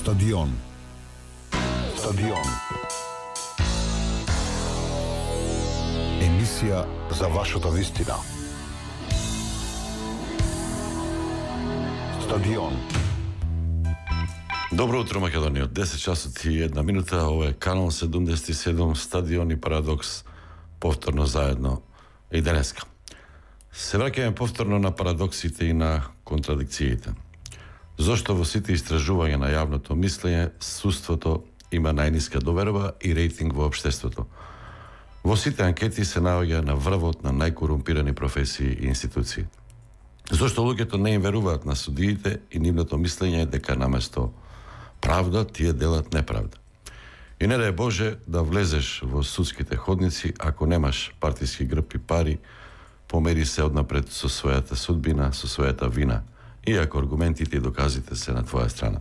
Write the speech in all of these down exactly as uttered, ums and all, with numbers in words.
Стадион. Стадион. Емисија за вашата вистина. Стадион. Добро утро, Македонија. десет часот и една минута. Ова е канал седумдесет и седум, Стадион и Парадокс, повторно заедно и денеска. Се враќаме повторно на парадоксите и на контрадикциите. Зошто во сите истражувања на јавното мислење, суството има најниска доверба и рейтинг во општеството. Во сите анкети се наоѓа на врвот на најкорумпирани професии и институции. Зошто луѓето не им веруваат на судиите и нивното мислење е дека наместо правда тие делат неправда. И не да е Боже да влезеш во судските ходници ако немаш партиски грб и пари, помери се однапред со својата судбина, со својата вина, иако аргументите и доказите се на твоја страна.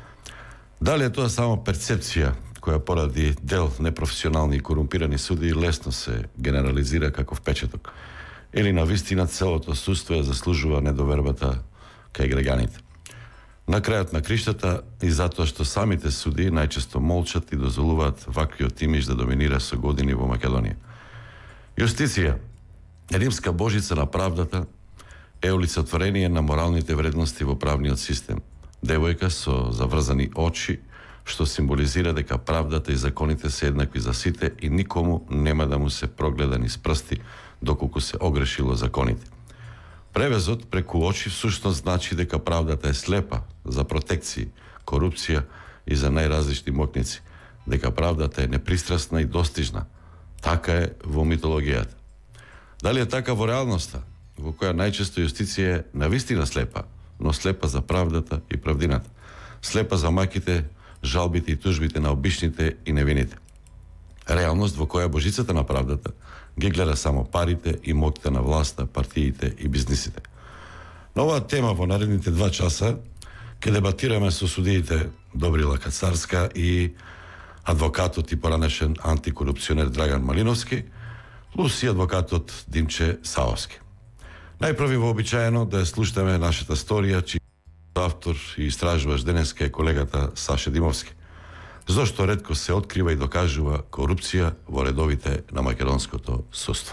Дали е тоа само перцепција која поради дел непрофесионални и корумпирани суди лесно се генерализира како впечаток, или на вистина целото судство ја заслужува недовербата кај граѓаните. На крајот на криштата и затоа што самите суди најчесто молчат и дозволуваат ваквиот имидж да доминира со години во Македонија. Јустиција, римска божица на правдата, е олицетворение на моралните вредности во правниот систем. Девојка со заврзани очи, што символизира дека правдата и законите се еднакви за сите и никому нема да му се прогледа низ прсти доколку се огрешило законите. Превезот преку очи всушност значи дека правдата е слепа за протекции, корупција и за најразлични мокници, дека правдата е непристрасна и достижна. Така е во митологијата. Дали е така во реалноста, во која најчесто јустиција е навистина слепа, но слепа за правдата и правдината, слепа за маките, жалбите и тужбите на обичните и невините. Реалност во која божицата на правдата ги гледа само парите и моќта на власта, партиите и бизнисите. На оваа тема во наредните два часа ќе дебатираме со судиите Добрила Кацарска и адвокатот и поранешен антикорупционер Драган Малиновски, плюс и адвокатот Димче Саовски. Најпрви вообичаено да ја слушаме нашата сторија, чиј автор и истражувач денеска е колегата Саше Димовски. Зошто ретко се открива и докажува корупција во редовите на македонското судство.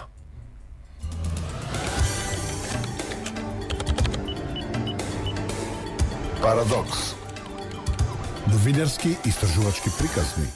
Парадокс. Новинарски истражувачки приказни.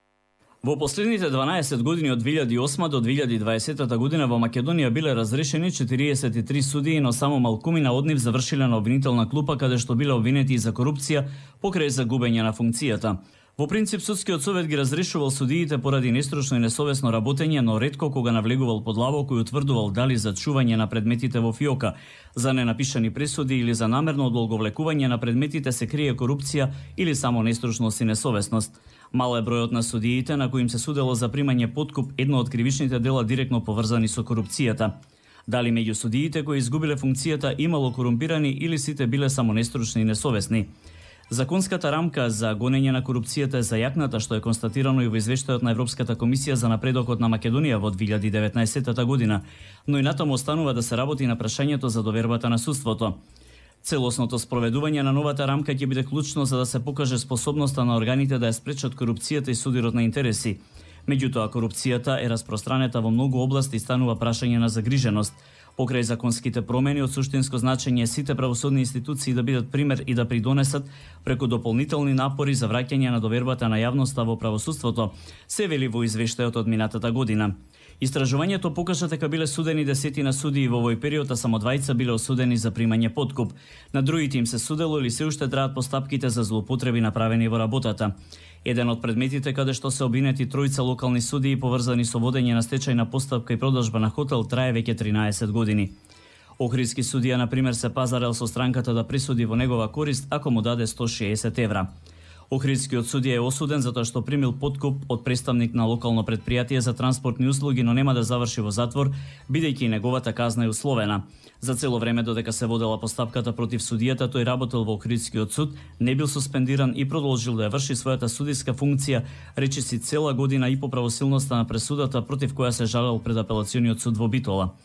Во последните дванаесет години од две илјади и осма до две илјади и дваесета година во Македонија биле разрешени четириесет и три судии, но само малкумина од нив завршиле на обвинителна клупа каде што биле обвинети и за корупција покрај загубење на функцијата. Во принцип, судскиот совет ги разрешувал судиите поради нестручно и несовесно работење, но ретко кога навлегувал под лаво кој утврдувал дали за чување на предметите во фиока, за ненапишани пресуди или за намерно одолговлекување на предметите се крие корупција или само нестручност и несовесност. Мал е бројот на судиите на кои им се судело за примање подкуп, едно од кривичните дела директно поврзани со корупцијата. Дали меѓу судиите кои изгубиле функцијата имало корумпирани или сите биле само нестручни и несовесни? Законската рамка за гонење на корупцијата е зајакната, што е констатирано и во извештајот на Европската комисија за напредокот на Македонија во две илјади и деветнаесета година, но и натаму останува да се работи на прашањето за довербата на судството. Целосното спроведување на новата рамка ќе биде клучно за да се покаже способноста на органите да ја спречат корупцијата и судирот на интереси. Меѓутоа, корупцијата е распространета во многу области и станува прашање на загриженост. Покрај законските промени од суштинско значење сите правосудни институции да бидат пример и да придонесат преку дополнителни напори за враќање на довербата на јавноста во правосудството, се вели во извештајот од минатата година. Истражувањето покажа дека биле судени десетина судии во овој период, а само двајца биле осудени за примање подкуп. На другите им се судело или се уште траат постапките за злоупотреби направени во работата. Еден од предметите каде што се обвинети тројца локални судии поврзани со водење на стечајна постапка и продажба на хотел трае веќе тринаесет години. Охридски судија, на пример, се пазарел со странката да присуди во негова корист ако му даде сто шеесет евра. Охридскиот судија е осуден затоа што примил подкуп од представник на локално претпријатие за транспортни услуги, но нема да заврши во затвор, бидејќи неговата казна е условена. За цело време додека се водела постапката против судијата, тој работел во Охридскиот суд, не бил суспендиран и продолжил да ја врши својата судиска функција, речиси цела година и по правосилноста на пресудата против која се жалел пред апелациониот суд во Битола.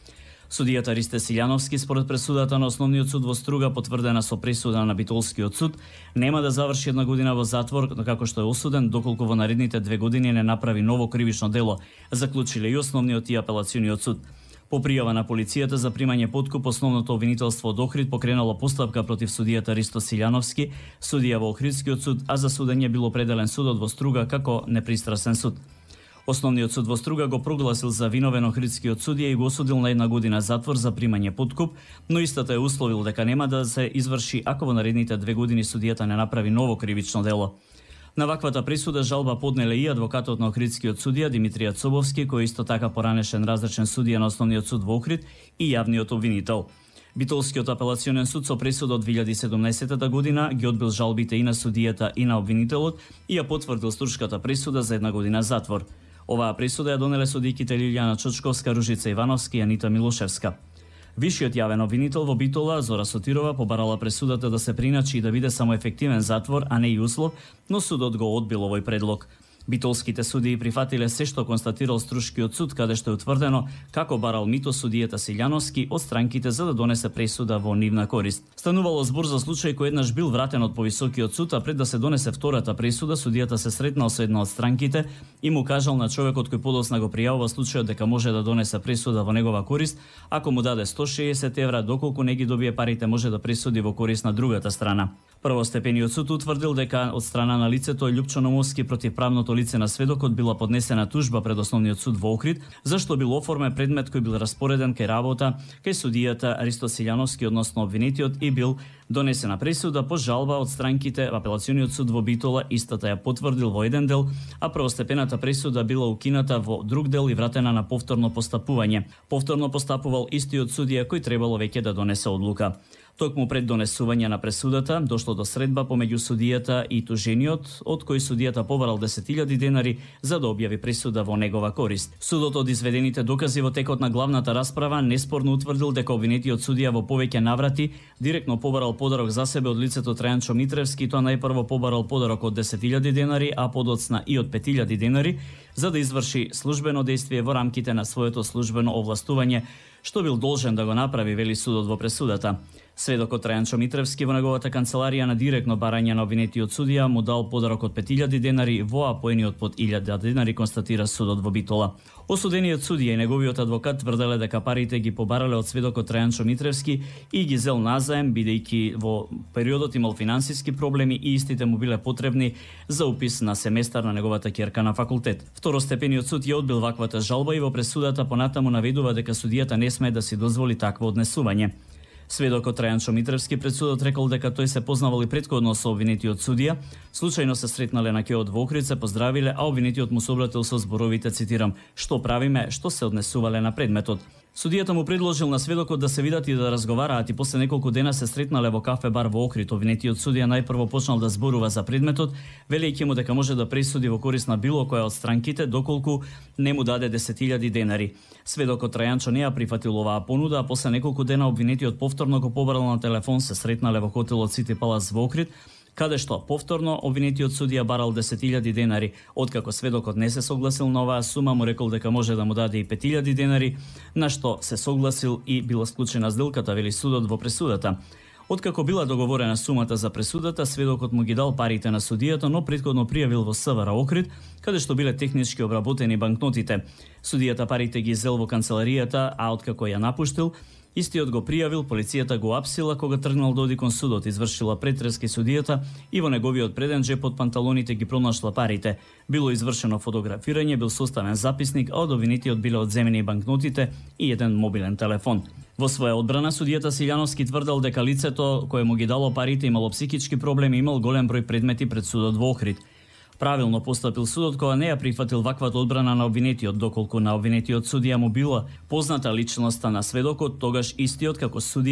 Судијата Ристе Силјановски според пресудата на Основниот суд во Струга, потврдена со пресуда на Битолскиот суд, нема да заврши една година во затвор, како што е осуден, доколку во наредните две години не направи ново кривично дело, заклучиле и Основниот и Апелациониот суд. По пријава на полицијата за примање подкуп, основното обвинителство од Охрид покренало постапка против судијата Ристо Силјановски, судија во Охридскиот суд, а за судење бил определен судот во Струга како непристрасен суд. Основниот суд во Струга го прогласил за виновен Охридскиот судија и го осудил на една година затвор за примање подкуп, но истата е условил дека нема да се изврши ако во наредните две години судијата не направи ново кривично дело. На ваквата присуда жалба поднеле и адвокатот на Охридскиот судија Димитрија Цобовски, кој исто така поранешен разречен судија на Основниот суд во Охрид и јавниот обвинител. Битолскиот апелационен суд со присуда од две илјади и седумнаесета година ги одбил жалбите и на судијата и на обвинителот и ја потврдил струшката присуда за една година затвор. Оваа присуда ја донеле судијките Лилјана Чочковска, Ружица Ивановски и Анита Милошевска. Вишиот јавен обвинител во Битола, Зора Сотирова, побарала пресудата да се приначи и да биде само ефективен затвор, а не и услов, но судот го одбил овој предлог. Битолските судии прифатиле се што констатирал Струшкиот суд, каде што е утврдено како барал мито судијата Силјановски од странките за да донесе пресуда во нивна корист. Станувало збор за случај кој еднаш бил вратен од повисокиот суд, а пред да се донесе втората пресуда, судијата се сретнал со една од странките и му кажал на човекот кој подоцна го пријавува случајот дека може да донесе пресуда во негова корист, ако му даде сто шеесет евра, доколку не ги добие парите, може да пресуди во корист на другата страна. Првостепениот суд утврдил дека од страна на лицето Љупчо Номовски против правното лице на сведокот била поднесена тужба пред Основниот суд во Охрид, зашто бил оформен предмет кој бил распореден кај работа кај судијата Ристо Силјановски, односно обвинетиот, и бил донесена пресуда по жалба од странките. Апелациониот суд во Битола истата ја потврдил во еден дел, а првостепената пресуда била укината во друг дел и вратена на повторно постапување. Повторно постапувал истиот судија кој требало веќе да донесе одлука. Токму пред донесување на пресудата дошло до средба помеѓу судијата и тужениот, од кој судијата побарал десет илјади денари за да објави пресуда во негова корист. Судот од изведените докази во текот на главната расправа неспорно утврдил дека обвинетиот судија во повеќе наврати директно побарал подарок за себе од лицето Трајанчо Митревски, тоа најпрво побарал подарок од десет илјади денари, а подоцна и од пет илјади денари за да изврши службено дејствие во рамките на своето службено овластување, што бил должен да го направи, вели судот во пресудата. Сведокот Трајанчо Митревски во неговата канцеларија на директно барање на обвинетиот судија му дал подарок од пет илјади денари, во апоениот под илјада денари, констатира судот во Битола. Осудениот судија и неговиот адвокат тврделе дека парите ги побарале од сведокот Трајанчо Митревски и ги зел назаем, бидејќи во периодот имал финансиски проблеми и истите му биле потребни за упис на семестар на неговата ќерка на факултет. Второстепениот суд ја одбил ваквата жалба и во пресудата понатаму наведува дека судијата не смее да си дозволи такво однесување. Сведокот Трајанчо Митревски пред судот рекол дека тој се познавал и претходно со обвинетиот судија, случајно се сретнале на ќеот во Охрид, се поздравиле, а обвинетиот му се обратил со зборовите, цитирам: "Што правиме, што се однесувале на предметот." Судијата му предложил на сведокот да се видат и да разговараат и после неколку дена се сретнале во кафе бар во Охрид. Обвинетиот судија најпрво почнал да зборува за предметот, велејќи му дека може да пресуди во корист на било која од странките доколку не му даде десет илјади денари. Сведокот Трајанчо не ја прифатил оваа понуда, а после неколку дена обвинетиот повторно го побарал на телефон, се сретнале во хотелот Сити Палас во Охрид, каде што повторно обвинетиот судија барал десет илјади денари. Откако сведокот не се согласил на оваа сума, му рекол дека може да му даде и пет илјади денари, на што се согласил и била склучена сделката, вели судот во пресудата. Откако била договорена сумата за пресудата, сведокот му ги дал парите на судијата, но претходно пријавил во СВР Охрид, каде што биле технички обработени банкнотите. Судијата парите ги зел во канцеларијата, а откако ја напуштил, истиот го пријавил, полицијата го апсила кога тргнал да оди кон судот, извршила претрес кај судијата и во неговиот преден джеп од панталоните ги пронашла парите. Било извршено фотографирање, бил составен записник, а од обвинетиот биле одземени банкнотите и еден мобилен телефон. Во своја одбрана, судијата Силјановски тврдел дека лицето кое му ги дало парите имало психички проблеми и имал голем број предмети пред судот во Охрид. Правилно постапил судот кога не ја прифатил ваквата одбрана на обвинетиот, доколку на обвинетиот судија му била позната личноста на сведокот, тогаш истиот како судија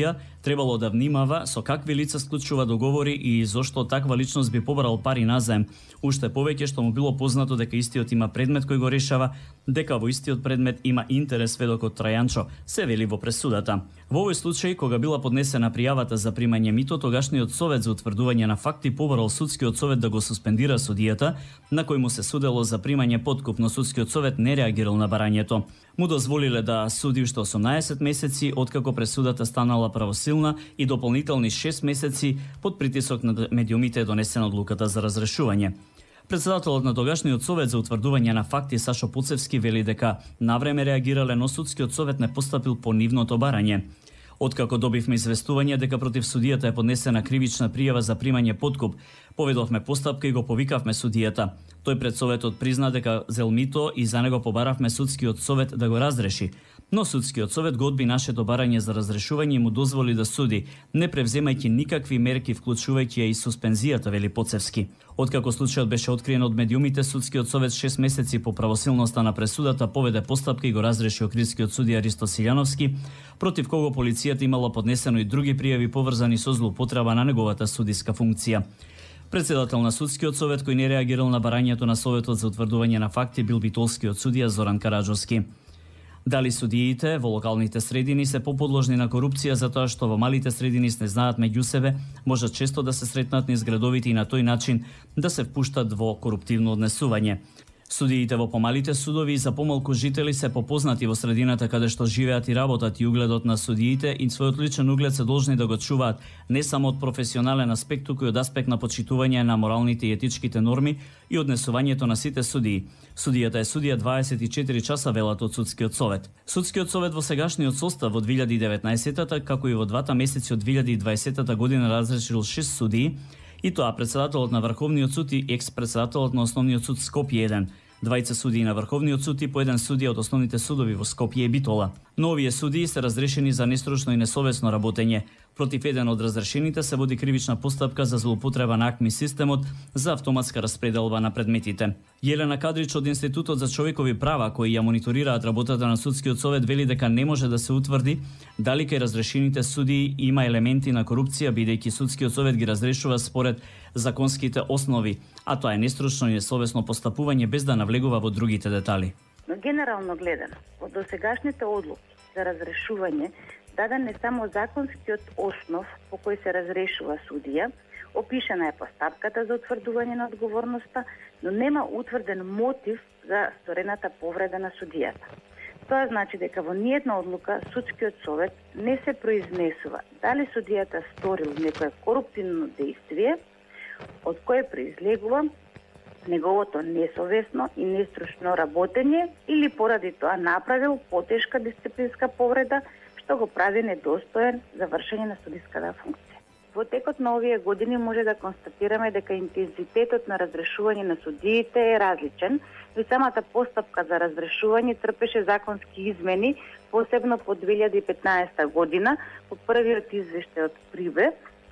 Требало да внимава со какви лица склучува договори и зошто таква личност би побарал пари назаем. Уште повеќе што му било познато дека истиот има предмет кој го решава, дека во истиот предмет има интерес сведокот Трајанчо, се вели во пресудата. Во овој случај, кога била поднесена пријавата за примање мито, тогашниот совет за утврдување на факти побарал судскиот совет да го суспендира судијата, на кој му се судело за примање подкуп, но судскиот совет не реагирал на барањето. Му дозволиле да суди уште осумнаесет месеци, откако пресудата станала правосилна, и дополнителни шест месеци под притисок на медиумите е донесена одлуката за разрешување. Председателот на тогашниот совет за утврдување на факти Сашо Пуцевски вели дека навреме реагирале, но судскиот совет не постапил по нивното барање. Откако добивме известување дека против судијата е поднесена кривична пријава за примање подкуп, поведовме постапка и го повикавме судијата. Тој пред советот призна дека зел мито и за него побаравме судскиот совет да го разреши. Но судскиот совет го одби нашето барање за разрешување и му дозволи да суди, не превземајќи никакви мерки, вклучувајќи ја и суспензијата, вели Поцевски. Откако случајот беше откриен од медиумите, судскиот совет шест месеци по правосилноста на пресудата поведе постапка и го разреши окрискиот судија Ристо Силјановски, против кого полицијата имала поднесено и други пријави поврзани со злоупотреба на неговата судиска функција. Председател на судскиот совет кој не реагирал на барањето на советот за утврдување на факти бил битолскиот судија Зоран Караджовски. Дали судиите во локалните средини се поподложни на корупција затоа што во малите средини не знаат меѓу себе, можат често да се сретнат низ градовите и на тој начин да се впуштат во коруптивно однесување. Судиите во помалите судови и за помалку жители се попознати во средината каде што живеат и работат, и угледот на судиите и својот личен углед се должни да го чуваат не само од професионален аспект, туку и од аспект на почитување на моралните и етичките норми и однесувањето на сите судии. Судијата е судија дваесет и четири часа, велат од судскиот совет. Судскиот совет во сегашниот состав во две илјади и деветнаесетта, како и во двата месеци од две илјади и дваесетта година разрешил шест судии, и тоа председателот на Врховниот суд и екс-председателот на Основниот суд Скопје еден, двајца судии на Врховниот суд и по еден судија од основните судови во Скопје и Битола. Но овие судии се разрешени за нестручно и несовесно работење. Против еден од разрешените се води кривична постапка за злоупотреба на АКМИ системот за автоматска распределба на предметите. Јелена Кадрич од Институтот за човекови права, кои ја мониторираат работата на судскиот совет, вели дека не може да се утврди дали кај разрешените судии има елементи на корупција, бидејќи судскиот совет ги разрешува според законските основи, а тоа е нестручно и несовесно постапување без да навлегува во другите детали. Но генерално гледано, од досегашните одлуки за разрешување даден е само законскиот основ по кој се разрешува судија, опишана е постапката за утврдување на одговорноста, но нема утврден мотив за сторената повреда на судијата. Тоа значи дека во ниедна одлука судскиот совет не се произнесува дали судијата сторил некое коруптивно дејствие, од кое произлегува неговото несовесно и нестручно работење или поради тоа направил потешка дисциплинска повреда, што го прави недостоен за вршење на судиската функција. Во текот на овие години може да констатираме дека интензитетот на разрешување на судиите е различен, но самата постапка за разрешување трпеше законски измени, посебно по две илјади и петнаесетта година, по првиот извештај од Прибе,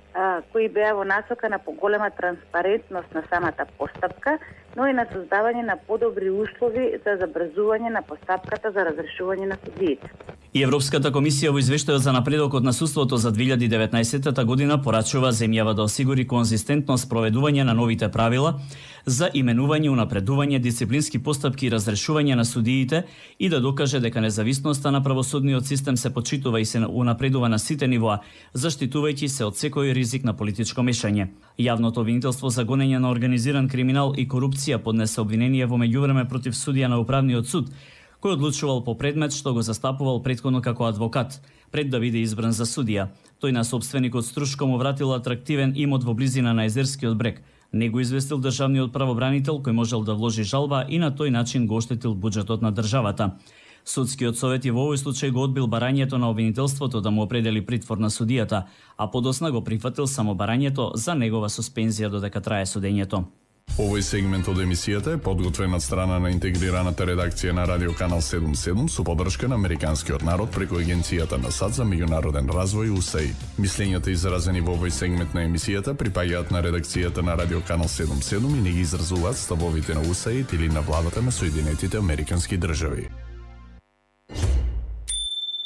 кои беа во насока на поголема транспарентност на самата постапка, но и на создавање на подобри услови за забрзување на постапката за разрешување на судиите. И Европската комисија во извештајот за напредокот на судството за две илјади и деветнаесетта година порачува земјава да осигури конзистентно спроведување на новите правила за именување, унапредување, дисциплински постапки и разрешување на судиите и да докаже дека независноста на правосудниот систем се почитува и се унапредува на сите нивоа, заштитувајќи се од секој ризик на политичко мешање. Јавното обвинителство за гонење на организиран криминал и корупција поднесе обвинение во меѓувреме против судија на Управниот суд, кој одлучувал по предмет што го застапувал претходно како адвокат, пред да биде избран за судија. Тој на собственикот Струшко му вратил атрактивен имот во близина на Езерскиот брег. Не го известил државниот правобранител кој можел да вложи жалба и на тој начин го оштетил буџетот на државата. Судскиот совет и во овој случај го одбил барањето на обвинителството да му определи притвор на судијата, а подосна го прифатил само барањето за негова суспензија додека трае судењето. Овој сегмент од емисијата е подготвен од страна на интегрираната редакција на Радио Канал седумдесет и седум со поддршка на Американскиот народ преку Агенцијата на САД за меѓународен развој У С А И Д. Мислењата изразени во овој сегмент на емисијата припаѓаат на редакцијата на Радио Канал седумдесет и седум и не ги изразуваат ставовите на У С А И Д или на владата на Соединетите Американски држави.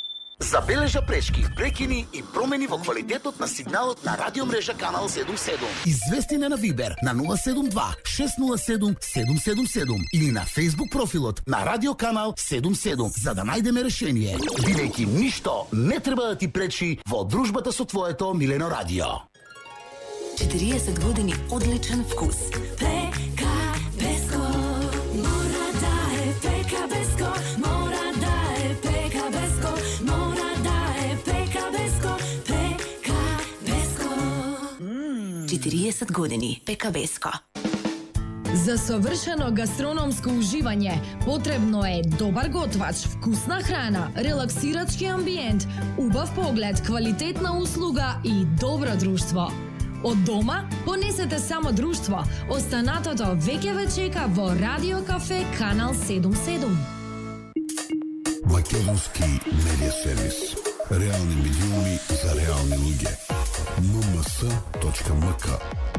Забележа пречки, прекини и промени во квалитетот на сигналот на радиомрежа Канал седум седум. Извести на Вибер на нула седум два шест нула седум седум седум седум или на Facebook профилот на Радио Канал седум седум за да најдеме решение. Бидејќи ништо не треба да ти пречи во дружбата со твоето милено радио. четириесет години одличен вкус. Пека Беско, мора да е Пека Беско, мора да е Пека Беско, мора да е Пека Беско, Пека Беско. четириесет години Пека Беско. За совршено гастрономско уживање потребно е добар готвач, вкусна храна, релаксирачки амбиент, убав поглед, квалитетна услуга и добро друштво. Од дома понесете само друштво. Останатото веќе ве чека во Радио Кафе Канал седум седум. Македонски медиа сервис. Реални медиуми за реални луѓе. ем ем ес точка ем ка.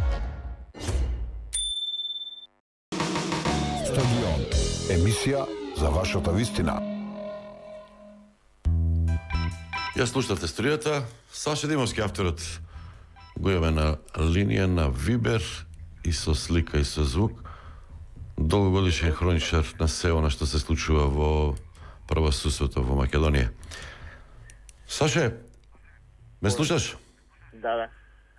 Стадион. Емисија за вашата вистина. Ја слушате струјата. Саша Димовски, авторот, го имаме на линија на Вибер и со слика и со звук. Долгогодишен хроничар на се она што се случува во правосудството во Македонија. Саше, ме слушаш? Да, да.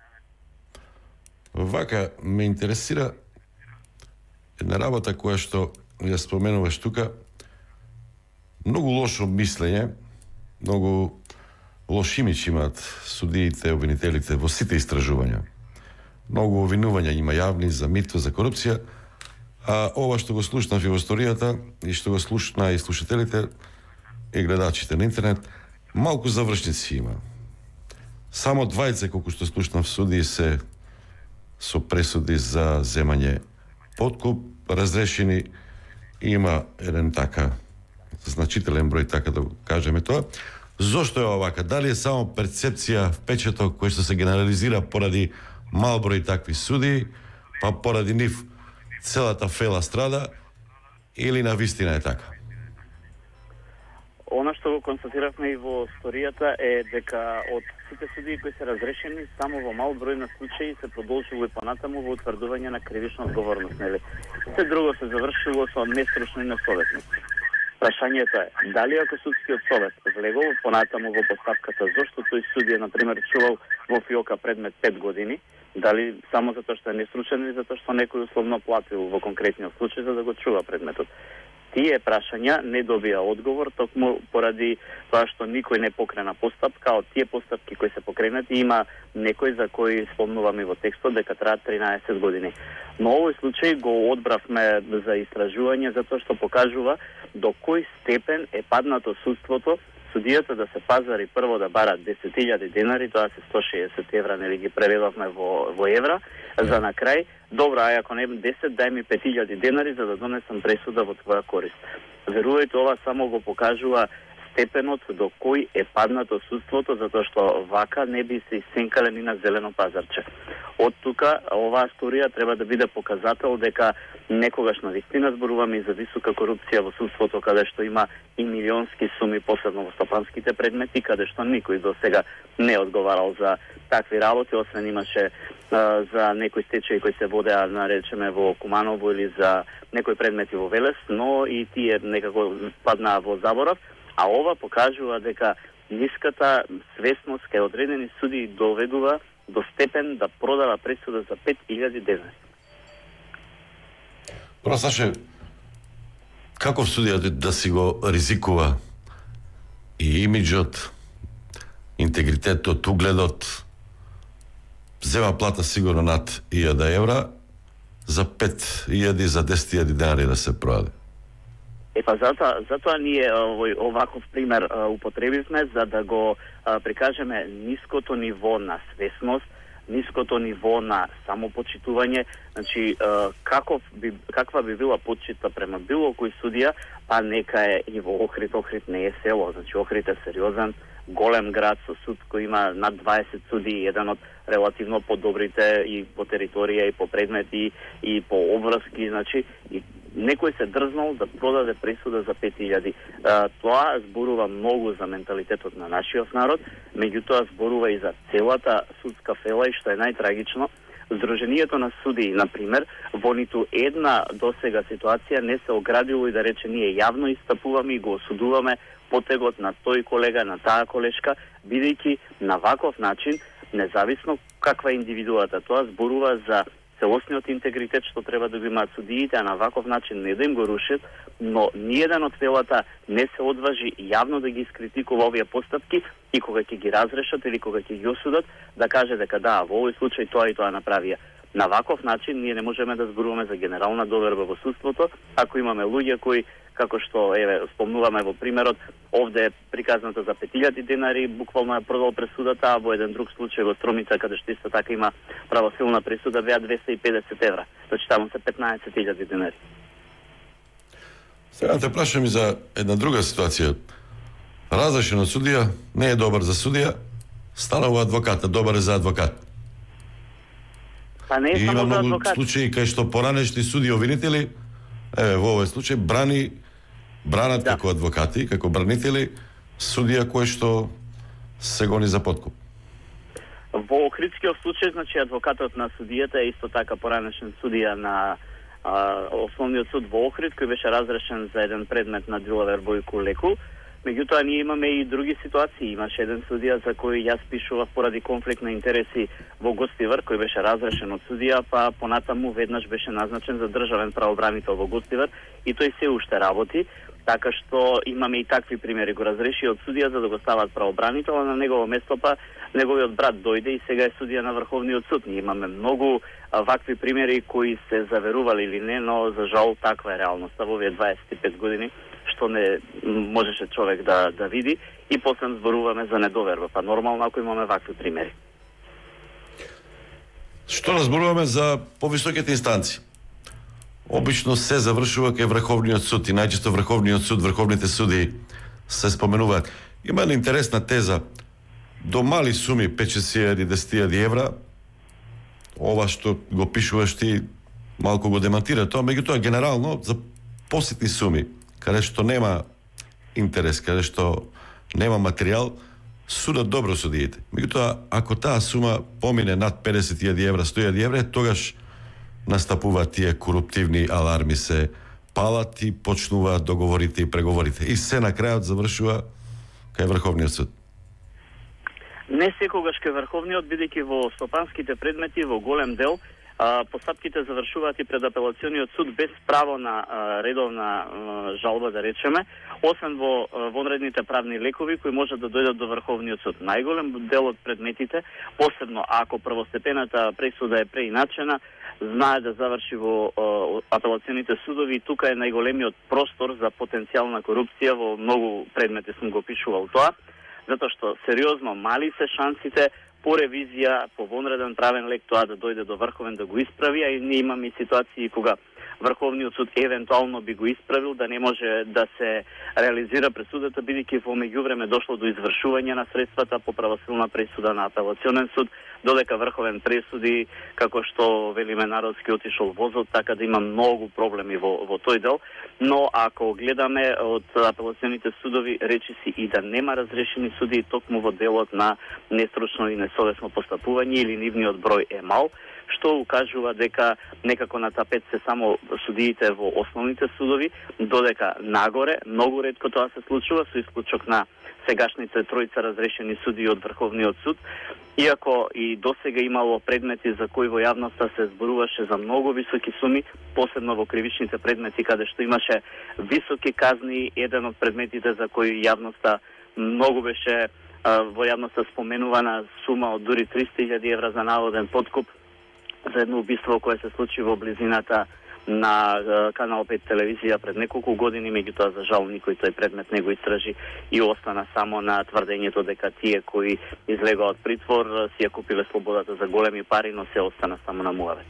Вака, ме интересира една работа која што ја споменуваш тука. Многу лошо мислење, многу лош имидж имаат судиите, обвинителите во сите истражувања. Многу обвинувања има јавни за мито, за корупција, а ова што го слушнав и во историјата и што го слушна и слушателите и гледачите на интернет, малку завршници има. Само двајца, колку што слушнав, судии се со пресуди за земање подкуп, разрешени, има еден така значителен број, така да го кажеме тоа. Зошто е овака? Дали е само перцепција, впечаток кој што се генерализира поради мал број такви судии, па поради нив целата фела страда, или на вистина е така? Она што го констатиравме и во историјата е дека од сите судии кои се разрешени, само во мал број на случаи се продолжило и понатаму во утврдување на кривична одговорност, нели? Се друго се завршило со неструшно и несоветно. Прашањето е, дали ако судскиот совет влегол понатаму во поставката зошто тој судија, например, чувал во фиока предмет пет години, дали само затоа што е нестручен или затоа што некој условно платил во конкретниот случај за да го чува предметот. Тие прашања не добија одговор токму поради тоа што никој не покрена постапка. Од тие постапки кои се покренати има некој за кој спомнуваме во текстот дека траат тринаесет години. Но овој случај го одбравме за истражување затоа што покажува до кој степен е паднато судството, судијата да се пазари прво да барат десет илјади денари, тоа се сто шеесет евра, нели ги преведовме во, во евра, за на крај, добро, ај ако не десет, дај ми пет илјади денари за да донесам пресуда во твоја корист. Верувајте, ова само го покажува степенот до кој е паднато судството, затоа што вака не би се исенкале ни на зелено пазарче. Од тука, оваа историја треба да биде показател дека некогаш на вистина зборуваме и за висока корупција во судството, каде што има и милионски суми, посебно во стопанските предмети, каде што никој до сега не одговарал за такви работи, освен имаше а, за некои стечаи кои се водеа, наречеме, во Куманово или за некои предмети во Велес, но и тие некако паднаа во заборав, а ова покажува дека ниската свесност кај одредени судии доведува до степен да продава пресуда за пет илјади денари. Прво, Саше, каков судија да си го ризикува и имиджот, интегритетот, угледот, зема плата сигурно над илјада евра, за пет илјади, за десет илјади денари да се продаде? Е, па затоа, затоа ние овој оваков пример а, употребивме за да го а, прикажеме ниското ниво на свесност, ниското ниво на самопочитување, значи а, каков би, каква би била почита према било кој судија, па нека е и во Охрид. Охрид не е село, значи Охрид е сериозен, голем град со суд кој има над дваесет суди, еден од релативно подобрите и по територија, и по предмети, и по обврски, значи, и некој се дрзнал да продаде пресуда за пет илјади. Тоа зборува многу за менталитетот на нашиот народ, меѓутоа зборува и за целата судска фела и што е најтрагично, Сдруженијето на судии, например, во ниту една досега ситуација не се оградило и да рече ние јавно истапуваме и го осудуваме потегот на тој колега, на таа колешка, бидејќи на ваков начин, независно каква е индивидуата, тоа зборува за целосниот интегритет што треба да го имаат судиите, а на ваков начин не да им го рушат, но ниеден од фелата не се одважи јавно да ги искритикува овие постапки и кога ќе ги разрешат или кога ќе ги осудат, да каже дека да, во овој случај тоа и тоа направија. На ваков начин ние не можеме да зборуваме за генерална доверба во судството, ако имаме луѓе кои, како што еве спомнуваме во примерот, овде е приказната за пет илјади денари, буквално ја продал пресудата, а во еден друг случај во Стромица, каде што исто така има правосилна пресуда, беа двесте и педесет евра. Значи таму се петнаесет илјади денари. Сега те прашам и за една друга ситуација. Разрешен од судија, не е добар за судија, станува адвокат, добар е за адвокат. Па не е и само има за многу адвокат. случаи кај што поранешни суди обвинители, еве во овој случај брани бранат Да. како адвокати, како бранители судија кој што се гони за подкуп. Во Охридскиот случај, значи адвокатот на судијата е исто така поранешен судија на а, Основниот суд во Охрид, кој беше разрешен за еден предмет на Дилавер Бојко Леку. Меѓутоа ние имаме и други ситуации. Имаше еден судија за кој јас пишував поради конфликт на интереси во Гостивар, кој беше разрешен од судија, па понатаму веднаш беше назначен за државен правобранител во Гостивар и тој се уште работи. Така што имаме и такви примери. Го разреши од судија за да го стават правобранител, а на негово место па неговиот брат дојде и сега е судија на Врховниот суд. Ние имаме многу а, вакви примери кои се заверували или не, но за жал таква е реалноста во овие дваесет и пет години, што не можеше човек да да види и после зборуваме за недоверба. Па нормално ако имаме вакви примери. Што разборуваме за повисоките инстанции? Обично се завршува кај Врховниот суд и најчесто Врховниот суд, врховните суди се споменуваат. Има една интересна теза. До мали суми, пет-шест илјади, десет илјади евра, ова што го пишуваш ти малку го демонтира тоа, меѓутоа генерално за посетни суми, каде што нема интерес, каде што нема материјал, судат добро судиите. Меѓутоа, ако таа сума помине над педесет илјади евра, сто илјади евра, тогаш настапуваат тие коруптивни аларми, се палат и почнуваат договорите и преговорите. И се на крајот завршува кај Врховниот суд. Не секогаш кај Врховниот, бидејќи во стопанските предмети во голем дел а, постапките завршуваат и пред апелациониот суд без право на а, редовна а, жалба, да речеме, освен во а, вонредните правни лекови кои можат да дојдат до Врховниот суд. Најголем дел од предметите, посебно ако првостепената пресуда е преиначена, знае да заврши во а, апелационите судови и тука е најголемиот простор за потенцијална корупција. Во многу предмети сум го пишувал тоа, затоа што сериозно мали се шансите по ревизија, по вонреден правен лек тоа да дојде до Врховен да го исправи, а и ние имаме и ситуации кога Врховниот суд евентуално би го исправил, да не може да се реализира пресудата, бидејќи во меѓувреме дошло до извршување на средствата по правосилна пресуда на апелационен суд, додека Врховен пресуди, како што велиме народски, отишол возот, така да има многу проблеми во, во тој дел. Но ако гледаме од апелационите судови, речиси и да нема разрешени суди, токму во делот на нестручно и несовесно постапување или нивниот број е мал, што укажува дека некако на тапет се само судиите во основните судови, додека нагоре многу ретко тоа се случува, со исклучок на сегашните тројца разрешени судии од Врховниот суд, иако и досега имало предмети за кои во јавноста се зборуваше за многу високи суми, посебно во кривичните предмети каде што имаше високи казни, еден од предметите за кои јавноста многу беше а, во јавноста споменувана сума од дури триста илјади евра за наводен подкуп за едно убиство кое се случи во близината на Канал пет телевизија пред неколку години, меѓутоа за жал никој тој предмет не го истражи и остана само на тврдењето дека тие кои излегаа од притвор си ја купиле слободата за големи пари, но се остана само на муавет.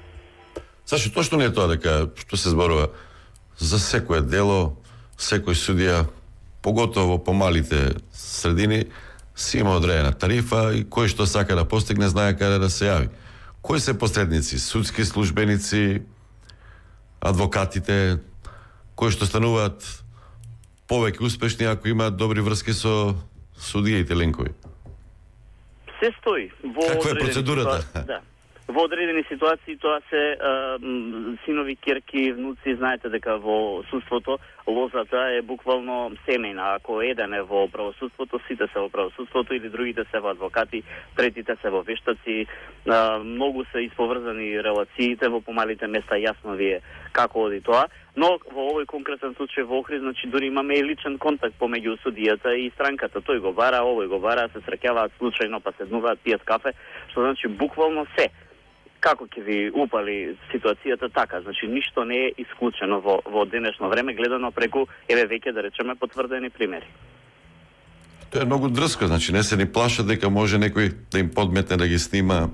Сашо, точно не е тоа дека што се зборува за секое дело, секој судија, поготово по малите средини, си има одредена тарифа и кој што сака да постигне знае каде да се јави. Кои се посредници? Судски службеници, адвокатите кои што стануваат повеќе успешни ако имаат добри врски со судиите ленкови? Се стои во каква е процедурата? Да. Во одредени ситуации тоа се а, синови, ќерки, внуци, знаете дека во судството лозата е буквално семејна. Ако еден е во правосудството, сите се во правосудството или другите се во адвокати, третите се во вештаци. А, многу се исповрзани релациите во помалите места, јасно ви е како оди тоа. Но во овој конкретен случај во Охрид, значи дури имаме и личен контакт помеѓу судијата и странката. Тој го бара, овој го бара, се среќаваат случајно, па седнуваат, пијат кафе, што значи буквално се. Како ќе ви упали ситуацијата така, значи ништо не е исклучено во, во денешно време, гледано преку, еве веќе да речеме, потврдени примери. Тоа е многу дрско, значи не се ни плашат дека може некој да им подметне да ги снима.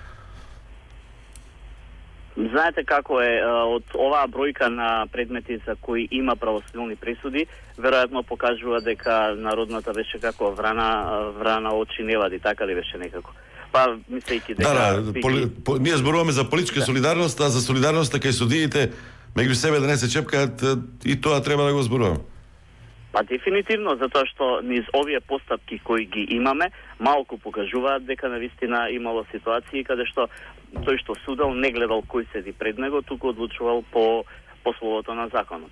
Знаете како е, од оваа бројка на предмети за кои има правосилни пресуди, веројатно покажува дека народната беше како врана, врана очи не вади, така ли беше некако? Па, мислејќи дека... Да, да, поли, по, ние зборуваме за политичка да. солидарност, а за солидарноста кај судиите, меѓу себе да не се чепкаат, и тоа треба да го зборуваме. Па дефинитивно, затоа што низ овие постапки кои ги имаме, малку покажуваат дека навистина имало ситуации каде што тој што судел не гледал кој седи пред него, туку одлучувал по, по словото на законот.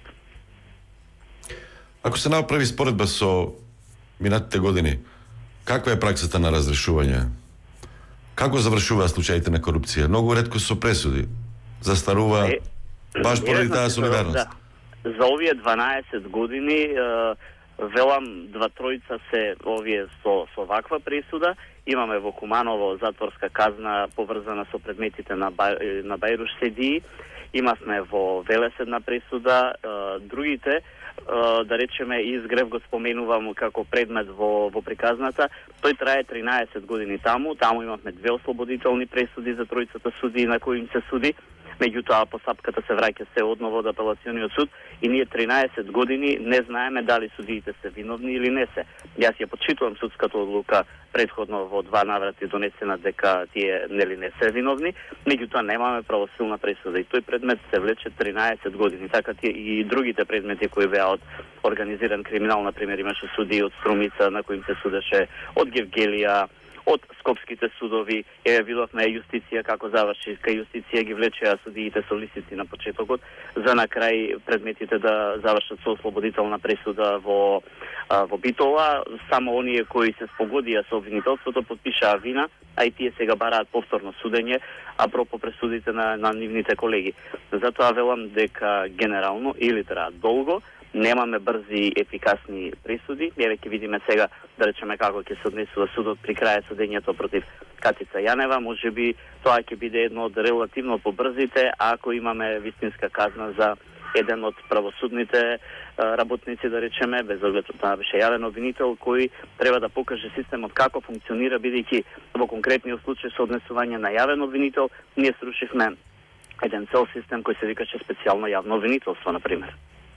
Ако се направи споредба со минатите години, каква е праксата на разрешување? Како завршуваат случаите на корупција? Многу ретко со пресуди. Застарува е, баш поради таа солидарност. Да. За овие дванаесет години е, велам два тројца се овие со, со ваква пресуда. Имаме во Куманово затворска казна поврзана со предметите на, Бај, на Бајруш седии. Имавме во Велес една пресуда. Е, другите, да речеме, Изгрев го споменувам како предмет во, во приказната. Тој трае тринаесет години таму. Таму имавме две ослободителни пресуди за тројцата суди на кои им се суди. Меѓутоа постапката се враќа се одново до апелациониот суд и ние тринаесет години не знаеме дали судиите се виновни или не се. Јас ја почитувам судската одлука претходно во два наврати донесена дека тие нели не се виновни, меѓутоа немаме правосилна пресуда и тој предмет се влече тринаесет години. Така тие и другите предмети кои беа од организиран криминал, на пример имаше суди од Струмица на кои им се судеше, од Гевгелија, од скопските судови. Еве видовме јустиција како заврши, кај јустиција ги влечеа судиите со лисици на почетокот, за на крај предметите да завршат со ослободителна пресуда во во Битола. Само оние кои се спогодија со обвинителството подпишаа вина, а и тие сега бараат повторно судење, а пропо пресудите на, на нивните колеги. Затоа велам дека генерално или траат долго, немаме брзи, ефикасни присуди. Еве ќе видиме сега, да речеме, како ќе се однесува судот при крај судењето против Катица Јанева. Може би тоа ќе биде едно од релативно побрзите, ако имаме вистинска казна за еден од правосудните работници, да речеме, без оглед тоа беше јавен обвинител, кој треба да покаже системот како функционира, бидејќи во конкретниот случај со однесување на јавен обвинител, ние срушивме еден цел систем кој се викаше специјално јавно обвинителство, на пример.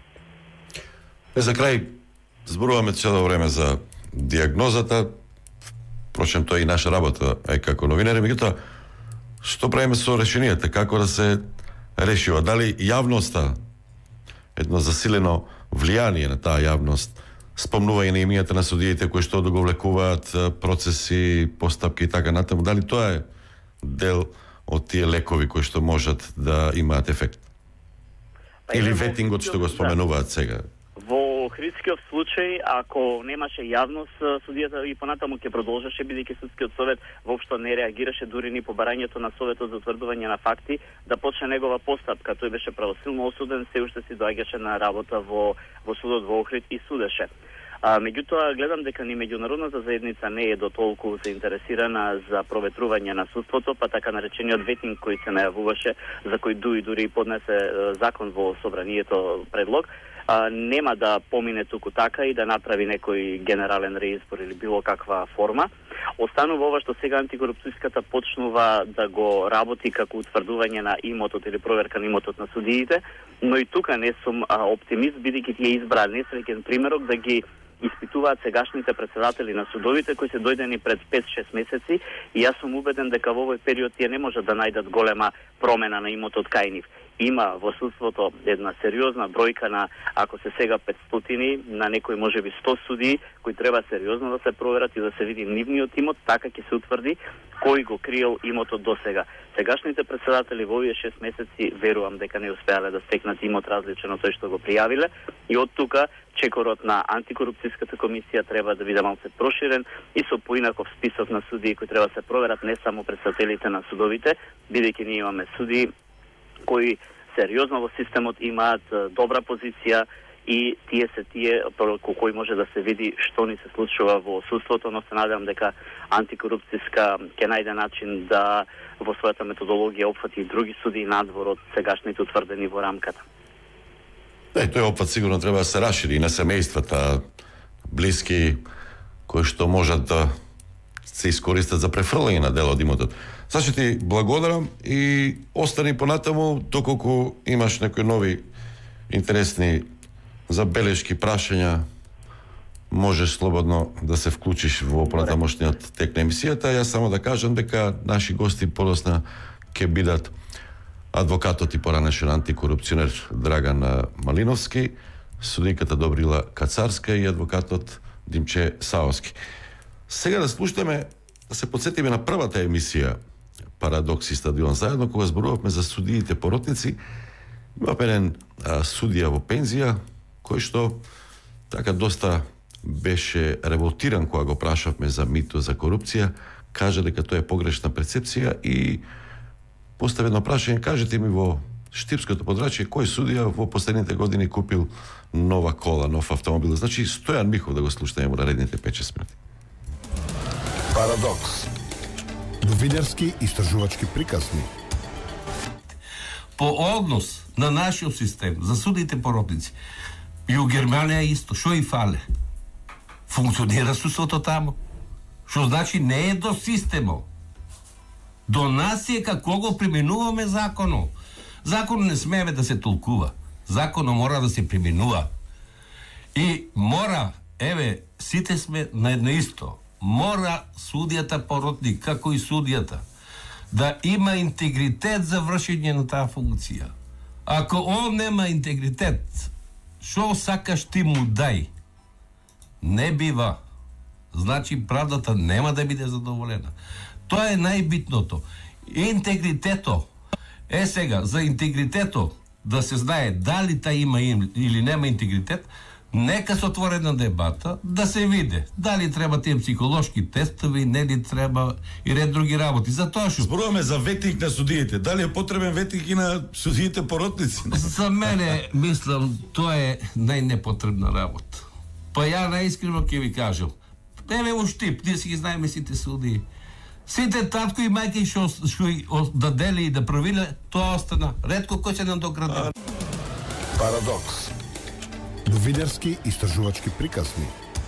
Е, за крај, зборуваме цело време за диагнозата, впрочем, тоа е и наша работа, е како новинари, меѓутоа, што правиме со решенијата, како да се решива? Дали јавноста, едно засилено влијание на таа јавност, спомнување на имињата на судиите кои што да го влекуваат процеси, постапки и така натаму, дали тоа е дел од тие лекови кои што можат да имаат ефект? Или ветингот што го споменуваат сега? Во Охридскиот случај, ако немаше јавност, судијата и понатаму ќе продолжеше, бидејќи судскиот совет воопшто не реагираше дури ни по барањето на советот за утврдување на факти да почне негова постапка. Тој беше правосилно осуден, се уште си доаѓаше на работа во во судот во Охрид и судеше. А, меѓутоа, гледам дека ни меѓународната заедница не е дотолку заинтересирана за проветрување на судството, па така наречениот ветинг кој се најавуваше, за кој дуи дури поднесе закон во собранието предлог, а, нема да помине туку така и да направи некој генерален реизбор или било каква форма. Останува ова што сега антикорупцијската почнува да го работи како утврдување на имотот или проверка на имотот на судиите, но и тука не сум а, оптимист, бидејќи тие избраа несреќен примерок да ги испитуваат сегашните председатели на судовите кои се дојдени пред пет-шест месеци и јас сум убеден дека во овој период тие не можат да најдат голема промена на имотот кај нив. има во судството една сериозна бројка на, ако се сега петстотини, на некој можеби сто судии, кои треба сериозно да се проверат и да се види нивниот имот, така ќе се утврди кој го криел имотот до сега. Сегашните председатели во овие шест месеци верувам дека не успеале да стекнат имот различен од тој што го пријавиле и од тука чекорот на антикорупцијската комисија треба да биде малку проширен и со поинаков список на судии кои треба да се проверат не само председателите на судовите, бидејќи ние имаме судии кои сериозно во системот имаат добра позиција и тие се тие преку кои може да се види што ни се случува во судството, но се надевам дека антикорупцијска ќе најде начин да во својата методологија опфати и други судии надвор од сегашните утврдени во рамката. Да, и тој опфат сигурно треба да се расшири и на семејствата, блиски, кои што можат да се искористат за префрлање на дел од имотот. Сашо, ти благодарам и остани понатаму, доколку имаш некои нови интересни забелешки, прашања, можеш слободно да се вклучиш во понатамошниот тек на емисијата. Јас само да кажам дека наши гости подосна ќе бидат адвокатот и поранешен антикорупционер Драган Малиновски, судиката Добрила Кацарска и адвокатот Димче Саовски. Сега да слушаме, да се подсетиме на првата емисија Парадокс и Стадион заедно, кога зборувавме за судиите поротници. Имаме еден а, судија во пензија, кој што така доста беше револтиран кога го прашавме за мито, за корупција, кажа дека тоа е погрешна перцепција и постави едно прашање, кажете ми во Штипското подрачје кој судија во последните години купил нова кола, нов автомобил. Значи Стојан Михов да го слушаме во наредните пет-шест минути. Парадокс. Новинарски истражувачки приказни. По однос на нашиот систем за судите поротници и у Германија исто, што и фале? Функционира судството тамо. Што значи не е до системот. До нас е како го применуваме законот. Законот не смееме да се толкува. Законот мора да се применува. И мора, еве, сите сме на едно исто. Мора судијата поротник, како и судијата, да има интегритет за вршење на таа функција. Ако он нема интегритет, шо сакаш ти му дај? Не бива. Значи правдата нема да биде задоволена. Тоа е најбитното. Интегритето. Е сега, за интегритето да се знае дали та има или нема интегритет, нека се отворена дебата да се види дали треба тие психолошки тестови, не ли треба и ред други работи. Затоа што зборуваме за ветник на судиите. Дали е потребен ветник и на судиите поротници? За мене, мислам, тоа е најнепотребна работа. Па ја најискрено ќе ви кажам. Еве во Штип, ние си ги знаеме сите судии. Сите татко и мајки што што да дели и да провиле, тоа остана. Ретко кој се надогради. Парадокс. Новинарски истражувачки приказни.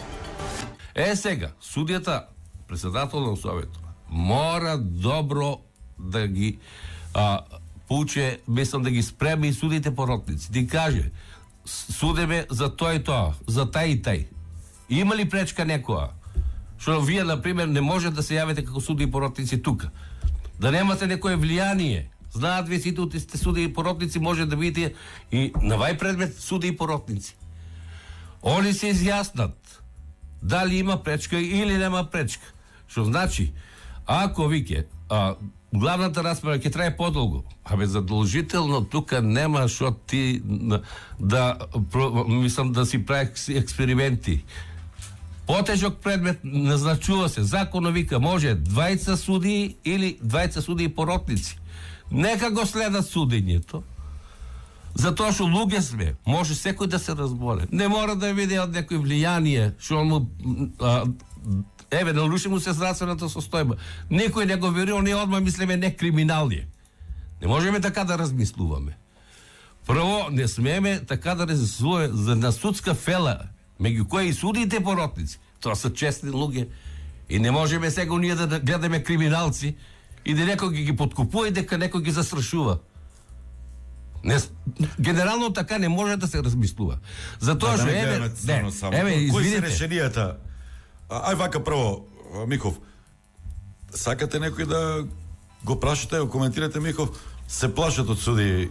Е сега, судијата, председател на Советот, мора добро да ги а, поуче, мислам да ги спреми и судите поротници. Ти каже, судеме за тоа и тоа, за тај и тај. Има ли пречка некоја? Што вие, например, не може да се јавите како суди и поротници тука. Да немате некое влијание. Знаат ви сите от сте суди и поротници, може да видите и на вај предмет суди и поротници. Они се изјаснат дали има пречка или нема пречка. Што значи, ако вике, а, главната расправа ќе трае подолго, абе задолжително тука нема што ти да, мислам да си прави експерименти. Потежок предмет назначува се, законот вика може двајца судии или двајца судии поротници. Нека го следат судењето. Затоа што луѓе сме, може секој да се разболе. Не мора да види од некој влијание, што му а, еве наруши му се здравствената состојба. Некој не го верува, ние одма мислиме не криминални. Не можеме така да размислуваме. Прво, не смееме така да размислуваме за на судска фела, меѓу кои и судите поротници. Тоа се честни луѓе. И не можеме сега ние да гледаме криминалци и да некој ги подкупува и дека некој ги застрашува. Не, генерално така не може да се размислува. Затоа што еве, еве, кои се решенијата? Ај вака прво, Михов. Сакате некој да го прашате, го коментирате, Михов, се плашат од суди,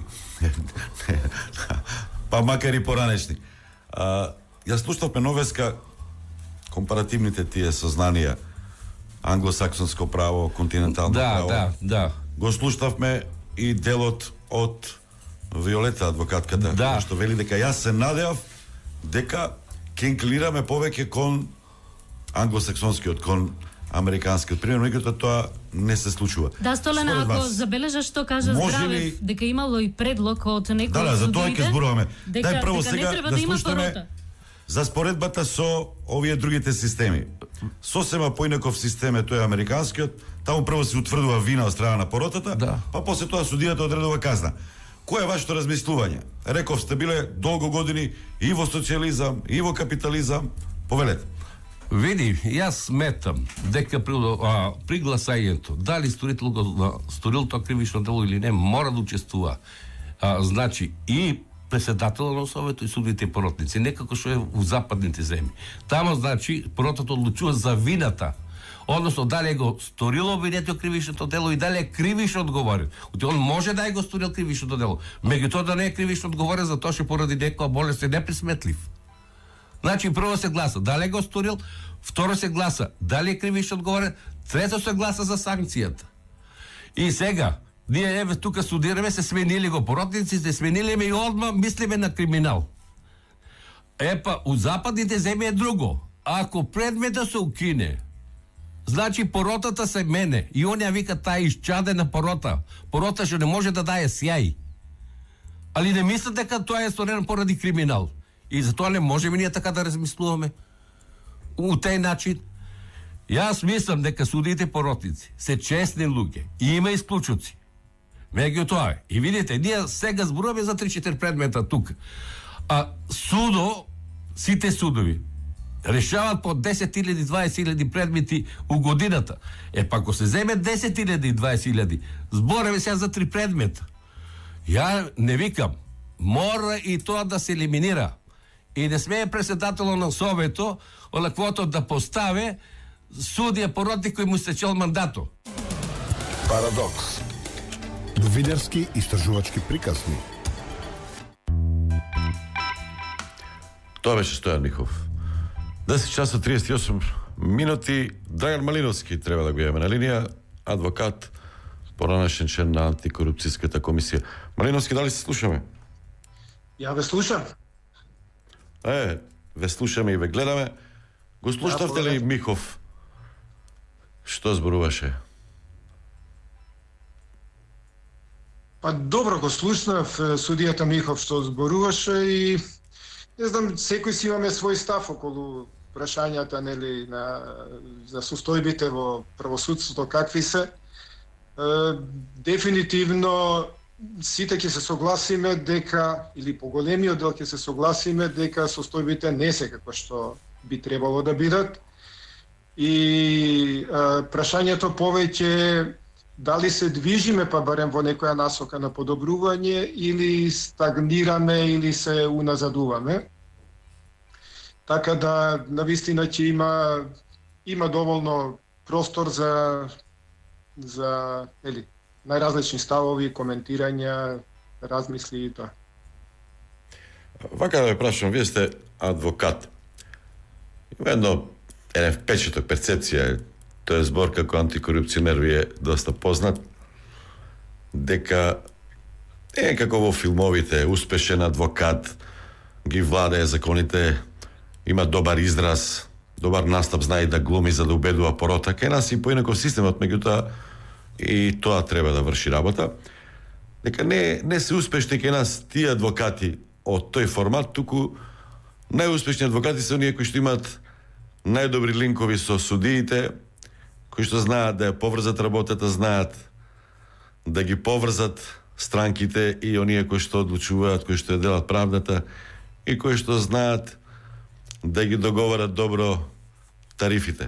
па макар и поранешни. А, ја слушнавме новеска компаративните тие сознанија, англосаксонско право, континентално да, право. Да, да. Го слушнавме и делот од Виолета, адвокатката, да. што вели дека јас се надевав дека ќе инклинираме повеќе кон англосаксонскиот, кон американскиот. Примерно, меѓутоа тоа не се случува. Да, Столена, ако забележаш што кажа Здравев, ли... дека имало и предлог од некој да, да, за тоа ќе зборуваме. Дека, Дај прво дека сега не треба да, да има слушаме порота. За споредбата со овие другите системи. Сосема поинаков систем е тој американскиот, таму прво се утврдува вина од страна на поротата, да. па после тоа судијата одредува казна. Кој е вашето размислување? Реков сте биле долго години и во социјализам, и во капитализам. Повелете. Види, јас сметам дека при, а, при гласањето, дали сторител го сторил тоа кривично дело или не, мора да учествува. А, значи, и председател на Совето и судите и поротници, некако што е у западните земји. Тамо, значи, поротата одлучува за вината, односно дали го сторило обвинетиот кривишното дело и дали е кривично одговорен. Он може да е го сторил кривишното дело, меѓутоа да не е кривично одговорен за тоа што поради некоја болест е неприсметлив. Значи, прво се гласа дали го сторил, второ се гласа дали е кривично одговорен, трето се гласа за санкцијата. И сега, ние еве тука студираме, се сменили го поротниците, сменили ме и одма мислиме на криминал. Епа, у западните земји е друго. Ако предметот се укине, значи поротата се мене. И он ја вика таа исчадена порота. Порота што не може да дае сјај. Али не мислат дека тоа е сторено поради криминал. И затоа не можеме ние така да размислуваме. У тај начин. Јас мислам дека судите поротници се честни луѓе. И има исклучоци. Меѓутоа, и видите, ние сега зборуваме за три-четири предмета тука. А судо, сите судови, решават по десет илјади, дваесет илјади предмети у годината. Е, па ако се земе десет илјади, дваесет илјади, збореме сега за три предмета. Ја не викам, мора и тоа да се елиминира. И не смее председателот на Совето, онаквото да поставе судија поротник кој му стечел мандато. Парадокс. Новинарски истражувачки приказни. Тоа беше Стојан Михов. десет часа триесет и осум минути. Драган Малиновски треба да го имаме на линија, адвокат, поранешен член на антикорупцијската комисија. Малиновски, дали се слушаме? Ја ве слушам. Е, ве слушаме и ве гледаме. Го слушнавте ли Михов? Што зборуваше? Па добро го слушнав судијата Михов што зборуваше и не знам, секој си имаме свој став околу прашањата, нели, на за состојбите во правосудството какви се. Е, дефинитивно сите ќе се согласиме дека, или поголемиот дел ќе се согласиме дека состојбите не се како што би требало да бидат. И а, прашањето повеќе дали се движиме па барем во некоја насока на подобрување или стагнираме или се уназадуваме. Така да навистина ќе има има доволно простор за за нели најразлични ставови, коментирања, размисли и тоа. Вака да ве прашам, вие сте адвокат. Има едно еден впечаток, перцепција, тој е збор како антикорупционер ви е доста познат, дека е како во филмовите, успешен адвокат, ги владее законите, има добар израз, добар настап, знае да глуми за да убедува порота. Кај нас и поинаков системот, меѓутоа и тоа треба да врши работа. Дека не, не се успешни кај нас тие адвокати од тој формат, туку најуспешни адвокати се оние кои што имаат најдобри линкови со судиите, кои што знаат да ја поврзат работата, знаат да ги поврзат странките и оние кои што одлучуваат, кои што ја делат правдата и кои што знаат да ги договарат добро тарифите.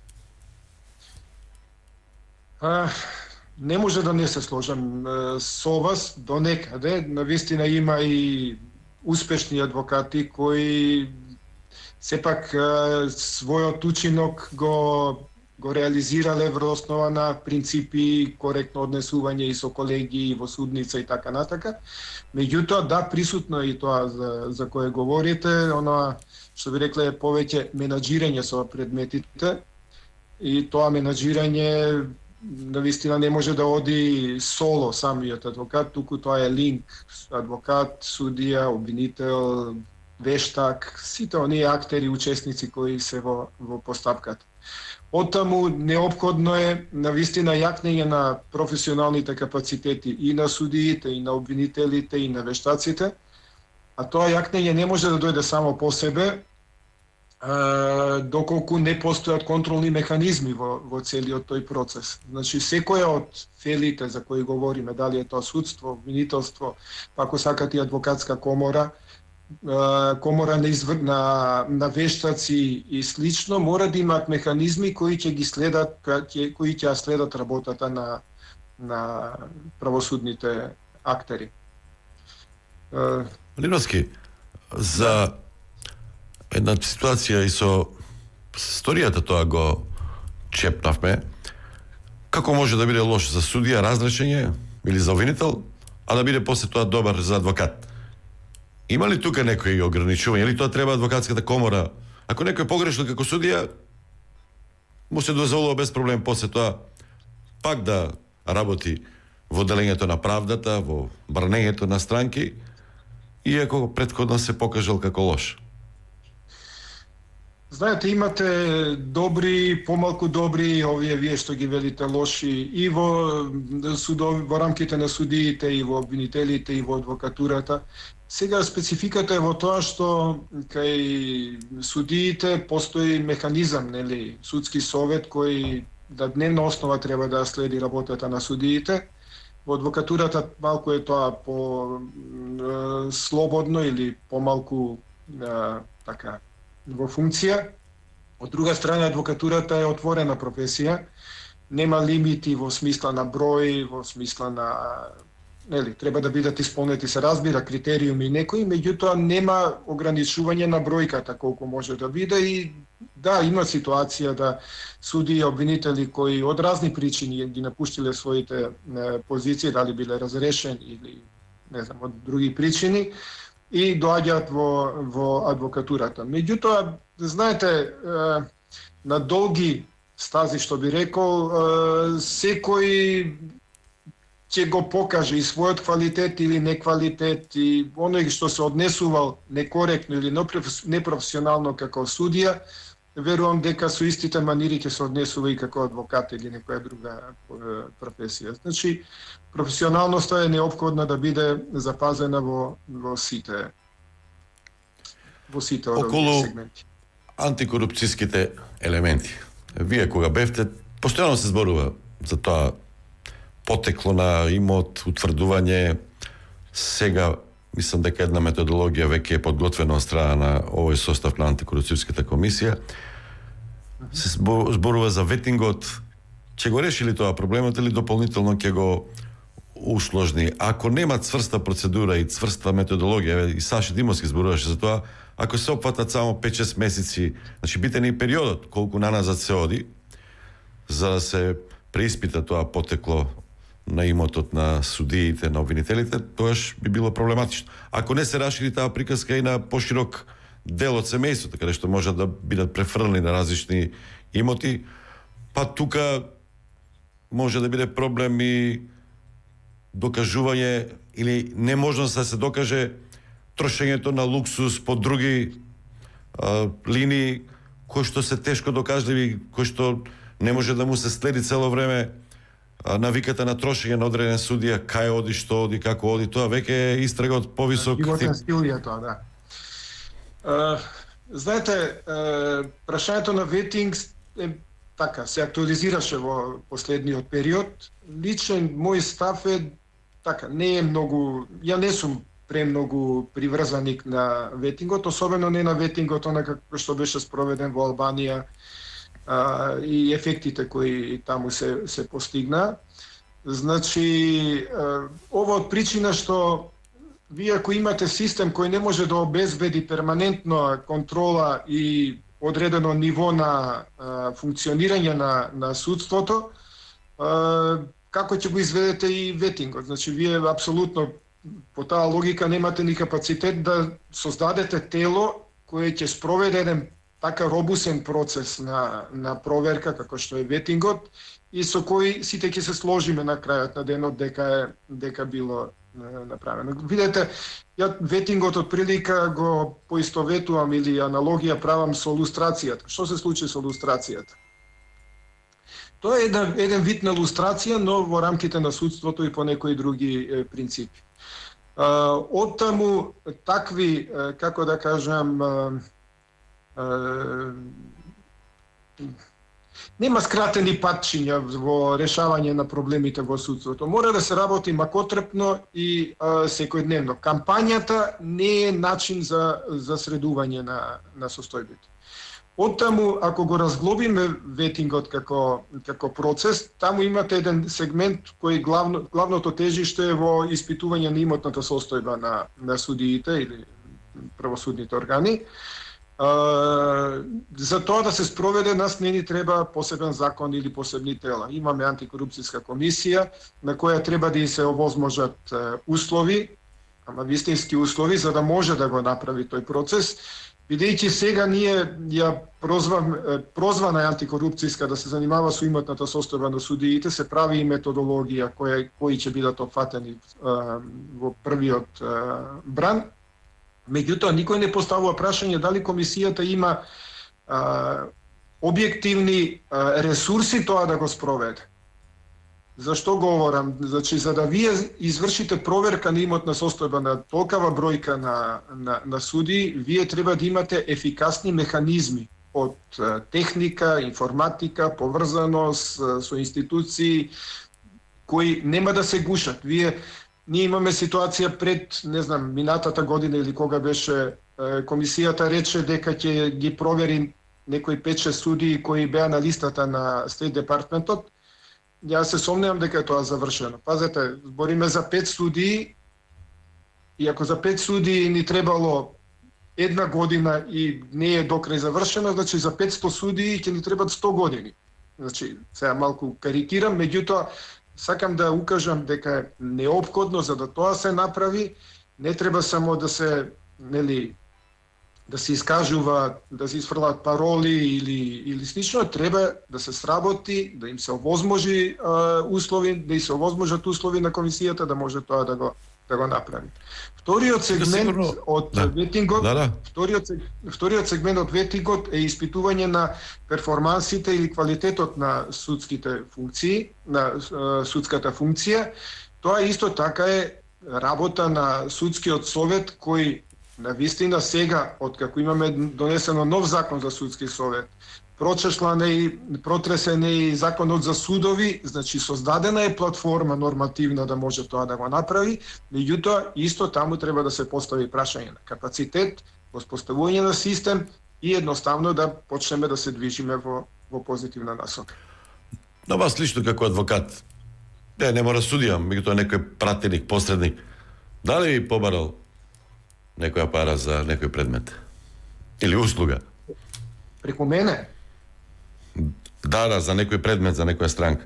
А, не може да не се сложам со вас до некаде. Навистина има и успешни адвокати кои сепак својот учинок го го реализирале врз основа на принципи, коректно однесување и со колеги, и во судница и така натака. Меѓутоа, да, присутно е и тоа за, за кое говорите, оноа што би рекле повеќе менаџирање со предметите, и тоа менаџирање навистина не може да оди соло самиот адвокат, туку тоа е линк адвокат, судија, обвинител, вештак, сите оние актери, учесници кои се во, во постапката. Оттаму неопходно е навистина јакнење на професионалните капацитети и на судиите, и на обвинителите, и на вештаците, а тоа јакнење не може да дојде само по себе, доколку не постојат контролни механизми во, во целиот тој процес. Значи, секоја од фелите за кои говориме, дали е тоа судство, обвинителство, па ако сакате и адвокатска комора, комора на, извр... на, на вештаци и слично, мора да имаат механизми кои ќе ги следат, кои ќе следат работата на, на правосудните актери. Линовски, за една ситуација и со историјата тоа го чепнавме, како може да биде лош за судија разрешење или за обвинител, а да биде после тоа добар за адвокат? Има ли тука некои ограничувања, или тоа треба адвокатската комора? Ако некој погрешно како судија, му се дозволува без проблем после тоа пак да работи во делењето на правдата, во бранењето на странки, иако претходно се покажал како лош. Знаете, имате добри, помалку добри, овие вие што ги велите лоши, и во судови, во рамките на судиите, и во обвинителите, и во адвокатурата. Сега спецификата е во тоа што кај судиите постои механизам, нели, судски совет кој да дневна основа треба да следи работата на судиите. Во адвокатурата малку е тоа по е, слободно или помалку е, така во функција. Од друга страна, адвокатурата е отворена професија, нема лимити во смисла на број, во смисла на, нели, треба да бидат исполнети, се разбира, критериуми некои, меѓутоа нема ограничување на бројката колку може да биде. И да, има ситуација да суди и обвинители кои од разни причини ги напуштиле своите е, позиции, дали биле разрешени или не знам, од други причини, и доаѓаат во, во адвокатурата. Меѓутоа, знаете, на долги стази, што би рекол, секој ќе го покаже и својот квалитет или неквалитет, и оној што се однесувал некоректно или непрофесионално како судија, верувам дека со истите манири ќе се однесува и како адвокат или некоја друга професија. Значи, професионалноста е неопходна да биде запазена во, во сите во сите околу сегменти. Антикорупцијските елементи. Вие кога бевте, постојано се зборува за тоа потекло на имот, утврдување. Сега мислам дека една методологија веќе е подготвена од страна на овој состав на антикорупцијската комисија. Се зборува за ветингот. Ќе го реши ли тоа проблемот или дополнително ќе го усложни? Ако нема цврста процедура и цврста методологија, и Саши Димовски зборуваше за тоа, ако се опфатат само пет-шест месеци, значи битен и периодот, колку наназад се оди, за да се преиспита тоа потекло на имотот на судиите, на обвинителите, тоаш би било проблематично. Ако не се расшири таа приказка и на поширок дел од семејството, каде што може да бидат префрлени на различни имоти, па тука може да биде проблем и докажување или неможност да се докаже трошењето на луксус по други а, линии кои што се тешко докажливи, кои што не може да му се следи цело време а, навиката на трошење на одреден судија, кај оди, што оди, како оди, тоа веќе е истрага од повисок животен стил е тоа, да. Uh, знаете, uh, прашањето на ветинг е така, се актуализираше во последниот период. Личен мој став е така, не е многу, ја не сум премногу приврзаник на ветингот, особено не на ветингот онака што беше спроведен во Албанија а, и ефектите кои таму се, се постигна. Значи, а, ова од причина што вие ако имате систем кој не може да обезбеди перманентно контрола и одредено ниво на а, функционирање на, на судството, а, како ќе го изведете и ветингот? Значи, вие апсолутно по таа логика немате ни капацитет да создадете тело кое ќе спроведе еден така робусен процес на, на проверка како што е ветингот и со кој сите ќе се сложиме на крајот на денот дека е дека било направено. Видете, ја ветингот од прилика го поистоветувам или аналогија правам со лустрацијата. Што се случи со лустрацијата? Тоа е еден, еден вид на лустрација, но во рамките на судството и по некои други е, принципи. Од таму такви, како да кажам, нема скратени патчиња во решавање на проблемите во судството. Мора да се работи макотрпно и а, секојдневно. Кампањата не е начин за, за средување на, на состојбите. Оттаму, ако го разглобиме ветингот како, како процес, таму имате еден сегмент кој главно, главното тежиште е во испитување на имотната состојба на, на судиите или правосудните органи. Uh, за тоа да се спроведе, нас не ни треба посебен закон или посебни тела. Имаме антикорупцијска комисија на која треба да и се овозможат uh, услови, ама вистински услови, за да може да го направи тој процес. Бидејќи сега ние ја прозвам, прозвана е антикорупцијска да се занимава со имотната состојба на судиите, се прави и методологија која, кои ќе бидат опфатени uh, во првиот uh, бран. Меѓутоа, никој не поставува прашање дали комисијата има а, објективни а, ресурси тоа да го спроведе. Зашто говорам? Значи, за да вие извршите проверка на имотна состојба на толкава бројка на, на, на суди, вие треба да имате ефикасни механизми од а, техника, информатика, поврзаност а, со институции кои нема да се гушат. Вие Ние имаме ситуација пред, не знам, минатата година или кога беше, комисијата рече дека ќе ги провери некои пет-шест судии кои беа на листата на Стейт департментот. Јас се сомневам дека е тоа завршено. Пазете, збориме за пет судии и ако за пет судии ни требало една година и не е докрај завршено, значи за петсто судии ќе ни требат сто години. Значи, сега малку карикирам, меѓутоа сакам да укажам дека е неопходно за да тоа се направи, не треба само да се, нели, да се искажува, да се изфрлаат пароли или или слично, треба да се сработи, да им се овозможи а, услови, да и се овозможат услови на комисијата да може тоа да го да го направи. Вториот сегмент да, од да. ветингот, да, да. Вториот, вториот сегмент од ветингот е испитување на перформансите или квалитетот на судските функции, на uh, судската функција. Тоа исто така е работа на судскиот совет кој на вистина сега, откако имаме донесено нов закон за судски совет, прочешлан е и протресен е и законот за судови, значи создадена е платформа нормативна да може тоа да го направи, меѓутоа исто таму треба да се постави прашање на капацитет, воспоставување на систем и едноставно да почнеме да се движиме во, во позитивна насока. На вас лично како адвокат, не, не мора судија, меѓутоа некој пратеник, посредник, дали ви побарал некоја пара за некој предмет? Или услуга? Преку мене? Да, да, за некој предмет, за некоја странка.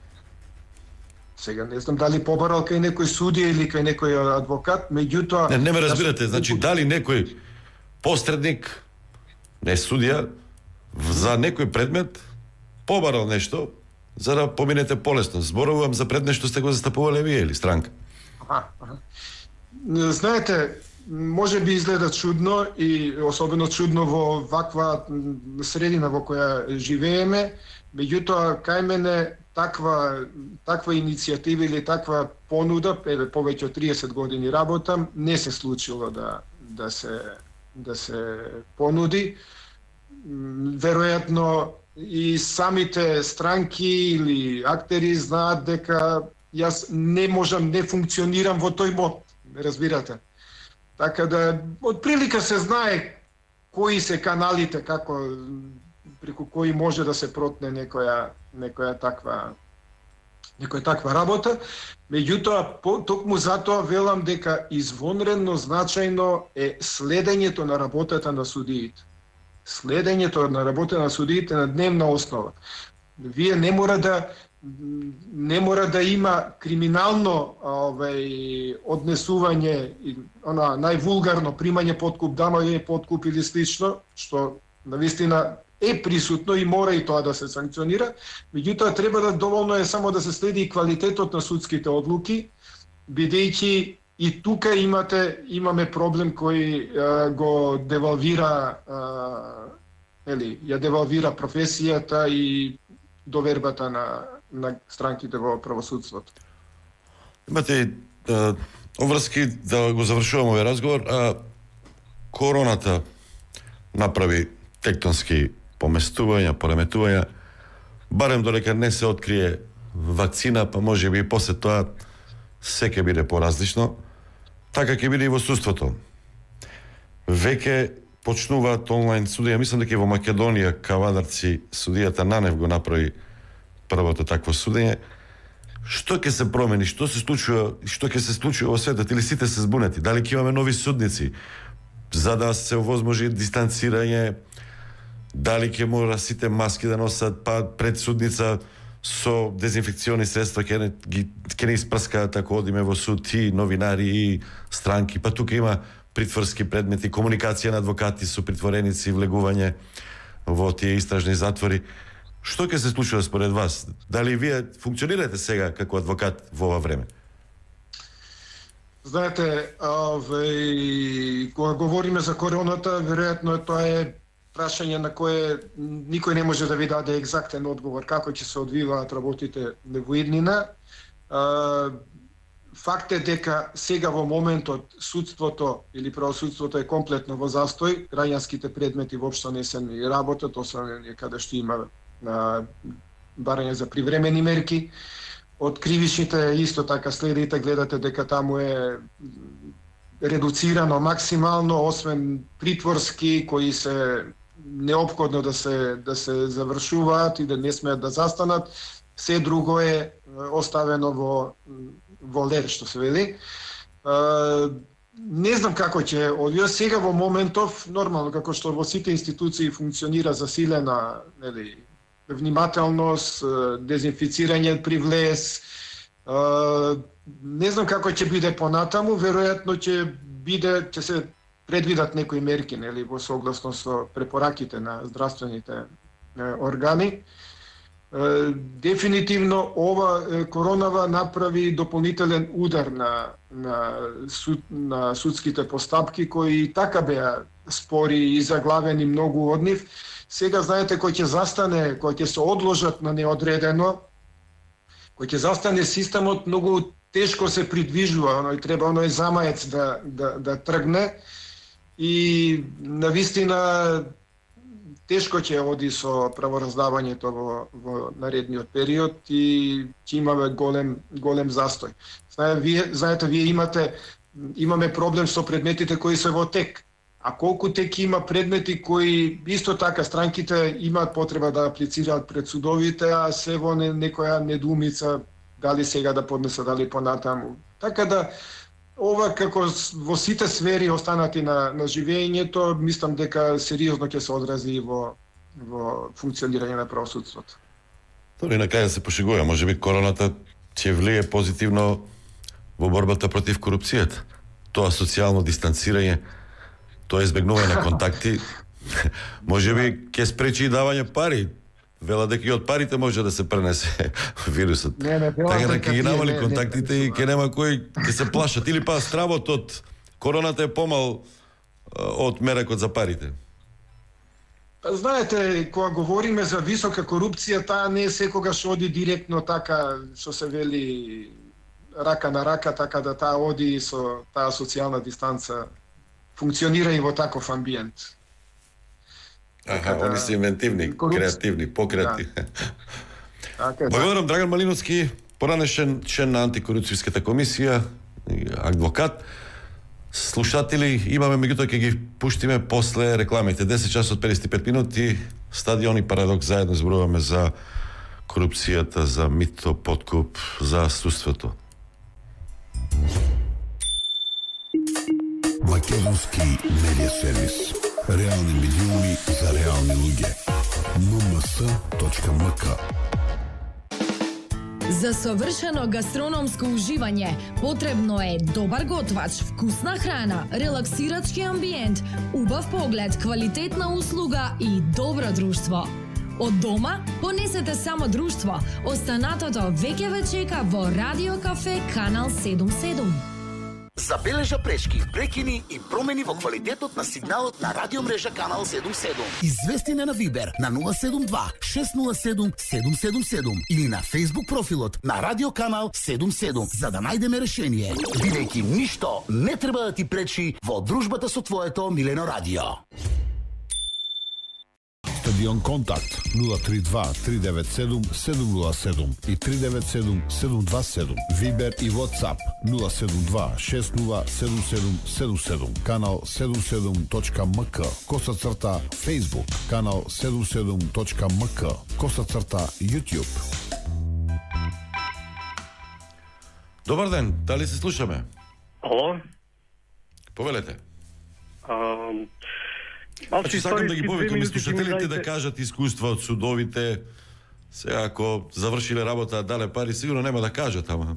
Сега не знам дали побарал кај некој судија или кај некој адвокат, меѓутоа... Не, не ме разбирате, значи дали некој посредник, не судија, за некој предмет побарал нешто за да поминете полесно. Зборувам за предмет што сте го застапувале вие или странка. Аха, аха. Знаете, може би изгледа чудно и особено чудно во ваква средина во која живееме, меѓутоа кај мене таква таква иницијатива или таква понуда, еве повеќе од триесет години работам, не се случило да да се да се понуди. Веројатно и самите странки или актери знаат дека јас не можам, не функционирам во тој мод, разбирате. Така да, од прилика се знае кои се каналите, како, преку кои може да се протне некоја, некоја таква, некоја таква работа. Меѓутоа, токму затоа велам дека извонредно значајно е следењето на работата на судиите. следењето на работа на судиите на дневна основа. Вие не мора да не мора да има криминално овај однесување, она највулгарно примање подкуп, дамање подкуп или слично, што навистина е присутно и мора и тоа да се санкционира, меѓутоа треба да доволно е само да се следи и квалитетот на судските одлуки, бидејќи и тука имате имаме проблем кој а, го девалвира а, ели, ја девалвира професијата и довербата на на странките во правосудството. Имате а, обврски да го завршуваме овој разговор, а короната направи тектонски поместувања, пореметувања, барем додека не се открие вакцина, па може би и после тоа се ќе биде поразлично, така ќе биде и во судството. Веќе почнуваат онлайн судија, мислам дека и во Македонија кавадарци судијата Нанев го направи првото такво судење. Што ќе се промени, што се случува, што ќе се случува во светот, или сите се збунети? Дали ќе имаме нови судници за да се овозможи дистанцирање? Дали ќе мора сите маски да носат, па пред судница со дезинфекциони средства ќе не, ќе не испрскаат ако одиме во суд и новинари и странки, па тука има притворски предмети, комуникација на адвокати со притвореници, влегување во тие истражни затвори. Што ќе се случува според вас? Дали вие функционирате сега како адвокат во ова време? Знаете, овој, кога говориме за короната, веројатно тоа е прашање на кое никој не може да ви даде екзактен одговор како ќе се одвиваат работите во иднина. Факт е дека сега во моментот судството или правосудството е комплетно во застој, граѓанските предмети воопшто не се ни работат, освен каде што има на барање за привремени мерки. Од кривичните исто така следите, гледате дека таму е редуцирано максимално, освен притворски кои се неопходно да се да се завршуваат и да не смеат да застанат, се друго е оставено во во лер, што се вели. Не знам како ќе одвија сега во моментов, нормално како што во сите институции функционира засилена, нели, внимателност, дезинфицирање при влез. Не знам како ќе биде понатаму, веројатно ќе биде, ќе се предвидат некои мерки, нели, во согласно со препораките на здравствените органи. Дефинитивно ова коронава направи дополнителен удар на на, суд, на судските постапки кои така беа спори и заглавени многу од нив. Сега знаете кој ќе застане, кој ќе се одложат на неодредено, кој ќе застане системот, многу тешко се придвижува, оној треба оној замаец да да да тргне и навистина тешко ќе оди со правораздавањето во, во наредниот период и ќе имаме голем голем застој. Знаете, вие, знаете, вие имате имаме проблем со предметите кои се во тек. А колку тек има предмети кои исто така странките имаат потреба да аплицираат пред судовите, а се во не, некоја недоумица дали сега да поднесат, дали понатаму. Така да ова како во сите сфери останати на, на живењето, мислам дека сериозно ќе се одрази во, во функционирање на правосудството. Дори на крај да се пошегува, може би короната ќе влие позитивно во борбата против корупцијата. Тоа социјално дистанцирање, тоа избегнување на контакти, може би ќе спречи и давање пари. Вела дека и од парите може да се пренесе вирусот. Не, не, така да ќе ги намали не, контактите не, не, и ќе нема кој ќе се плашат. Или па стравот од короната е помал од меракот за парите. Знаете, кога говориме за висока корупција, таа не е секогаш оди директно така, што се вели рака на рака, така да таа оди со таа социјална дистанца функционира и во таков амбиент. Аха, да, они се инвентивни, корупци... креативни, покреативни. Да. Благодарам, Драган Малиновски, поранешен член на антикорупцијската комисија, адвокат. Слушатели, имаме, меѓутоа ќе ги пуштиме после рекламите. десет часот педесет и пет минути, Стадион и Парадокс заедно зборуваме за корупцијата, за мито, подкуп, за судството. Македонски медиа сервис. Реални медиуми за реални луѓе. ем ем ес точка ем ка. За совршено гастрономско уживање потребно е добар готвач, вкусна храна, релаксирачки амбиент, убав поглед, квалитетна услуга и добро друштво. Од дома понесете само друштво. Останатото веќе ве чека во Радио Кафе Канал седумдесет и седум. Забележа пречки, прекини и промени во квалитетот на сигналот на радиомрежа Канал седумдесет и седум. Извести на Вибер на нула седум два шест нула седум седум седум седум или на Facebook профилот на Радио Канал седумдесет и седум за да најдеме решение. Бидејќи ништо не треба да ти пречи во дружбата со твоето милено радио. Стадион Контакт нула три два три девет седум седум нула седум и три девет седум седум два седум. Вибер и WhatsApp нула седум два шест нула седум седум седум седум. Канал седумдесет и седум точка ем ка. Коса црта Facebook. Канал седумдесет и седум точка ем ка. Коса црта YouTube. Добар ден, дали се слушаме? Ало? Повелете. Um... Значи, сакам да ги повикам слушателите да кажат искуства од судовите. Сега, ако завршиле работа, дале пари, сигурно нема да кажат, ама...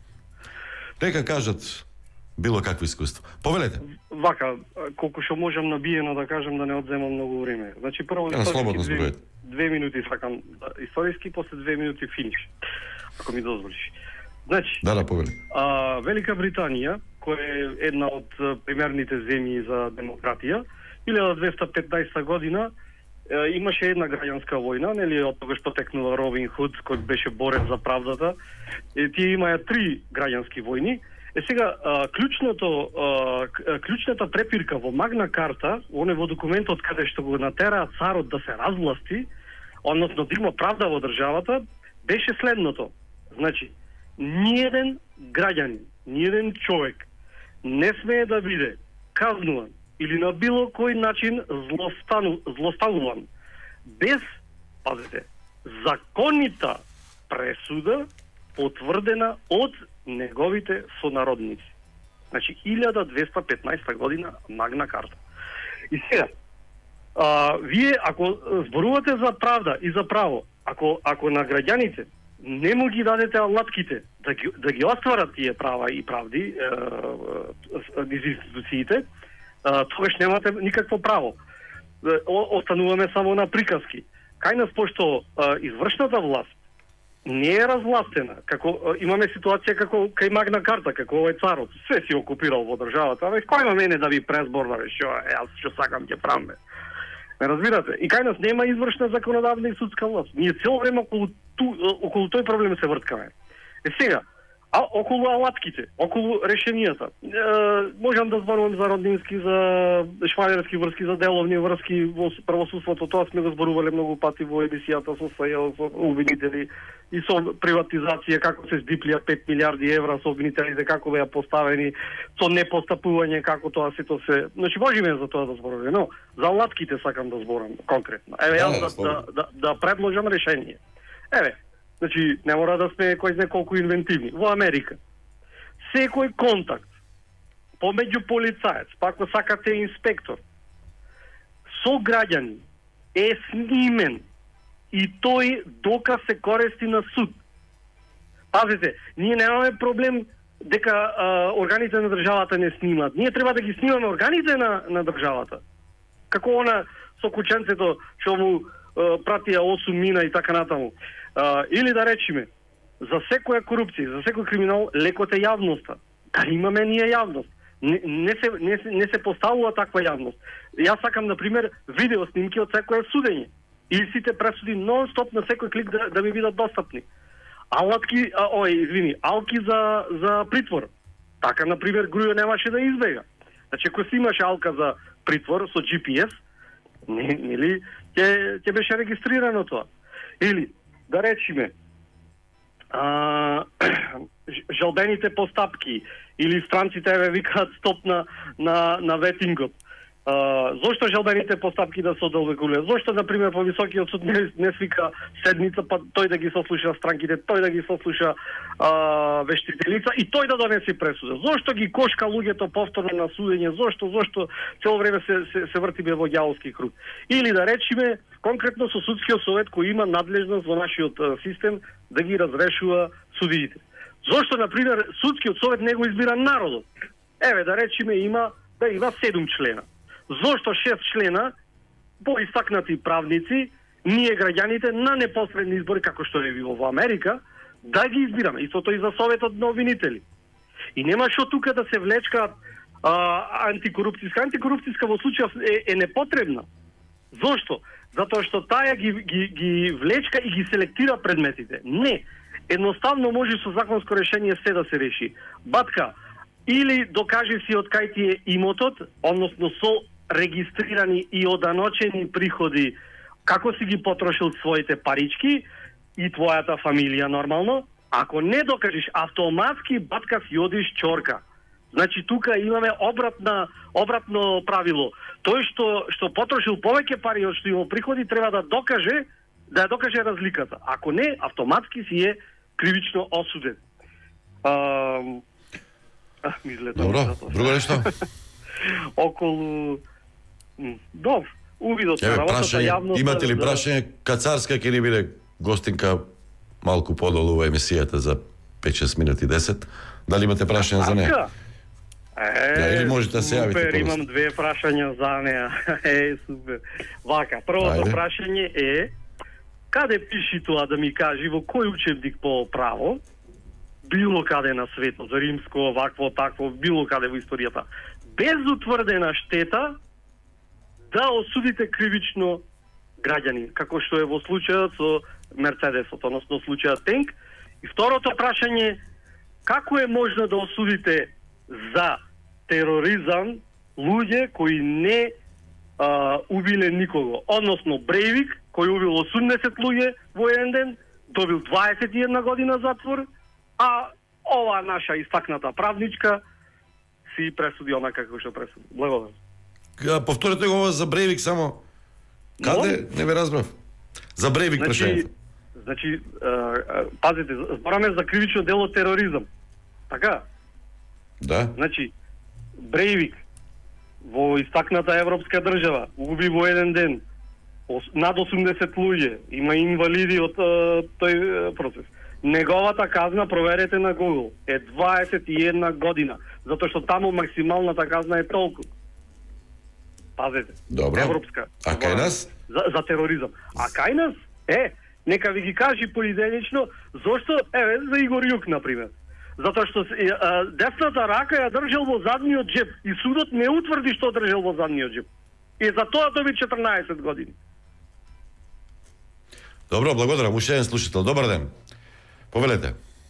Нека кажат било какво искуство. Повелете. Вака, колку што можам набиено да кажам, да не одземам многу време. Значи, прво, ja, историски, две, две минути сакам. Историски, после две минути финиш. Ако ми дозволиш. Значи, да, да, повели. А, Велика Британија, која е една од примерните земји за демократија, илјада двеста и петнаесета година е, имаше една граѓанска војна, нели, од тогаш потекнува Робин Худ, кој беше борец за правдата. Е, тие имаја три граѓански војни. Е сега, а, клучното, а, клучната препирка во Магна Карта, оне во документот каде што го натера царот да се развласти, односно да има правда во државата, беше следното. Значи, ниеден граѓанин, ниеден човек не смее да биде казнуван или на било кој начин злостану, злоставуван, без, пазите, законита пресуда потврдена од неговите сонародници. Значи, илјада двеста и петнаесета година Магна Карта. И сега, а, вие, ако зборувате за правда и за право, ако, ако на граѓаните не му ги дадете алатките да ги, да ги остварат тие права и правди низ институциите, тогаш немате никакво право. Остануваме само на приказки. Кај нас, пошто извршната власт не е развластена, како имаме ситуација како кај Магна Карта, како овој царот све си окупирал во државата, абе кој има мене да ви презборна, што јас што сакам ќе правам. Ме разбирате? И кај нас нема извршна законодавна и судска власт. Ние цело време околу ту, околу тој проблем се врткаме. Е сега, а околу алатките, околу решенијата. Е, можам да зборувам за роднински, за швајерски врски, за деловни врски во правосудството, тоа сме го зборувале многу пати во емисијата со САЕЛ, со обвинители и со приватизација, како се здиплија пет милиарди евра со обвинителите, како беа поставени, со непостапување, како тоа сето се... Значи, можеме за тоа да зборуваме, но за алатките сакам да зборам конкретно. Еве, јас да, да, да, да предложам решение. Еве, значи, не мора да сме кој знае колку инвентивни. Во Америка, секој контакт помеѓу полицаец, па ако сакате инспектор, со граѓани е снимен и тој доказ се користи на суд. Пазите, ние немаме проблем дека а, органите на државата не снимат. Ние треба да ги снимаме органите на, на државата. Како она со кученцето што му а, пратија осум мина и така натаму. Uh, или да речеме, за секоја корупција, за секој криминал, лекот е јавноста. Дали имаме ние јавност? Не, не, се, не, се, не се поставува таква јавност. Јас сакам, например, видео снимки од секоја судење. Или сите пресуди нон-стоп на секој клик да, да ми бидат достапни. Алатки, а, ој, извини, алки за, за притвор. Така, например, Грујо немаше да избега. Значи, ако си имаше алка за притвор со Джи Пи Ес, нели, ќе, ќе беше регистрирано тоа. Или, да речиме, а, жалбените постапки или странците ве викаат стоп на, на, на ветингот. Uh, зошто жалбените постапки да се одолбекуваат? Зошто, например, по високиот суд не, не свика седница, па тој да ги сослуша странките, тој да ги сослуша uh, вештителица и тој да донесе пресуда? Зошто ги кошка луѓето повторно на судење? Зошто, зошто цело време се, се, се вртиме во ѓаволски круг? Или да речиме, конкретно со судскиот совет кој има надлежност во нашиот uh, систем да ги разрешува судиите. Зошто, например, судскиот совет не го избира народот? Еве, да речиме, има да има седум члена. Зошто шест члена, поистакнати правници, ние граѓаните на непосредни избори, како што е било во Америка, да ги избираме. Истото и за Советот на обвинители. И нема што тука да се влечка а, антикорупцијска. Антикорупцијска во случај е, е непотребна. Зошто? Затоа што таа ги, ги, ги влечка и ги селектира предметите. Не. Едноставно може со законско решение се да се реши. Батка, или докажи си од кај ти е имотот, односно со регистрирани и оданочени приходи, како си ги потрошил своите парички и твојата фамилија нормално. Ако не докажеш, автоматски батка си одиш чорка. Значи тука имаме обратна обратно правило. Тој што што потрошил повеќе пари од што има приходи треба да докаже да ја докаже разликата. Ако не, автоматски си е кривично осуден. А, а мисле Добро, друго нешто? Околу Добро, увидот на работата јавно. Имате ли прашање? Кацарска ќе ни биде гостинка малку подолу во емисијата за пет-шест минути десет. Дали имате прашање за неа? Е, да, или можете да се јавите. Супер, имам две прашања за неа. Е, супер. Вака, првото прашање е каде пиши тоа да ми кажи во кој учебник по право, било каде на светот, римско, вакво, такво, било каде во историјата, без утврдена штета, да осудите кривично граѓани, како што е во случајот со Мерцедесот, односно случајот Тенк. И второто прашање, како е можно да осудите за тероризам луѓе кои не а, убиле никого, односно Брејвик, кој убил осумдесет луѓе во еден ден, добил дваесет и една година затвор, а ова наша истакната правничка си пресуди она како што пресуди. Благодарам. Повторете го за Брејвик само. Каде? Не ве разбрав. За Брејвик значи, прашањето. Значи, а, а, пазите, збораме за кривично дело тероризам. Така? Да. Значи, Брејвик во истакната европска држава уби во еден ден над осумдесет луѓе, има инвалиди од а, тој процес. Неговата казна, проверете на Google, е дваесет и една година, затоа што таму максималната казна е толку. Пазете. Добро. Европска. А кај нас? За, за тероризам. А кај нас? Е, нека ви ги кажи поиделично, зошто, еве, за Игор Јук, например. Затоа што е, а, десната рака ја држал во задниот джеб и судот не утврди што држал во задниот джеб. И за тоа доби четрнаесет години. Добро, благодарам. Уште еден слушател. Добар ден. Повелете.